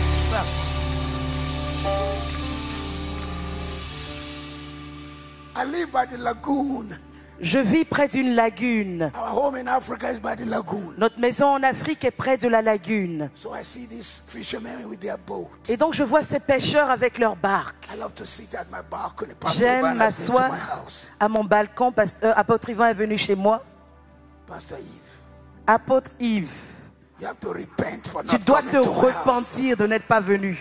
I live by the lagoon. Je vis près d'une lagune. Our home in Africa is by the lagoon. Notre maison en Afrique est près de la lagune. So I see these fishermen with their boat. Et donc je vois ces pêcheurs avec leurs barques. I love to sit at my balcony. Pastor J'aime Ivan has been to m'asseoir my house. à mon balcon. Apôtre Yvan est venu chez moi. Pastor Eve, Apôtre Yves, you have to repent for tu not dois coming te to my house. repentir de n'être pas venu.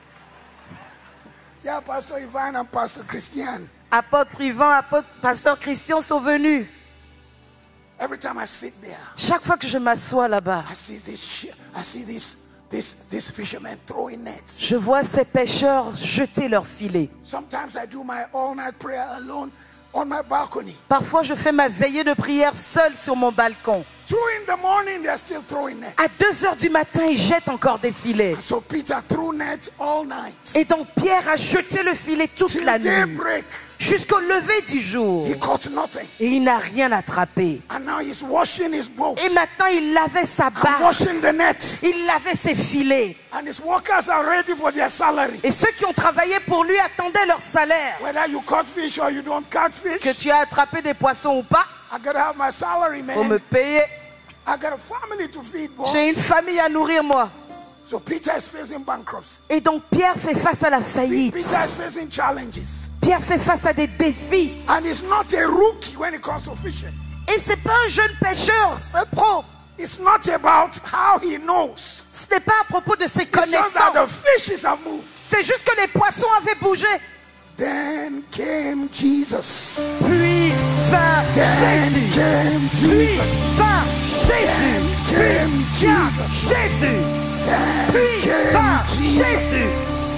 Yeah, Pastor Ivan and Pastor Christian. Apôtre Yvan, pasteur Christian sont venus. Every time I sit there, Chaque fois que je m'assois là-bas, I see these fishermen throwing nets. je vois ces pêcheurs jeter leurs filets. Sometimes I do my all-night prayer alone on my balcony. Parfois, je fais ma veillée de prière seule sur mon balcon. 2 in the morning, they're still throwing nets. À 2 heures du matin, ils jettent encore des filets. So Peter threw nets all night. Et donc Pierre a jeté le filet toute Till la nuit, daybreak, jusqu'au lever du jour. he caught nothing. Et il n'a rien attrapé. And now he's washing his boat Et maintenant, il lavait sa and barque. washing the net. Il lavait ses filets. And his workers are ready for their salary. Et ceux qui ont travaillé pour lui attendaient leur salaire. Whether you caught fish or you don't catch fish, Que tu as attrapé des poissons ou pas, I gotta have my salary, faut me man. payer. I got a family to feed, J'ai une boss. famille à nourrir, moi. So Peter is facing bankruptcy. Et donc Pierre fait face à la faillite. Peter is facing challenges. Pierre fait face à des défis. And he's not a rookie when it comes to fishing. Et c'est pas un jeune pêcheur, c'est un pro. It's not about how he knows. Ce n'est pas à propos de ses It's just that the connaissances. fishes have moved. C'est juste que les poissons avaient bougé. Then came Jesus. Puis vint Then Jésus. came Puis Jesus. vint Jésus. Then came Vient Jesus. Jésus. Then Puis came vint Jesus. Jésus.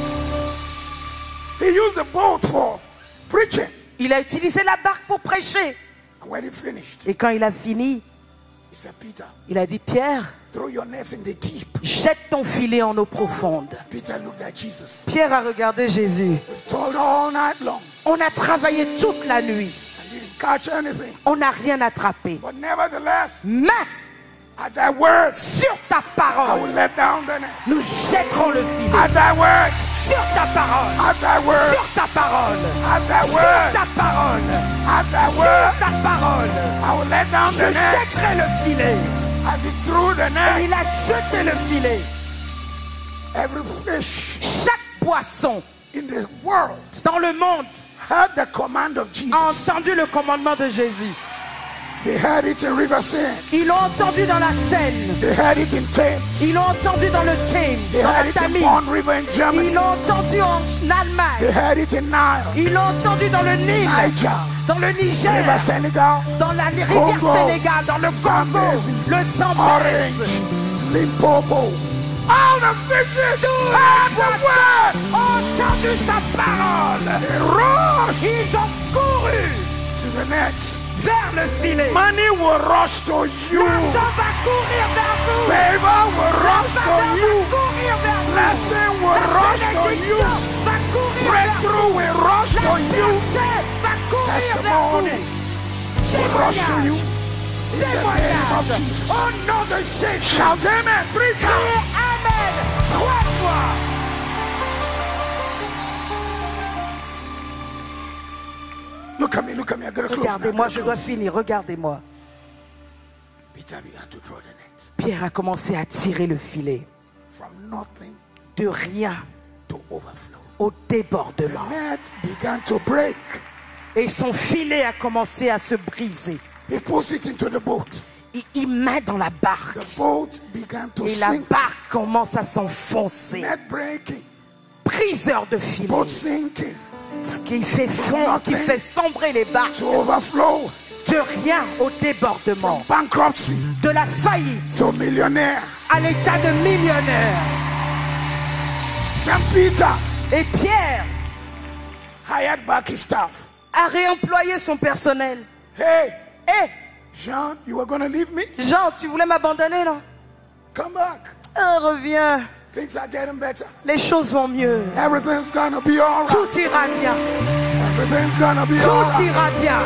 He used the boat for preaching. Il a utilisé la barque pour prêcher. And when he finished, Et quand il a fini, he said, Peter, il a dit, Pierre, throw your nets in the deep. jette ton filet en eau profonde. Peter looked at Jesus. Pierre a regardé Jésus. We've toiled all night long On a travaillé toute la nuit. and didn't catch anything. On n'a rien attrapé. But nevertheless, Mais at thy word, sur ta I parole, will let down the net. nous jetterons le filet. At thy word, sur ta parole, Have thy word. sur ta parole, Have thy sur word. ta parole, Have thy sur word. ta parole. I will let down Je the net jetterai le filet. as he threw the Et net. il a jeté le filet. Every fish Chaque poisson in the world dans le monde heard the command of a Jesus. entendu le commandement de Jésus. They heard it in River Seine. Ils l'ont entendu dans la Seine. They heard it in Thames. Ils l'ont entendu dans le Thames, They dans heard la it in Tamise. Born River in Ils Germany. l'ont entendu en They Allemagne. heard it in Nile, Ils l'ont entendu dans le Nil, Niger, dans le Niger, River Senegal, dans la rivière Congo, Sénégal, dans le Congo, Zambezi, le Zambèze. Orange, Limpopo. All the fishes heard the word. Ont entendu sa parole. They rushed Ils ont couru to the net. vers le filet. Money will rush to you. L'argent va courir vers vous. Favor will rush La to faveur you. va courir vers vous. Blessing will La rush to you. bénédiction va courir vers vous. Breakthrough will rush La to you. percée va courir vers Testimony vous. will rush to you. Témoignage. In the name of Témoignage. Jesus. Au nom de Jésus. Shout amen 3 Criez times. Amen 3 fois. Look at me, look at me. I gotta close. Regardez-moi, je dois finir. Regardez-moi. Peter began to draw the net Pierre a commencé à tirer le filet. from nothing De rien to overflow. au The débordement. net began to break. Et son filet a commencé à se briser. He puts it into the boat. Il met dans la barque. The boat began to Et la sink. barque commence à s'enfoncer. Net breaking. Briseur de filet. Boat sinking Qui fait fondre, qui fait sombrer les barques. to overflow. De rien au débordement. Bankruptcy De la faillite to millionaire. à l'état de millionnaire. Then Peter Et Pierre hired back his staff. a réemployé son personnel. Hey, Hé, Jean, you were going to leave me? Jean, tu voulais m'abandonner, non? Come back. Reviens. Things are getting better. Les choses vont mieux. Everything's going to be all right. Tout ira bien. Everything's going to be all Tout right. ira bien.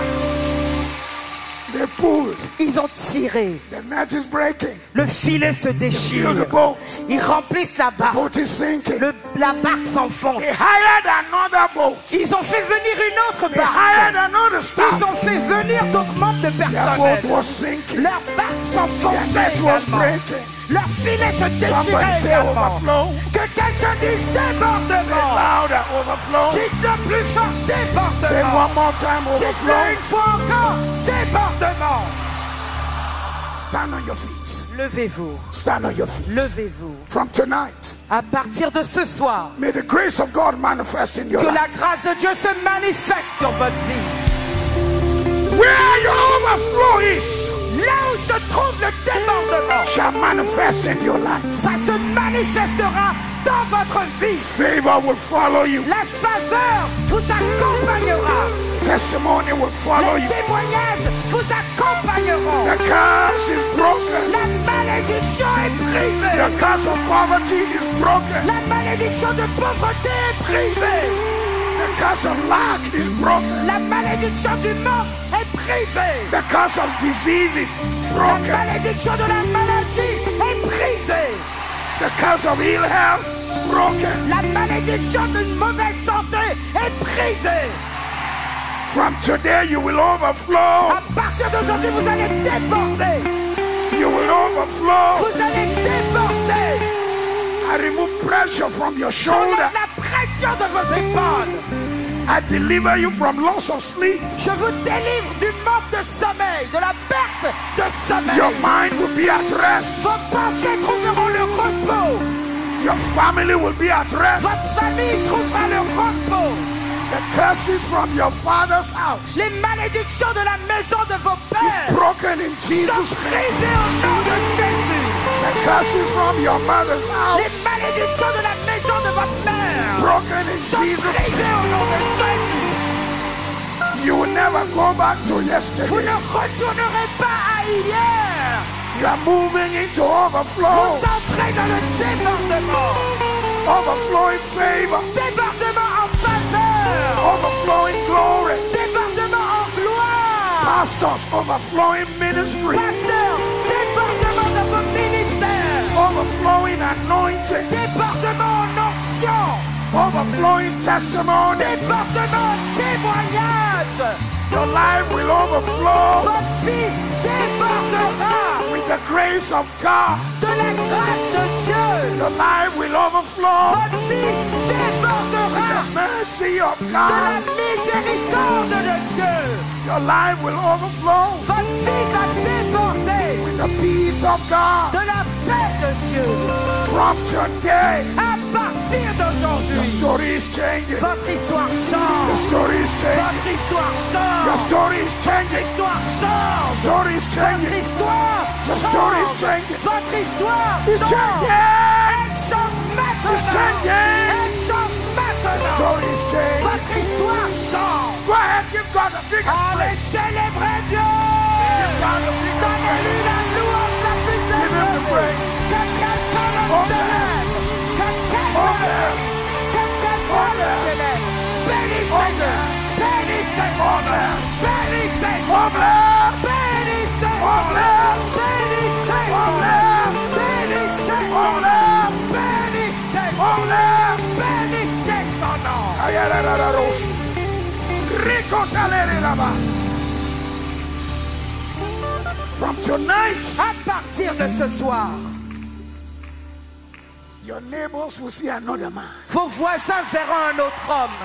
They pulled. Ils ont tiré. The net is breaking. Le filet se Fill déchire. the boat. Ils remplissent la barque. Boat is sinking. La barque s'enfonce. They hired another boat. Ils ont fait venir une autre They hired barque. another staff. Ils ont fait venir d'autres membres de Their boat personnel. was sinking. Leur barque Their s'enfonçait net was également. breaking. Leur filet se Somebody déchirait say également. overflow. Que quelqu'un dise Say débordement. louder, overflow. Dites-le plus fort, Say débordement. one more time, Dites-le overflow. une fois encore, débordement. Stand on your feet. Levez-vous, Stand on your feet. levez-vous. From tonight, À partir de ce soir, may the grace of God manifest in your que life. la grâce de Dieu se manifeste sur votre vie. Where your overflow is, Là où se trouve le débordement, shall manifest in your life. ça se manifestera dans votre vie. Favor will follow you. La faveur vous accompagnera. Testimony will follow Les you. témoignages vous accompagneront. The curse is broken. La malédiction est privée. The curse of poverty is broken. La malédiction de pauvreté est privée. The curse of lack is broken. La malédiction du manque est privée. The curse of disease is La broken. malédiction de la maladie est privée. The curse of ill health, broken. La malédiction d'une mauvaise santé est brisée. From today you will overflow. À partir d'aujourd'hui, vous allez déborder. You will overflow. Vous allez déborder. I remove pressure from your shoulder. J'enlève la pression de vos épaules. I deliver you from loss of sleep. Je vous délivre du manque de sommeil, de la perte de sommeil. Your mind will be at rest. Vos pensées trouveront le repos. Your family will be at rest. Votre famille trouvera le repos. The curses from your father's house Les malédictions de la maison de vos is pères broken in sont Jesus' name. brisées au nom de Jésus. The curses from your mother's Les house malédictions de la maison de votre mère broken in sont Jesus' brisées name. au nom de Jésus. You will never go back to Vous yesterday. ne retournerez pas à hier. You are moving into Vous overflow. entrez dans le débordement. Overflowing favor. Débordement en faveur. Overflowing glory. Débordement en gloire. Pastors, overflowing ministry. Pasteur, débordement de vos ministères. Overflowing anointing. Débordement en onction. overflowing testimony. Débordement, témoignage. Your life will overflow Votre vie débordera with the grace of God. de la grâce de Dieu. Your life will overflow Votre vie débordera the mercy of de la God. miséricorde de Dieu. Your life will overflow Votre vie va déborder with the peace of God. de la paix de Dieu. From today, À partir your d'aujourd'hui, story is changing. votre histoire Your change. story is changing. Votre histoire Your change. story is Votre changing. histoire change. Story is Votre changing. histoire Your story is change. changing. Votre histoire It's change. changing. Elle change It's maintenant. changing. Elle change The maintenant. story is changing. Votre histoire change. Go ahead, give God the biggest Allez praise. célébrer Dieu. Give God the biggest Donnez-lui praise. la louange la plus Give him the élevée. praise. Que quelqu'un le Oh, célèbre. Que quelqu'un Oh, le yes. Que quelqu'un le yes. célèbre. Bénissez-le. Oh, yes. Bénissez-le. Oh, yes. Bénissez-le. Oh, bless. Bénissez-le. Oh, bless. Bénissez-le. Oh, bless. Bénissez-le. Oh, bless. Bénissez-le. Oh, bless. Bénissez son nom. Ayarararoshi. Rico talererabas. From tonight, À partir de ce soir, your neighbors will see another man. vos voisins verront un autre homme.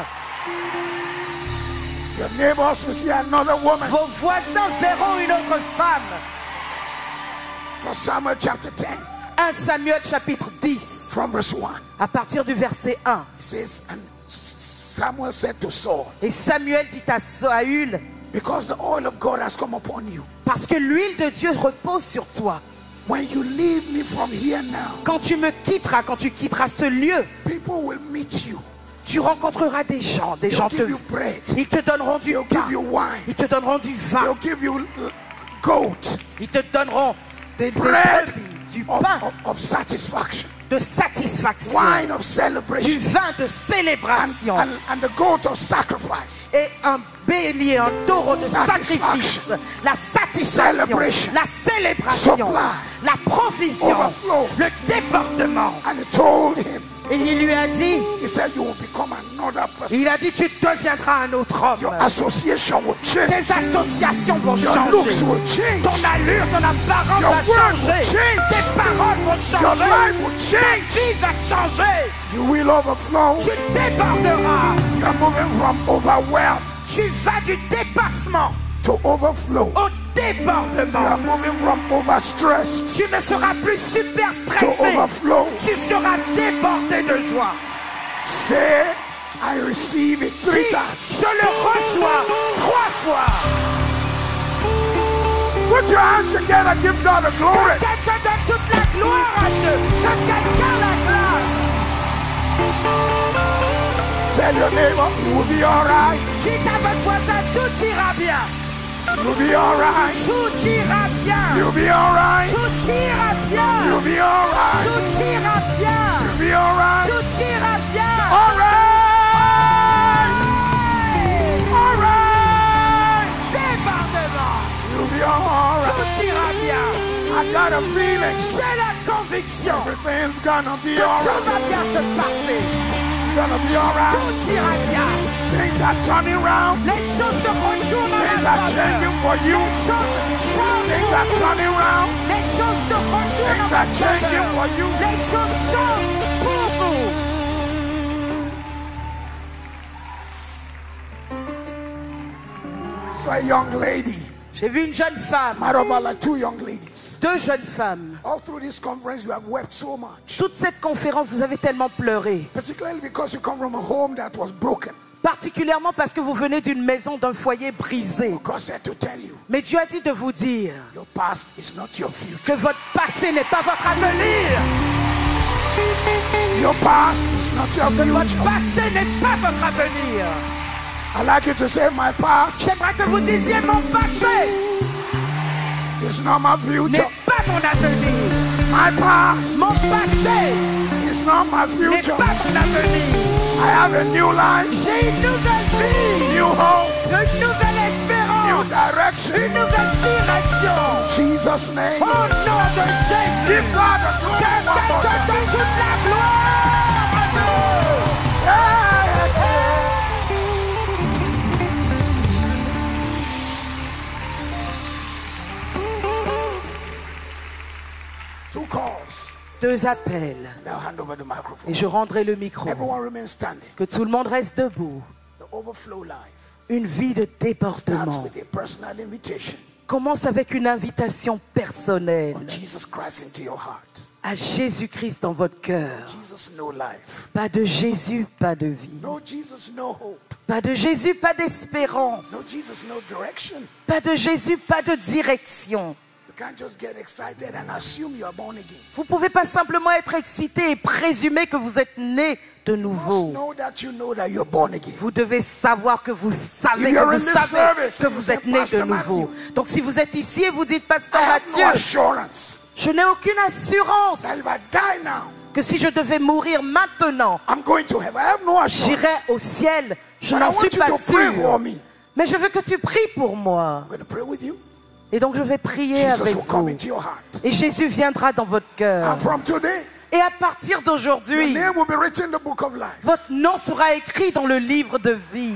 Your neighbors will see another woman. Vos voisins verront une autre femme. For Samuel chapter 10, 1 Samuel chapitre 10, from verse 1. à partir du verset 1. It says, and Samuel said to Saul, Et Samuel dit à Saül, because the oil of God has come upon you, parce que l'huile de Dieu repose sur toi. when you leave me from here now, Quand tu me quitteras, quand tu quitteras ce lieu, people will meet you. tu rencontreras des gens They'll te... give you bread. Ils te donneront du They'll pain, give you wine. ils te donneront du vin, They'll give you goat. ils te donneront des Bread brebis, du of, pain of satisfaction. de satisfaction, Wine of du celebration. vin de célébration And the goat of sacrifice. et un bélier, un taureau de Satisfaction. sacrifice. La satisfaction, Celebration. la célébration, Supply. la provision, Overflow. le débordement. And he told him, Et il lui a dit, he said, you will become another person. il a dit, tu deviendras un autre homme. Your association will change. Tes associations vont Your changer. looks will change. Ton allure, ton apparence Your va word will changer. change. Tes paroles vont Your changer. life will Ta change. vie va changer. You will overflow. Tu déborderas. You are moving from overwhelmed Tu vas du dépassement to overflow. au You are débordement. moving from overstressed Tu ne seras plus super to stressé. overflow. Tu seras débordé de joie. Say, I receive it 3 Dis, times. je le reçois 3 fois. Put your hands together, give God the glory. Que quelqu'un donne toute la gloire à Dieu. Que quelqu'un l'acclame. Tell your neighbor, it will be alright. Dites à votre voisin, tout ira bien. It will be alright. Tout ira bien. You'll be alright. Tout ira bien. You'll be alright. Tout ira bien. You'll be alright. Tout ira bien. Alright. Alright. Débordement. You'll be alright. Tout ira bien. I got a feeling J'ai la conviction everything's gonna be que tout alright. va bien se passer. It's gonna be alright. Tout ira bien. Things are turning around. Les choses se retournent en Things notre are faveur. changing for you. Les choses changent Things pour are vous. turning around. Les choses se retournent Things en are votre changing faveur. for you. Les choses changent pour vous. So a young lady, J'ai vu une jeune femme, matter of fact, like 2 young ladies. 2 jeunes femmes. All through this conference, you have wept so much. Toute cette conférence, vous avez tellement pleuré. Particularly because you come from a home that was broken. Particulièrement parce que vous venez d'une maison, d'un foyer brisé. God said to tell you, Mais Dieu a dit de vous dire your past is not your future. que votre passé n'est pas votre avenir. Your past is not your Que votre future. passé n'est pas votre avenir. I like you to say, my past J'aimerais que vous disiez mon passé is not my n'est future. pas mon avenir. My past Mon passé is not my n'est future. pas mon avenir. I have a new life, J'ai une nouvelle vie, new hope, une nouvelle new espérance, direction. une nouvelle direction. Jesus' name. Au nom de Jésus, Give God the glory que one more quelqu'un time. donne toute la gloire à Dieu. Yeah. 2 calls. 2 appels. And I'll hand over the microphone. Et je rendrai le micro. Everyone remain standing. Que tout le monde reste debout. The overflow life Une vie de starts débordement with a personal invitation commence avec une invitation personnelle of Jesus Christ into your heart. à Jésus-Christ dans votre cœur. Jesus, no life. Pas de Jésus, pas de vie. No Jesus, no hope. Pas de Jésus, pas No d'espérance. Jesus, no direction. Pas de Jésus, pas de direction. You can't just get excited and assume you are born again. Vous ne pouvez pas simplement être excité et présumer que vous êtes né de You must nouveau. know that you're born again. Vous devez savoir que vous savez If que you're vous in this savez service que and you vous say, êtes né de Pastor nouveau. Matthew, Donc si vous êtes ici et vous dites, Pasteur I have no Mathieu, assurance je n'ai aucune assurance that if I die now, que si je devais mourir maintenant, I'm going to heaven. I have no assurance. j'irai au ciel. Je But I n'en want suis you pas to pray for sûr. me. Mais je veux que tu pries pour moi. I'm going to pray with you. Et donc je vais prier Jesus avec will come vous. into your heart. Et Jésus viendra dans votre cœur. And from today, Et à partir your d'aujourd'hui, name will be written in the book of life. votre nom sera écrit dans le livre de vie.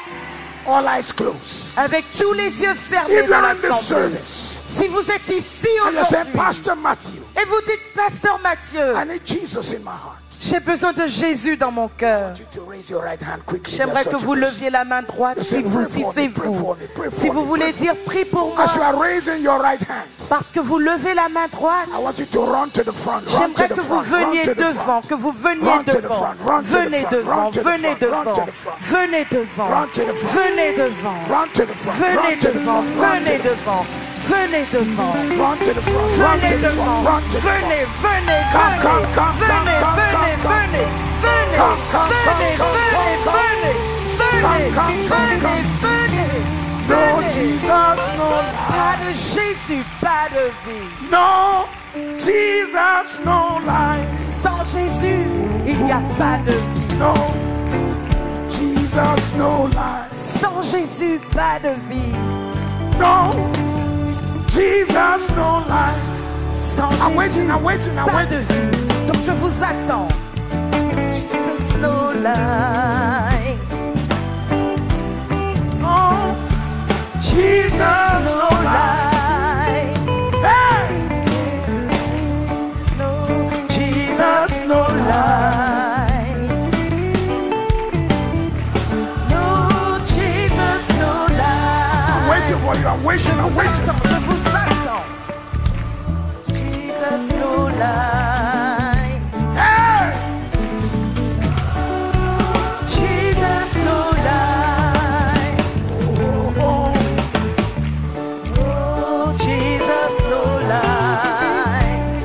All eyes closed. Avec tous les yeux fermés If dans you're in this l'assemblée. service Si vous êtes ici and you say, aujourd'hui Pastor Matthew, et vous dites, Pasteur Mathieu, I need Jesus in my heart. j'ai besoin de Jésus dans mon cœur. I want you to raise your right hand quickly. J'aimerais There's que such a vous person. leviez la main droite si c'est vous. Si vous voulez dire, prie pour moi, As you are raising your right hand, parce que vous levez la main droite, I want you to run to the front. Run to j'aimerais the que vous front. Run veniez to the devant, front. que vous veniez Run to the devant, front. Run to the venez front. devant, Run to the venez front. Run to devant, the front. venez devant, Run to the front. venez devant, Run to the front. venez Run to the devant, front. Run to venez the devant, venez devant, Run to the front. Run to venez the front. devant, Run to the front. venez, venez, Come, venez, come, come, venez, come, come, venez, come, venez, venez, Come, come, venez, come, venez, come, venez, venez, come, come, venez, venez, No venez. Jesus, no life. Pas de Jésus, pas de vie. No Jesus, no life. Sans Jésus, il n'y a pas de vie. No Jesus, no life. Sans Jésus, pas de vie. No Jesus, no life. Sans I'm Jésus, waiting, I'm waiting, I'm pas de waiting. vie. Donc je vous attends. Jesus, no life. No Jesus, no life. Hey, No, Jesus, no life. no, Jesus, no I'm life. waiting for you. I'm waiting, I'm waiting. Je vous attends. Jesus, no life. Hey, Jesus, no life. oh, oh. Oh, Jesus, no life.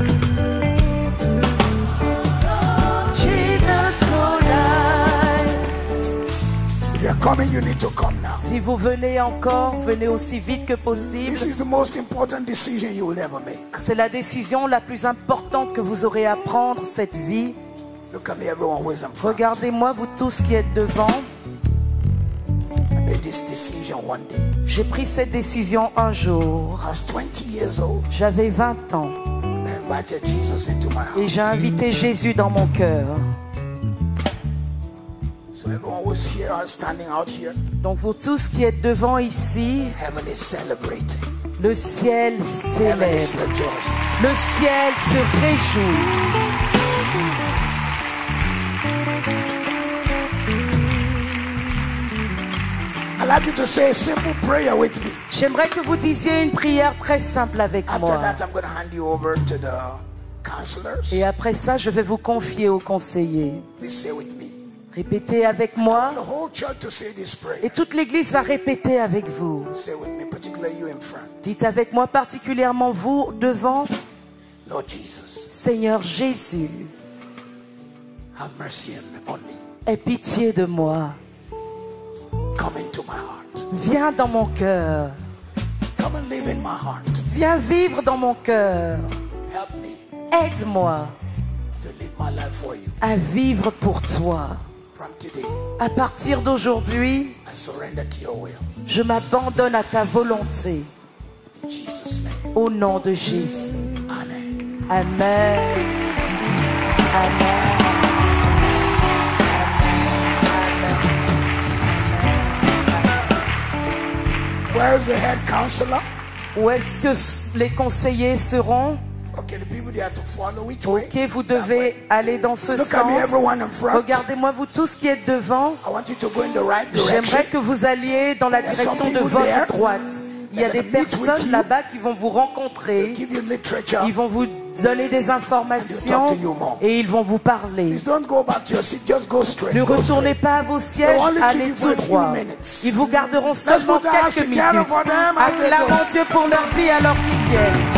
Oh, Jesus, no life. If you're coming, you need to come now. Si vous venez encore, venez aussi vite que possible. This is the most important decision you will ever make. C'est la décision la plus importante que vous aurez à prendre cette vie. Look at me, everyone who is in front. Regardez-moi, vous tous qui êtes devant. I made this decision one day. J'ai pris cette décision un jour. I was 20 years old. J'avais 20 ans And I invited Jesus into my et heart. j'ai invité Jésus dans mon cœur. So everyone who's here, standing out here, Donc vous tous qui êtes devant ici, heaven is celebrating. le ciel Heaven is célèbre, rejoicing. le ciel se réjouit. I'd like you to say a simple prayer with me. J'aimerais que vous disiez une prière très simple avec After moi. that, I'm going to hand you over to the counselors. Et après ça, je vais vous confier aux conseillers. Please say with me. Répétez avec moi The whole church to say this prayer. et toute l'église va répéter avec vous. Say with me, particularly you in front. Dites avec moi, particulièrement vous devant. Lord Jesus, Seigneur Jésus, have mercy on me. aie pitié de moi. Come into my heart. Viens dans mon cœur. Come and live in my heart. Viens vivre dans mon cœur. Help me Aide-moi to live my life for you. à vivre pour toi. From today, À partir d'aujourd'hui, I surrender to your will. je m'abandonne à ta volonté. In Jesus' name. Au nom de Jésus. Amen. Amen. Amen. Where is the head counselor? Où est-ce que les conseillers seront? Okay, the people they have to follow which way? Ok, vous devez aller dans ce Look at me, sens. everyone in front. Regardez-moi, vous tous qui êtes devant. I want you to go in the right direction. J'aimerais que vous alliez dans la direction de votre droite. Il y a des personnes là-bas qui vont vous rencontrer. Give you literature. Ils vont vous donner des informations et ils vont vous parler. Please don't go back to your seat. Just go straight. Ne Go retournez straight. pas à vos sièges, allez tout droit. Ils vous garderont seulement quelques minutes. Acclamons Dieu pour leur vie alors qu'ils viennent.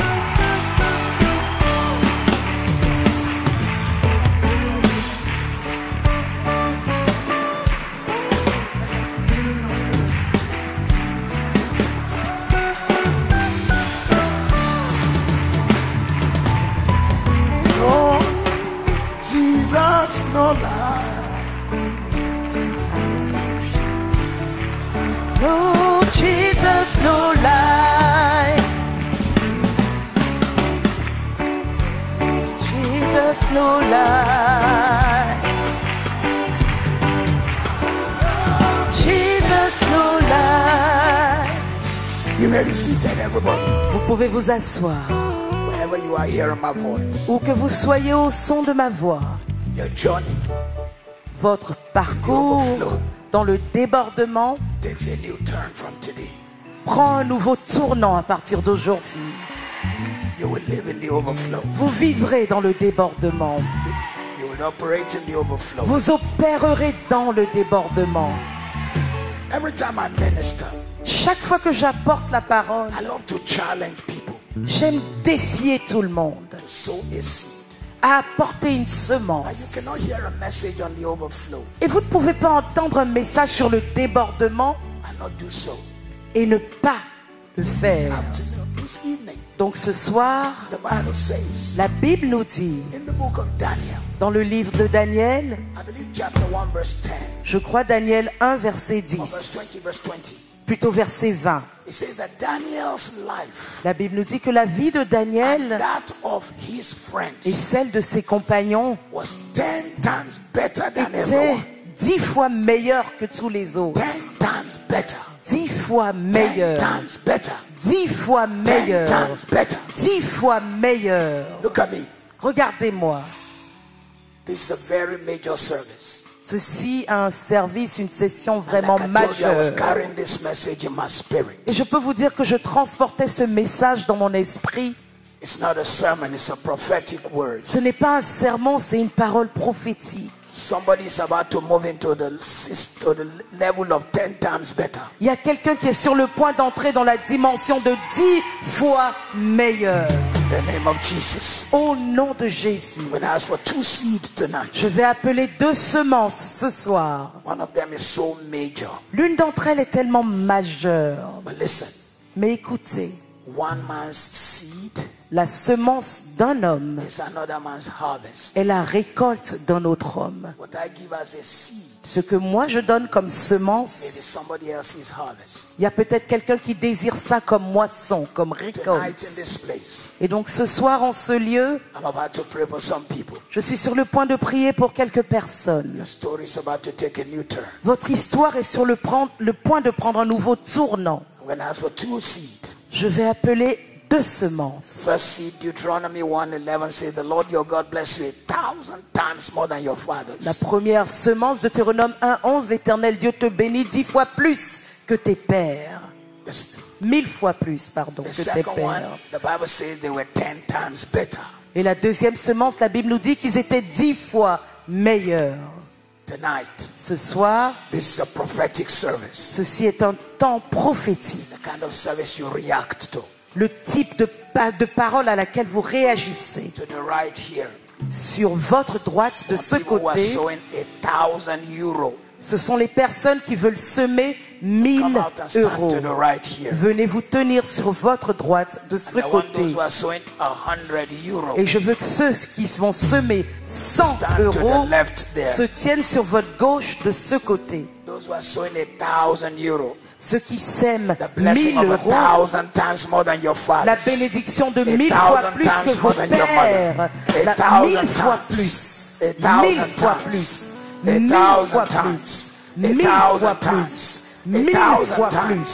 No, Jesus, no lie. No, Jesus, no lie. Jesus, no lie. Jesus, no lie. You may be seated, everybody. Vous pouvez vous asseoir. Wherever you are hearing my voice, Où que vous soyez au son de ma voix, your journey votre parcours dans le débordement takes a new turn from today. prend un nouveau tournant à partir d'aujourd'hui. You will live in the overflow. Vous vivrez dans le débordement. You will operate in the overflow. Vous opérerez dans le débordement. Every time I minister, Chaque fois que j'apporte la parole, I love to challenge people j'aime défier tout le monde to sow a seed. à apporter une But you semence. cannot hear a message on the overflow Et vous ne pouvez pas entendre un message sur le débordement and not do so. et ne pas le faire. Afternoon, this evening, Donc ce soir, the Bible says la Bible nous dit, in the book of Daniel, dans le livre de Daniel, I believe chapter 1 verse 10, je crois Daniel 1, verset or verse 10, 20, verse 20, plutôt verset 20. it says that Daniel's life La Bible nous dit que la vie de and Daniel that of his et friends celle de ses compagnons was 10 times better than était everyone. 10 fois meilleure que tous les autres. 10 times better. 10 fois 10 meilleure. times better. 10 fois 10 meilleure. times better. 10 fois meilleure. Look at me. Regardez-moi. This is a very major service. Ceci a un service, une session vraiment Like I told you, I was majeure. carrying this message in my spirit. Et je peux vous dire que je transportais ce message dans mon esprit. It's not a sermon, it's a prophetic word. Ce n'est pas un sermon, c'est une parole prophétique. Somebody is about to move into the level of 10 times better. Il y a quelqu'un qui est sur le point d'entrer dans la dimension de 10 fois meilleure. In the name of Jesus. Au nom de Jésus. I'm going to ask for 2 seeds tonight. Je vais appeler 2 semences ce soir. One of them is so major. L'une d'entre elles est tellement majeure. But listen, Mais écoutez, one man's seed la semence d'un homme is another man's harvest. est la récolte d'un autre homme. What I give as a seed, Ce que moi je donne comme it is semence, somebody else's harvest. il y a peut-être quelqu'un qui désire ça comme moisson, comme Tonight récolte. in this place, Et donc ce soir en ce lieu, I'm about to pray for some people. je suis sur le point de prier pour quelques personnes. Your story is about to take a new turn. Votre histoire est sur le point de prendre un nouveau tournant. I'm going to ask for 2 seed. Je vais appeler 2 semences. First seed, Deuteronomy 1:11 says, the Lord your God bless you 1,000 times more than your La fathers. première semence, Deutéronome 1:11, l'Éternel Dieu te bénit 10 fois plus que tes pères. The 1000 fois plus, pardon, que tes second one, pères. the Bible says they were 10 times better. Et la deuxième semence, la Bible nous dit qu'ils étaient 10 fois meilleurs. Tonight, Ce soir, this is a prophetic service. ceci est un temps prophétique. The kind of service you react to. Le type de parole à laquelle vous réagissez. To the right here. Sur votre droite, de ce People who are côté, sowing 1,000 euros. ce sont les personnes qui veulent semer 1000 Come out and stand euros. to the right here. Venez vous tenir sur votre droite, de ce I want those côté. who are sowing 100 euros. Et je veux que ceux qui vont semer 100 Stand to euros the left there. se tiennent sur votre gauche de ce côté. Those who are sowing 1,000 euros. Ceux qui sèment The blessing 1000 of euros, 1,000 times more than your fathers. la bénédiction de 1000 1,000 fois plus que times vos more than your pères, mother. la 1000 1,000 fois times. plus, 1,000 1000 fois times. plus, 1,000 1000 fois times. plus, 1000 fois 1,000 plus, times. 1000 fois 1,000 plus,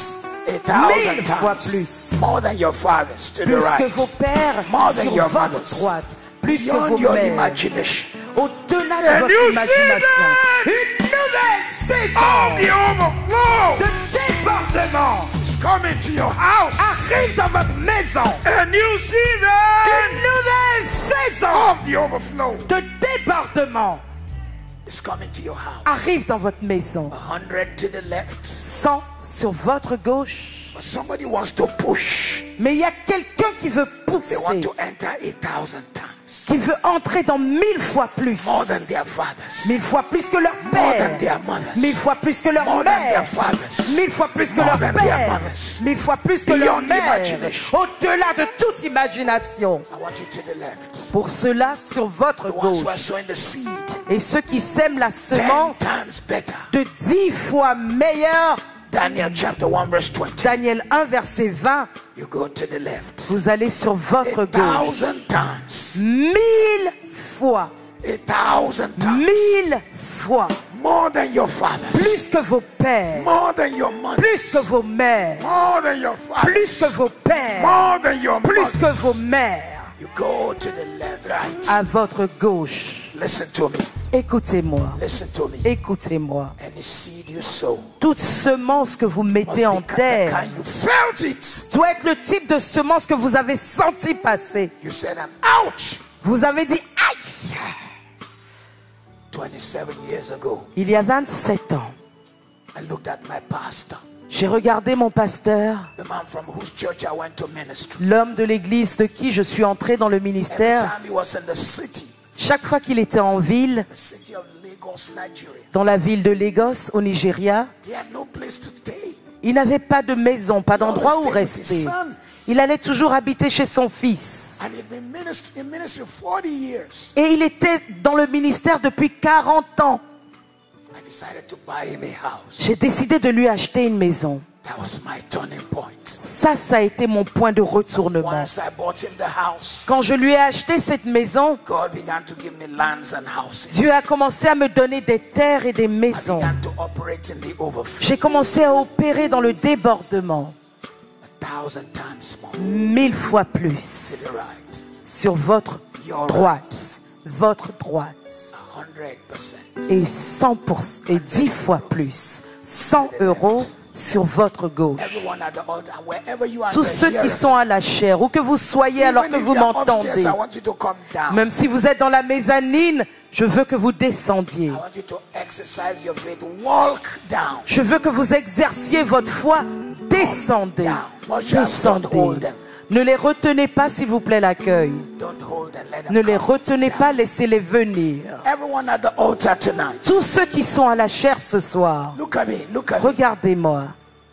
1,000 fois times plus. more than your fathers to the Plus que right, vos pères more than sur your votre mothers, droite. Plus que beyond vos your mères. imagination. Au-delà A de votre new imagination. season Une nouvelle of saison the overflow de débordement is coming to your house. arrive dans votre maison. A new season Une nouvelle saison of the overflow de débordement is coming to your house. arrive dans votre maison. 100 to the left. 100 sur votre gauche. But somebody wants to push. Mais il y a quelqu'un qui veut They want pousser, to enter 1,000 times. qui veut entrer dans 1000 fois plus. More than their fathers. 1000 fois plus que leur More than père. their mothers. 1000 fois plus que leur More than their mère. fathers. 1000 fois plus que More leur than their père. mothers. 1000 fois plus que leur Beyond mère. imagination. Au-delà de toute imagination. I want you to the left. Pour cela, sur votre The ones who gauche. are sowing the seed. Et ceux qui sèment la 10 semence times better. de 10 fois meilleure. Daniel chapter 1 verse 20. Daniel 1, verset 20. You go to the left. Vous allez sur votre gauche. 1,000 times. 1000 fois. 1,000 times. 1000 fois. More than your fathers. Plus que vos pères. More than your mothers. Plus que vos mères. More than your fathers. Plus que vos pères. More than your Plus que mothers. vos mères. You go to the left, right. À votre gauche. Listen to me. Écoutez-moi. Listen to me. Écoutez-moi. Any seed you sow Toute semence que vous mettez en must be the terre kind you felt it. doit être le type de semence que vous avez senti passer. You said, ouch. Vous avez dit aïe. 27 years ago, Il y a 27 ans, I looked at my pastor, j'ai regardé mon pasteur, the man from whose church I went to ministry. l'homme de l'église de qui je suis entré dans le Every ministère. time he was in the city Chaque fois qu'il était en ville, of Lagos, Nigeria, dans la ville de Lagos, au Nigeria, he had no place to stay. il n'avait pas de maison, pas d'endroit où always stayed with his rester. son. Il allait toujours habiter chez son fils. And he'd been in ministry 40 years. Et il était dans le ministère depuis 40 ans. I decided to buy him a house. J'ai décidé de lui acheter une maison. That was my turning point. Ça a été mon point de retournement. Once I bought him the house, Quand je lui ai acheté cette maison, God began to give me lands and houses. Dieu a commencé à me donner des terres et des I maisons. began to operate in the overflow. J'ai commencé à opérer dans le débordement. 1,000 times more. 1000 fois To plus. the right. Sur votre droite. Votre droite. 100%. Et 100%, et 10 fois plus. 100 € sur votre gauche. Everyone at the altar, wherever you are, Tous ceux qui sont à la chair, où que vous soyez alors que vous m'entendez, I want you to come down. même si vous êtes dans la mezzanine, je veux que vous descendiez. I want you to exercise your faith. Walk down. Je veux que vous exerciez votre foi. Descendez. Descendez. Ne les retenez pas, s'il vous plaît, l'accueil. Don't hold them. Let them Ne les come. retenez pas, laissez-les venir. Everyone at the altar tonight. Tous ceux qui sont à la chair ce soir, Look at me. Look at me. regardez-moi.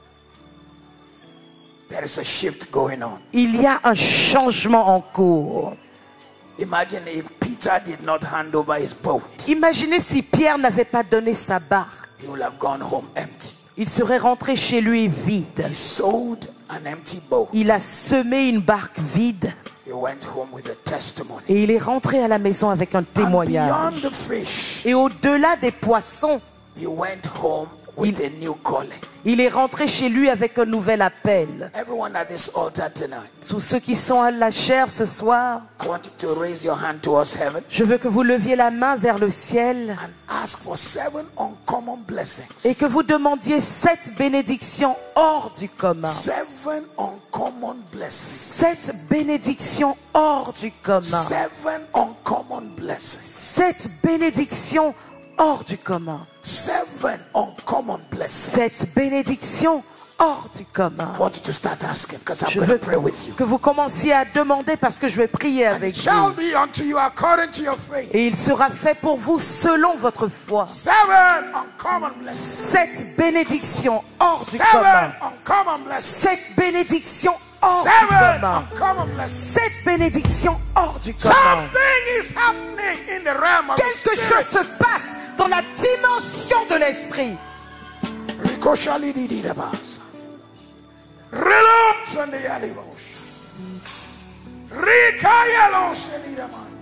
There is a shift going on. Il y a un changement en cours. Imagine if Peter did not hand over his boat. Imaginez si Pierre n'avait pas donné sa barque. He would have gone home empty. Il serait rentré chez lui vide. He sowed an empty boat. Il a semé une barque vide He went home with a testimony. et il est rentré à la maison avec un And témoignage. beyond the fish, Et au-delà des poissons, he went home with a new calling. il est rentré chez lui avec un nouvel appel. Everyone at this altar tonight, Tous ceux qui sont à la chair ce soir, I want you to raise your hand towards heaven je veux que vous leviez la main vers le ciel and ask for 7 uncommon blessings. et que vous demandiez 7 bénédictions hors du commun. 7 uncommon blessings. 7 bénédictions hors du commun. 7 uncommon blessings. 7 bénédictions hors du commun. 7 uncommon blessings. 7 bénédictions hors du commun. I want you to start asking because I'm Je going to veux pray with you. que vous commenciez à demander parce que je vais prier And avec it shall vous. be unto you according to your faith. Et il sera fait pour vous selon votre foi. 7 uncommon blessings. 7 bénédictions hors du 7 commun. uncommon blessings. 7 bénédictions hors 7 du commun. uncommon blessings. 7 bénédictions hors du commun. Something is happening in the realm of the Quelque spirit. chose se passe dans la dimension de l'esprit. Ricochalidididabasa. Relax on the alibos. Rikayaloshelidaman.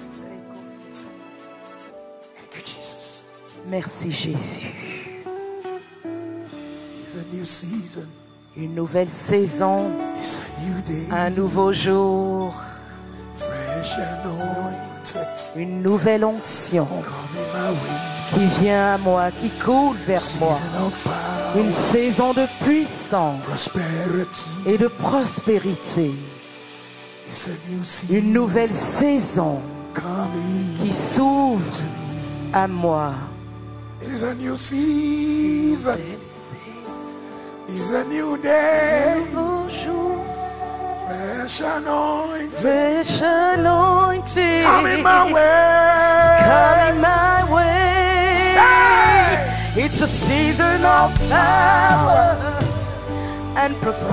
Thank you, Jesus. Merci Jésus. It's a new season. Une nouvelle saison, It's a new day. un nouveau jour, Fresh anointed. une nouvelle onction Coming my way. qui vient à moi, qui coule vers moi. Season of power. Une saison de puissance Prosperity. et de prospérité. It's a new season. Une nouvelle saison Coming qui s'ouvre to me. à moi. It's a new season. Nouvelle saison, It's a new day. nouveau jour, Fresh anointed. fresh anointing, Coming my way. coming my way. Hey! It's a season of power and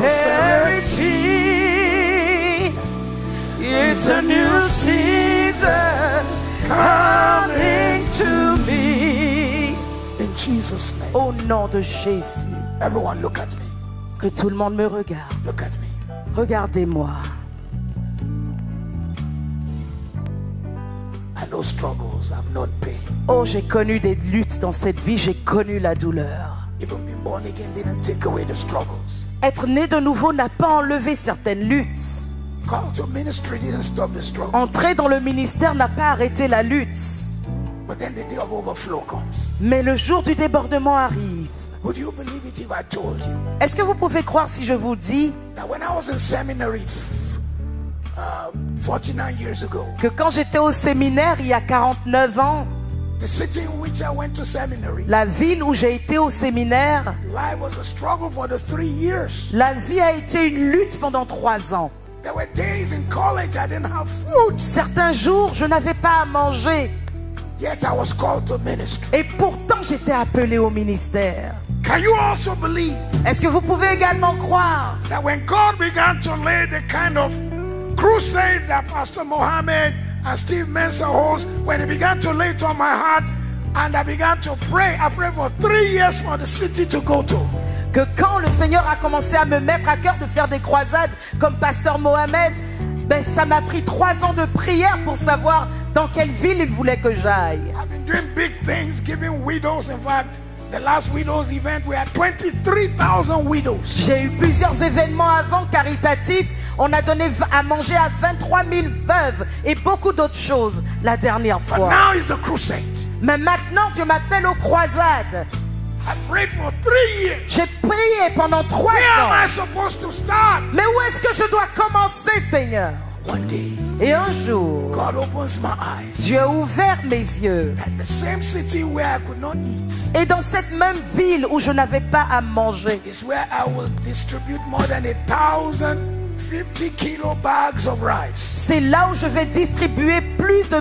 prosperity. It's a new season coming to me. In Jesus' name. Au nom de Jésus, Everyone look at me. que tout le monde me regarde. Look at me. Regardez-moi. I know struggles. I've known pain. Oh, j'ai connu des luttes dans cette vie, j'ai connu la douleur. Even being born again didn't take away the struggles. Être né de nouveau n'a pas enlevé certaines luttes. Call to ministry didn't stop the struggle. Entrer dans le ministère n'a pas arrêté la lutte. But then the day of overflow comes. Mais le jour du débordement arrive. Would you believe it if I told you Est-ce que vous pouvez croire si je vous dis that when I was in seminary 49 years ago, que quand j'étais au séminaire il y a 49 ans, the city in which I went to seminary, la ville où j'ai été au séminaire, life was a struggle for the 3 years. la vie a été une lutte pendant 3 ans. There were days in college I didn't have food, Certains jours, je n'avais pas à manger. yet I was called to ministry. Et pourtant, j'étais appelé au ministère. Can you also believe Est-ce que vous pouvez également croire that when God began to lay the kind of crusades that Pastor Mohammed and Steve Mensah holds, when he began to lay it on my heart and I began to pray, I prayed for 3 years for the city to go to. que quand le Seigneur a commencé à me mettre à cœur de faire des croisades comme Pasteur Mohamed, ben ça m'a pris 3 ans de prière pour savoir dans quelle ville il voulait que j'aille. I've been doing big things, giving widows. In fact, the last widows event, we had 23,000 widows. J'ai eu plusieurs événements avant caritatifs. On a donné à manger à 23 000 veuves et beaucoup d'autres choses la dernière But fois. now is the crusade. Mais maintenant, Dieu m'appelle aux croisades. I prayed for 3 years. J'ai prié pendant 3 Where am I ans. supposed to start? Mais où est-ce que je dois commencer, Seigneur? One day, Et un jour, God opens my eyes. Dieu a ouvert mes yeux. And the same city where I could not eat Et dans cette même ville où je n'avais pas à manger, is where I will distribute more than 1,050 kilo bags of rice. c'est là où je vais distribuer plus de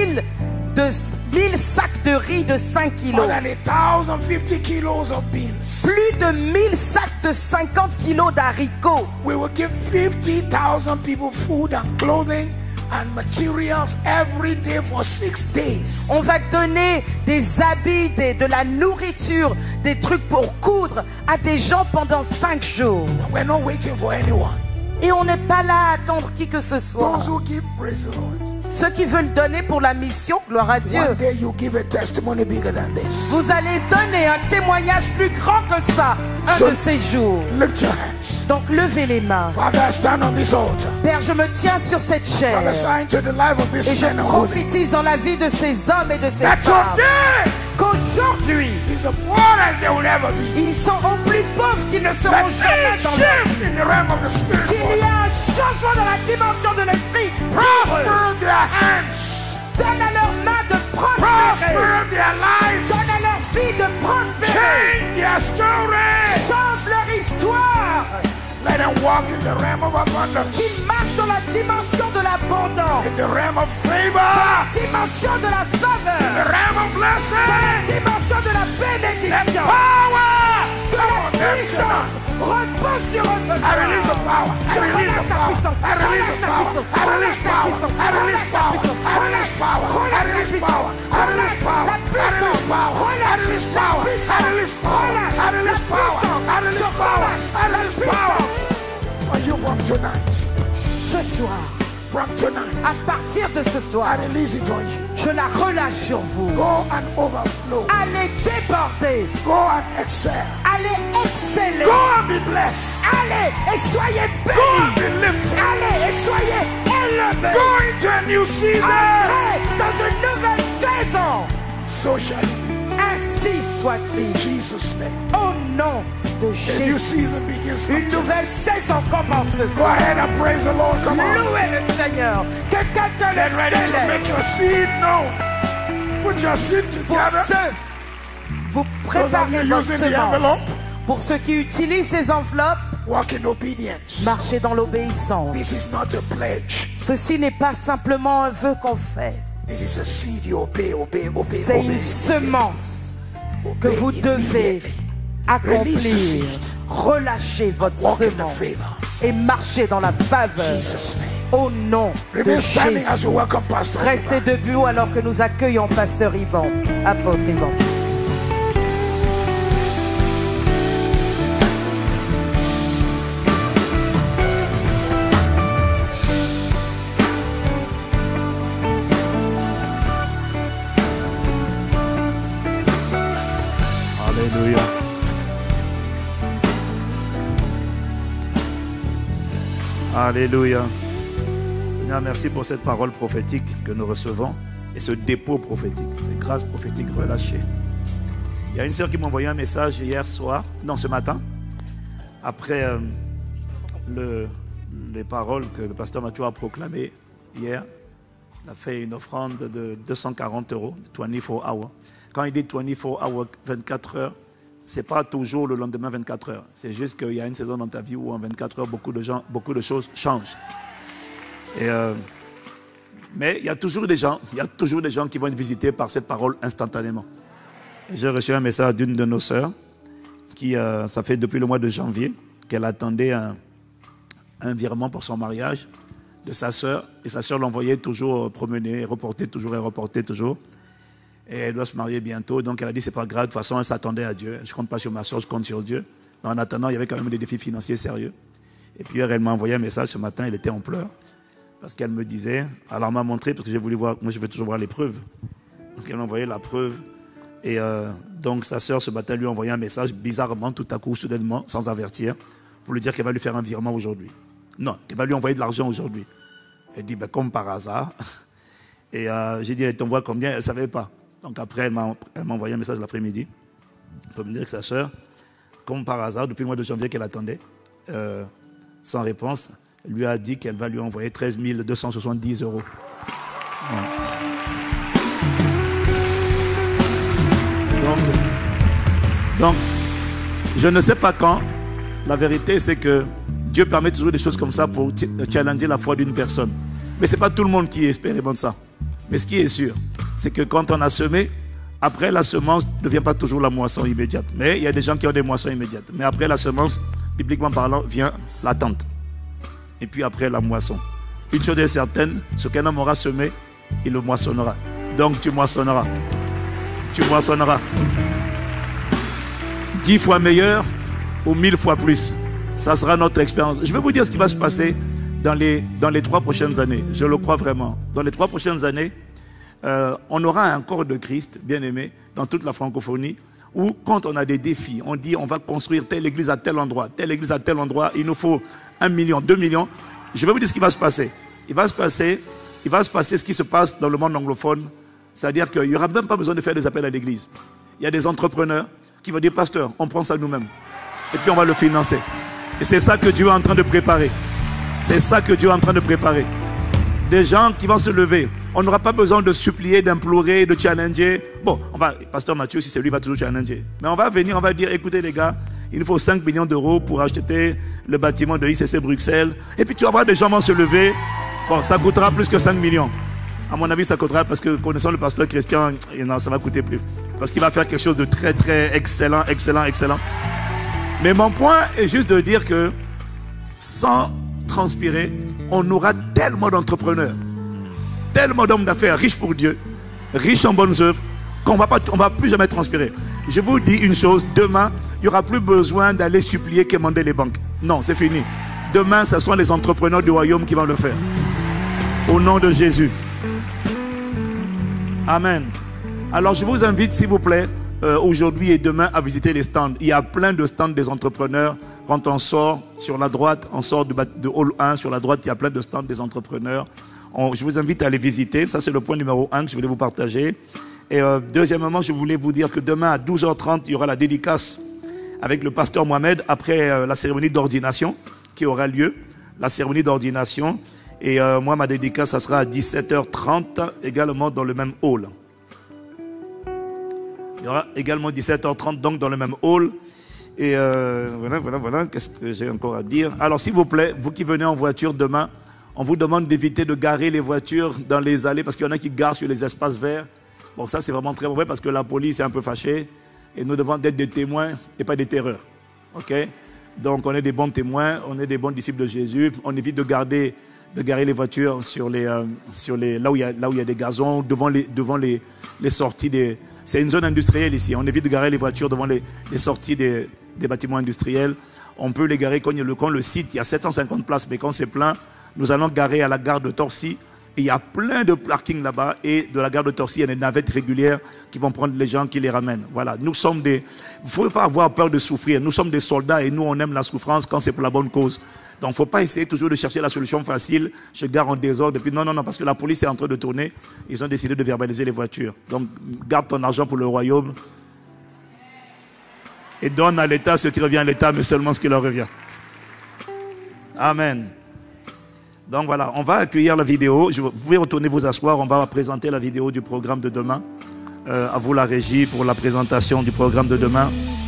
1000 sacs de riz de 5 More kilos. than 1,050 kilos of beans. Plus de 1000 sacs de 50 kilos d'haricots. We will give 50,000 people food and clothing and materials every day for 6 days. On va donner des habits, de la nourriture, des trucs pour coudre à des gens pendant 5 jours. We're not waiting for anyone. Et on n'est pas là à attendre qui que ce soit. Those who give, praise the Lord. Ceux qui veulent donner pour la mission, gloire à Dieu. One day you give a testimony bigger than this. Vous allez donner un témoignage plus grand que ça, un So- de ces jours. Lift your hands. Donc levez les mains. Father, I stand on this altar. Père, je me tiens sur cette chair Prophesy into the life of et this je man and woman. prophétise dans la vie de ces hommes et de ces That femmes today qu'aujourd'hui, is as poor as they will ever be. ils sont au plus pauvres qu'ils ne seront That jamais things dans leur vie. shift in the realm of the spirit. Qu'il y a un changement dans la dimension de l'esprit. Prosper their hands. Donne à leurs mains de prospérer. Prosper their lives. Donne à leur vie de prospérer. Change their story. Change leur histoire. Let them walk in the realm of abundance. Qu'ils marchent dans la dimension de l'abondance. In the realm of favor. Dimension de la The faveur. realm of blessing. Dimension de la The bénédiction. power. De Come la on, them puissance. Repose sur eux ce I release the soir. power. I release the power. I release the power. I release power. I release power. I release power. I release power. I release power. I release power. I release power. I release power. I release power. I release power. I release power. For you from tonight. Ce soir, From tonight. à partir de ce I soir, release it on you. je la relâche sur vous. Go and overflow. Allez déborder. Go and excel. Allez exceller. Go and be blessed. Allez et soyez Go and bénis. be lifted. Allez et soyez élevés. Go into a new season. Entrez dans une nouvelle saison. So shall it Ainsi be. soit-il. In Jesus' name. Au nom de A new Jésus. season begins from Une today. nouvelle saison commence ce Go soir. ahead and praise the Lord. Come on. Louez le Seigneur. Que quelqu'un Get le ready to célèbre. make your seed known. Put your seed Pour together. ceux, vous préparez you votre using the envelope. semence. Pour ceux qui utilisent ces enveloppes, Walk in obedience. marchez dans l'obéissance. This is not a pledge. Ceci n'est pas simplement un vœu qu'on fait. This is a seed you obey, obey, obey, C'est obey. une semence que Obey vous devez immediately. accomplir. Release the seed. Relâchez votre Walk in the semence favor. et marchez dans la faveur. Jesus' name. Au nom de Remain standing as Jésus. you welcome Pastor. Restez Ivan. debout alors que nous accueillons Pasteur Yvan, apôtre Yvan. Alléluia. Alléluia. Seigneur, merci pour cette parole prophétique que nous recevons et ce dépôt prophétique, ces grâces prophétiques relâchées. Il y a une sœur qui m'a envoyé un message hier soir, non, ce matin, après les paroles que le pasteur Mathieu a proclamées hier. Il a fait une offrande de 240 €, 24 hours. Quand il dit 24 hours, 24 heures, ce n'est pas toujours le lendemain 24 heures. C'est juste qu'il y a une saison dans ta vie où en 24 heures, beaucoup de choses changent. Mais il y a toujours des gens qui vont être visités par cette parole instantanément. J'ai reçu un message d'une de nos sœurs qui, ça fait depuis le mois de janvier, qu'elle attendait un virement pour son mariage de sa sœur. Et sa sœur l'envoyait toujours promener, reporter toujours. Et elle doit se marier bientôt. Donc elle a dit, c'est pas grave, de toute façon elle s'attendait à Dieu. Je ne compte pas sur ma soeur, je compte sur Dieu. Mais en attendant, il y avait quand même des défis financiers sérieux. Et puis elle m'a envoyé un message ce matin, elle était en pleurs. Parce qu'elle me disait, alors elle m'a montré, parce que j'ai voulu voir, moi je veux toujours voir les preuves. Donc elle m'a envoyé la preuve. Et donc sa soeur ce matin lui a envoyé un message bizarrement, tout à coup, soudainement, sans avertir, pour lui dire qu'elle va lui faire un virement aujourd'hui. Non, qu'elle va lui envoyer de l'argent aujourd'hui. Elle dit, ben, comme par hasard. Et j'ai dit, elle t'envoie combien? Elle ne savait pas. Donc après, elle m'a envoyé un message l'après-midi pour me dire que sa soeur, comme par hasard, depuis le mois de janvier qu'elle attendait, sans réponse, lui a dit qu'elle va lui envoyer 13 270 €. Ouais. Donc, je ne sais pas quand. La vérité, c'est que Dieu permet toujours des choses comme ça pour challenger la foi d'une personne. Mais ce n'est pas tout le monde qui expérimente ça. Mais ce qui est sûr, c'est que quand on a semé, après la semence ne vient pas toujours la moisson immédiate. Mais il y a des gens qui ont des moissons immédiates. Mais après la semence, bibliquement parlant, vient l'attente. Et puis après la moisson. Une chose est certaine, ce qu'un homme aura semé, il le moissonnera. Donc tu moissonneras. Tu moissonneras. 10 fois meilleur ou 1000 fois plus. Ça sera notre expérience. Je vais vous dire ce qui va se passer dans les 3 prochaines années. Je le crois vraiment. Dans les 3 prochaines années, on aura un corps de Christ, bien aimé, dans toute la francophonie, où quand on a des défis, on dit on va construire telle église à tel endroit, il nous faut 1 million, 2 millions. Je vais vous dire ce qui va se passer. Il va se passer ce qui se passe dans le monde anglophone. C'est-à-dire qu'il n'y aura même pas besoin de faire des appels à l'église. Il y a des entrepreneurs qui vont dire, pasteur, on prend ça nous-mêmes. Et puis on va le financer. Et c'est ça que Dieu est en train de préparer. C'est ça que Dieu est en train de préparer. Des gens qui vont se lever. On n'aura pas besoin de supplier, d'implorer, de challenger. Bon, pasteur Mathieu, si c'est lui, il va toujours challenger. Mais on va venir, on va dire, écoutez les gars, il nous faut 5 millions d'euros pour acheter le bâtiment de ICC Bruxelles. Et puis tu vas voir des gens vont se lever. Bon, ça coûtera plus que 5 millions. À mon avis, ça coûtera parce que connaissant le pasteur Christian, non, ça va coûter plus. Parce qu'il va faire quelque chose de très, très excellent. Mais mon point est juste de dire que sans transpirer, on aura tellement d'entrepreneurs, tellement d'hommes d'affaires riches pour Dieu, riches en bonnes œuvres, qu'on ne va plus jamais transpirer. Je vous dis une chose, demain, il n'y aura plus besoin d'aller supplier, quémander les banques. Non, c'est fini. Demain, ce sont les entrepreneurs du royaume qui vont le faire. Au nom de Jésus. Amen. Alors je vous invite, s'il vous plaît, aujourd'hui et demain à visiter les stands. Il y a plein de stands des entrepreneurs. Quand on sort sur la droite, on sort de hall 1, sur la droite, il y a plein de stands des entrepreneurs. Je vous invite à les visiter. Ça, c'est le point numéro 1 que je voulais vous partager. Et deuxièmement, je voulais vous dire que demain à 12h30, il y aura la dédicace avec le pasteur Mohamed après la cérémonie d'ordination qui aura lieu. La cérémonie d'ordination. Et moi, ma dédicace, ça sera à 17h30, également dans le même hall. Il y aura également 17h30, donc dans le même hall. Et voilà. Qu'est-ce que j'ai encore à dire? Alors, s'il vous plaît, vous qui venez en voiture demain, on vous demande d'éviter de garer les voitures dans les allées parce qu'il y en a qui garent sur les espaces verts. Bon, ça, c'est vraiment très mauvais parce que la police est un peu fâchée. Et nous devons être des témoins et pas des terreurs. OK? Donc, on est des bons témoins, on est des bons disciples de Jésus. On évite de garer les voitures sur là où il y a des gazons, devant les sorties des... C'est une zone industrielle ici. On évite de garer les voitures devant les sorties des bâtiments industriels. On peut les garer quand le site, il y a 750 places, mais quand c'est plein, nous allons garer à la gare de Torcy. Et il y a plein de parkings là-bas. Et de la gare de Torcy, il y a des navettes régulières qui vont prendre les gens, qui les ramènent. Voilà. Nous sommes il ne faut pas avoir peur de souffrir. Nous sommes des soldats et nous, on aime la souffrance quand c'est pour la bonne cause. Donc, il ne faut pas essayer toujours de chercher la solution facile. Je gare en désordre. Et puis, non, parce que la police est en train de tourner. Ils ont décidé de verbaliser les voitures. Donc, garde ton argent pour le royaume. Et donne à l'État ce qui revient à l'État, mais seulement ce qui leur revient. Amen. Donc, voilà. On va accueillir la vidéo. Vous pouvez retourner vous asseoir. On va présenter la vidéo du programme de demain. À vous, la régie, pour la présentation du programme de demain.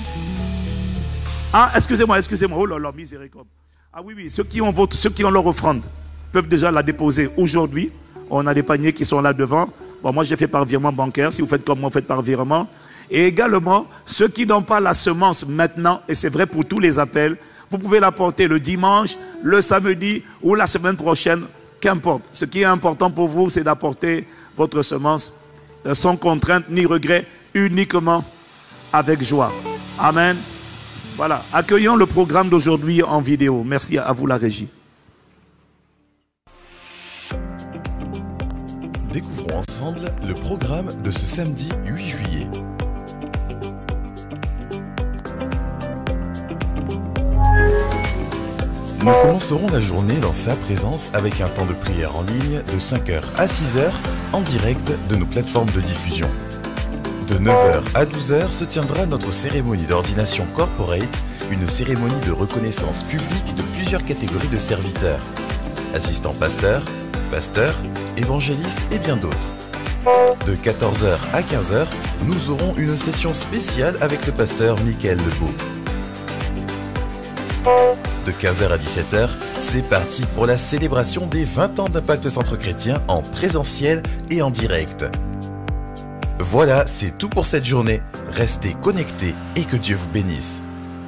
Ah, excusez-moi. Oh là là, miséricorde. Ah oui, ceux qui ont leur offrande peuvent déjà la déposer aujourd'hui. On a des paniers qui sont là devant. Bon, moi, j'ai fait par virement bancaire. Si vous faites comme moi, faites par virement. Et également, ceux qui n'ont pas la semence maintenant, et c'est vrai pour tous les appels, vous pouvez l'apporter le dimanche, le samedi ou la semaine prochaine, qu'importe. Ce qui est important pour vous, c'est d'apporter votre semence sans contrainte ni regret, uniquement avec joie. Amen. Voilà, accueillons le programme d'aujourd'hui en vidéo. Merci à vous, la régie. Découvrons ensemble le programme de ce samedi 8 juillet. Nous commencerons la journée dans sa présence avec un temps de prière en ligne de 5h à 6h en direct de nos plateformes de diffusion. De 9h à 12h se tiendra notre cérémonie d'ordination corporate, une cérémonie de reconnaissance publique de plusieurs catégories de serviteurs. Assistants pasteurs, évangélistes et bien d'autres. De 14h à 15h, nous aurons une session spéciale avec le pasteur Michael Lebeau. De 15h à 17h, c'est parti pour la célébration des 20 ans d'Impact Centre Chrétien en présentiel et en direct. Voilà, c'est tout pour cette journée. Restez connectés et que Dieu vous bénisse.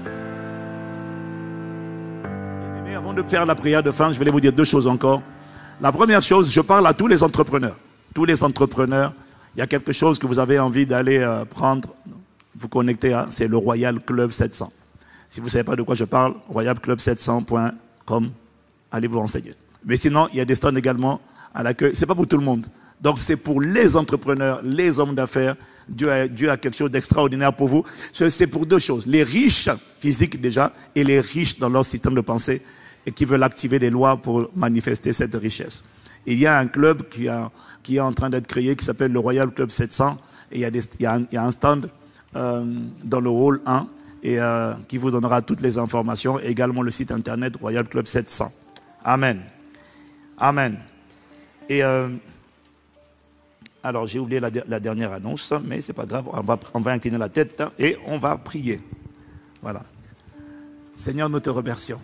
Mais avant de faire la prière de fin, je voulais vous dire deux choses encore. La première chose, je parle à tous les entrepreneurs. Tous les entrepreneurs, il y a quelque chose que vous avez envie d'aller prendre, vous connecter à, c'est le Royal Club 700. Si vous ne savez pas de quoi je parle, royalclub700.com, allez vous renseigner. Mais sinon, il y a des stands également à l'accueil. Ce n'est pas pour tout le monde. Donc, c'est pour les entrepreneurs, les hommes d'affaires. Dieu a quelque chose d'extraordinaire pour vous. C'est pour deux choses. Les riches physiques déjà et les riches dans leur système de pensée et qui veulent activer des lois pour manifester cette richesse. Il y a un club qui est en train d'être créé qui s'appelle le Royal Club 700. Et il y a un stand dans le hall 1 et qui vous donnera toutes les informations. Et également le site internet Royal Club 700. Amen. Amen. Et alors j'ai oublié la dernière annonce, mais c'est pas grave, on va incliner la tête et on va prier. Voilà. Seigneur, nous te remercions.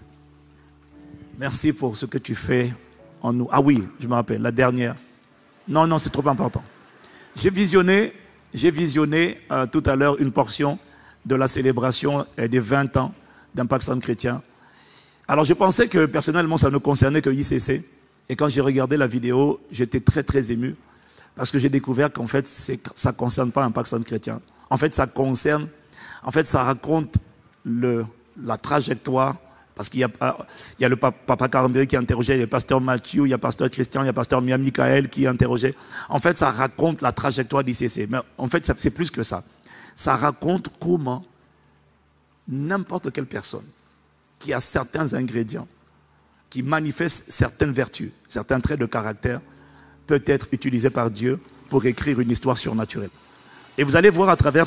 Merci pour ce que tu fais en nous. Ah oui, je me rappelle, la dernière. Non, c'est trop important. J'ai visionné tout à l'heure une portion de la célébration des 20 ans d'Impact Centre Chrétien. Alors je pensais que personnellement ça ne concernait que ICC. Et quand j'ai regardé la vidéo, j'étais très très ému. Parce que j'ai découvert qu'en fait, ça ne concerne pas Impact Centre Chrétien. En fait, ça raconte la trajectoire. Parce qu'il y a le papa Carambéry qui interrogeait, il y a le pasteur Mathieu, il y a le pasteur Christian, il y a le pasteur Michael qui interrogeait. En fait, ça raconte la trajectoire d'ICC. Mais en fait, c'est plus que ça. Ça raconte comment n'importe quelle personne qui a certains ingrédients, qui manifeste certaines vertus, certains traits de caractère, peut être utilisé par Dieu pour écrire une histoire surnaturelle. Et vous allez voir à travers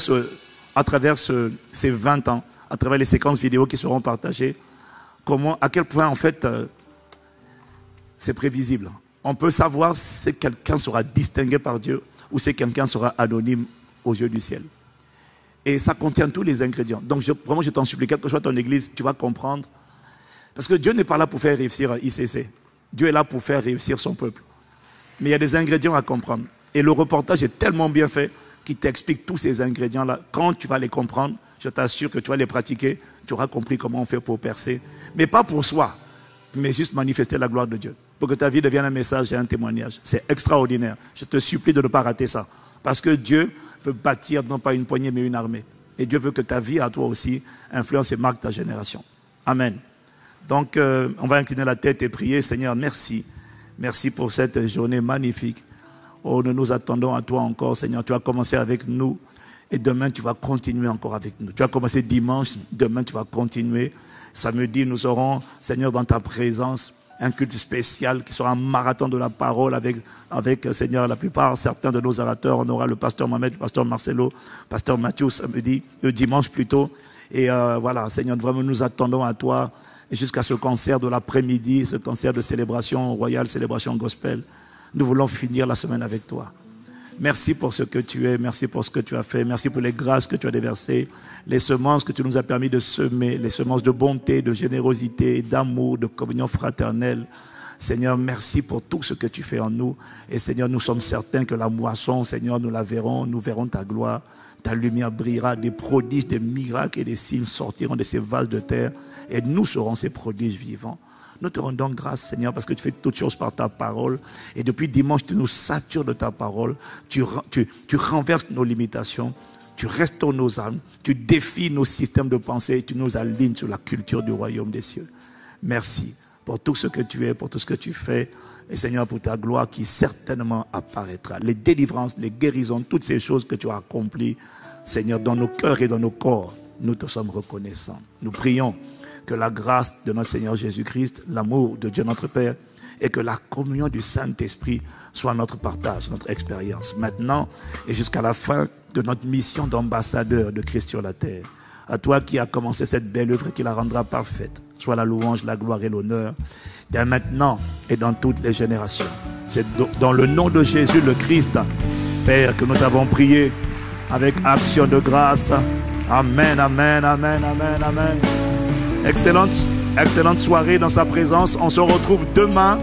ces 20 ans, à travers les séquences vidéo qui seront partagées, à quel point en fait c'est prévisible. On peut savoir si quelqu'un sera distingué par Dieu ou si quelqu'un sera anonyme aux yeux du ciel. Et ça contient tous les ingrédients. Donc vraiment je t'en supplie, quelle que soit ton église, tu vas comprendre. Parce que Dieu n'est pas là pour faire réussir ICC. Dieu est là pour faire réussir son peuple. Mais il y a des ingrédients à comprendre. Et le reportage est tellement bien fait qu'il t'explique tous ces ingrédients-là. Quand tu vas les comprendre, je t'assure que tu vas les pratiquer, tu auras compris comment on fait pour percer. Mais pas pour soi, mais juste manifester la gloire de Dieu. Pour que ta vie devienne un message et un témoignage. C'est extraordinaire. Je te supplie de ne pas rater ça. Parce que Dieu veut bâtir non pas une poignée, mais une armée. Et Dieu veut que ta vie à toi aussi influence et marque ta génération. Amen. Donc, on va incliner la tête et prier. Seigneur, merci. Merci pour cette journée magnifique. Oh, nous nous attendons à toi encore, Seigneur. Tu as commencé avec nous et demain, tu vas continuer encore avec nous. Tu as commencé dimanche, demain, tu vas continuer. Samedi, nous aurons, Seigneur, dans ta présence, un culte spécial qui sera un marathon de la parole avec Seigneur, la plupart, certains de nos orateurs. On aura le pasteur Mohamed, le pasteur Marcelo, le pasteur Mathieu, samedi, le dimanche plutôt. Et voilà, Seigneur, vraiment, nous attendons à toi. Et jusqu'à ce concert de l'après-midi, ce concert de célébration royale, célébration gospel, nous voulons finir la semaine avec toi. Merci pour ce que tu es, merci pour ce que tu as fait, merci pour les grâces que tu as déversées, les semences que tu nous as permis de semer, les semences de bonté, de générosité, d'amour, de communion fraternelle. Seigneur, merci pour tout ce que tu fais en nous. Et Seigneur, nous sommes certains que la moisson, Seigneur, nous la verrons, nous verrons ta gloire. Ta lumière brillera, des prodiges, des miracles et des signes sortiront de ces vases de terre. Et nous serons ces prodiges vivants. Nous te rendons grâce, Seigneur, parce que tu fais toutes choses par ta parole. Et depuis dimanche, tu nous satures de ta parole. Tu renverses nos limitations. Tu restaures nos âmes. Tu défies nos systèmes de pensée. Et tu nous alignes sur la culture du royaume des cieux. Merci pour tout ce que tu es, pour tout ce que tu fais. Et Seigneur, pour ta gloire qui certainement apparaîtra. Les délivrances, les guérisons, toutes ces choses que tu as accomplies, Seigneur, dans nos cœurs et dans nos corps, nous te sommes reconnaissants. Nous prions que la grâce de notre Seigneur Jésus-Christ, l'amour de Dieu notre Père et que la communion du Saint-Esprit soit notre partage, notre expérience, maintenant et jusqu'à la fin de notre mission d'ambassadeur de Christ sur la terre. À toi qui as commencé cette belle œuvre et qui la rendra parfaite, soit la louange, la gloire et l'honneur, dès maintenant et dans toutes les générations. C'est dans le nom de Jésus le Christ, Père, que nous t'avons prié avec action de grâce. Amen, amen, amen, amen, amen. Excellente soirée dans sa présence. On se retrouve demain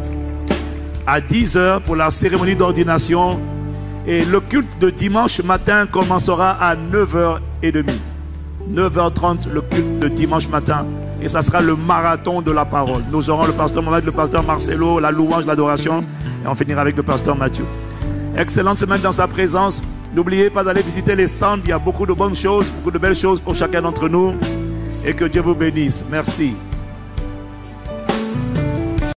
à 10h pour la cérémonie d'ordination. Et le culte de dimanche matin commencera à 9h30. 9h30, le culte de dimanche matin. Et ça sera le marathon de la parole. Nous aurons le pasteur Mohamed, le pasteur Marcelo, la louange, l'adoration. Et on finira avec le pasteur Mathieu. Excellente semaine dans sa présence. N'oubliez pas d'aller visiter les stands. Il y a beaucoup de bonnes choses, beaucoup de belles choses pour chacun d'entre nous. Et que Dieu vous bénisse. Merci.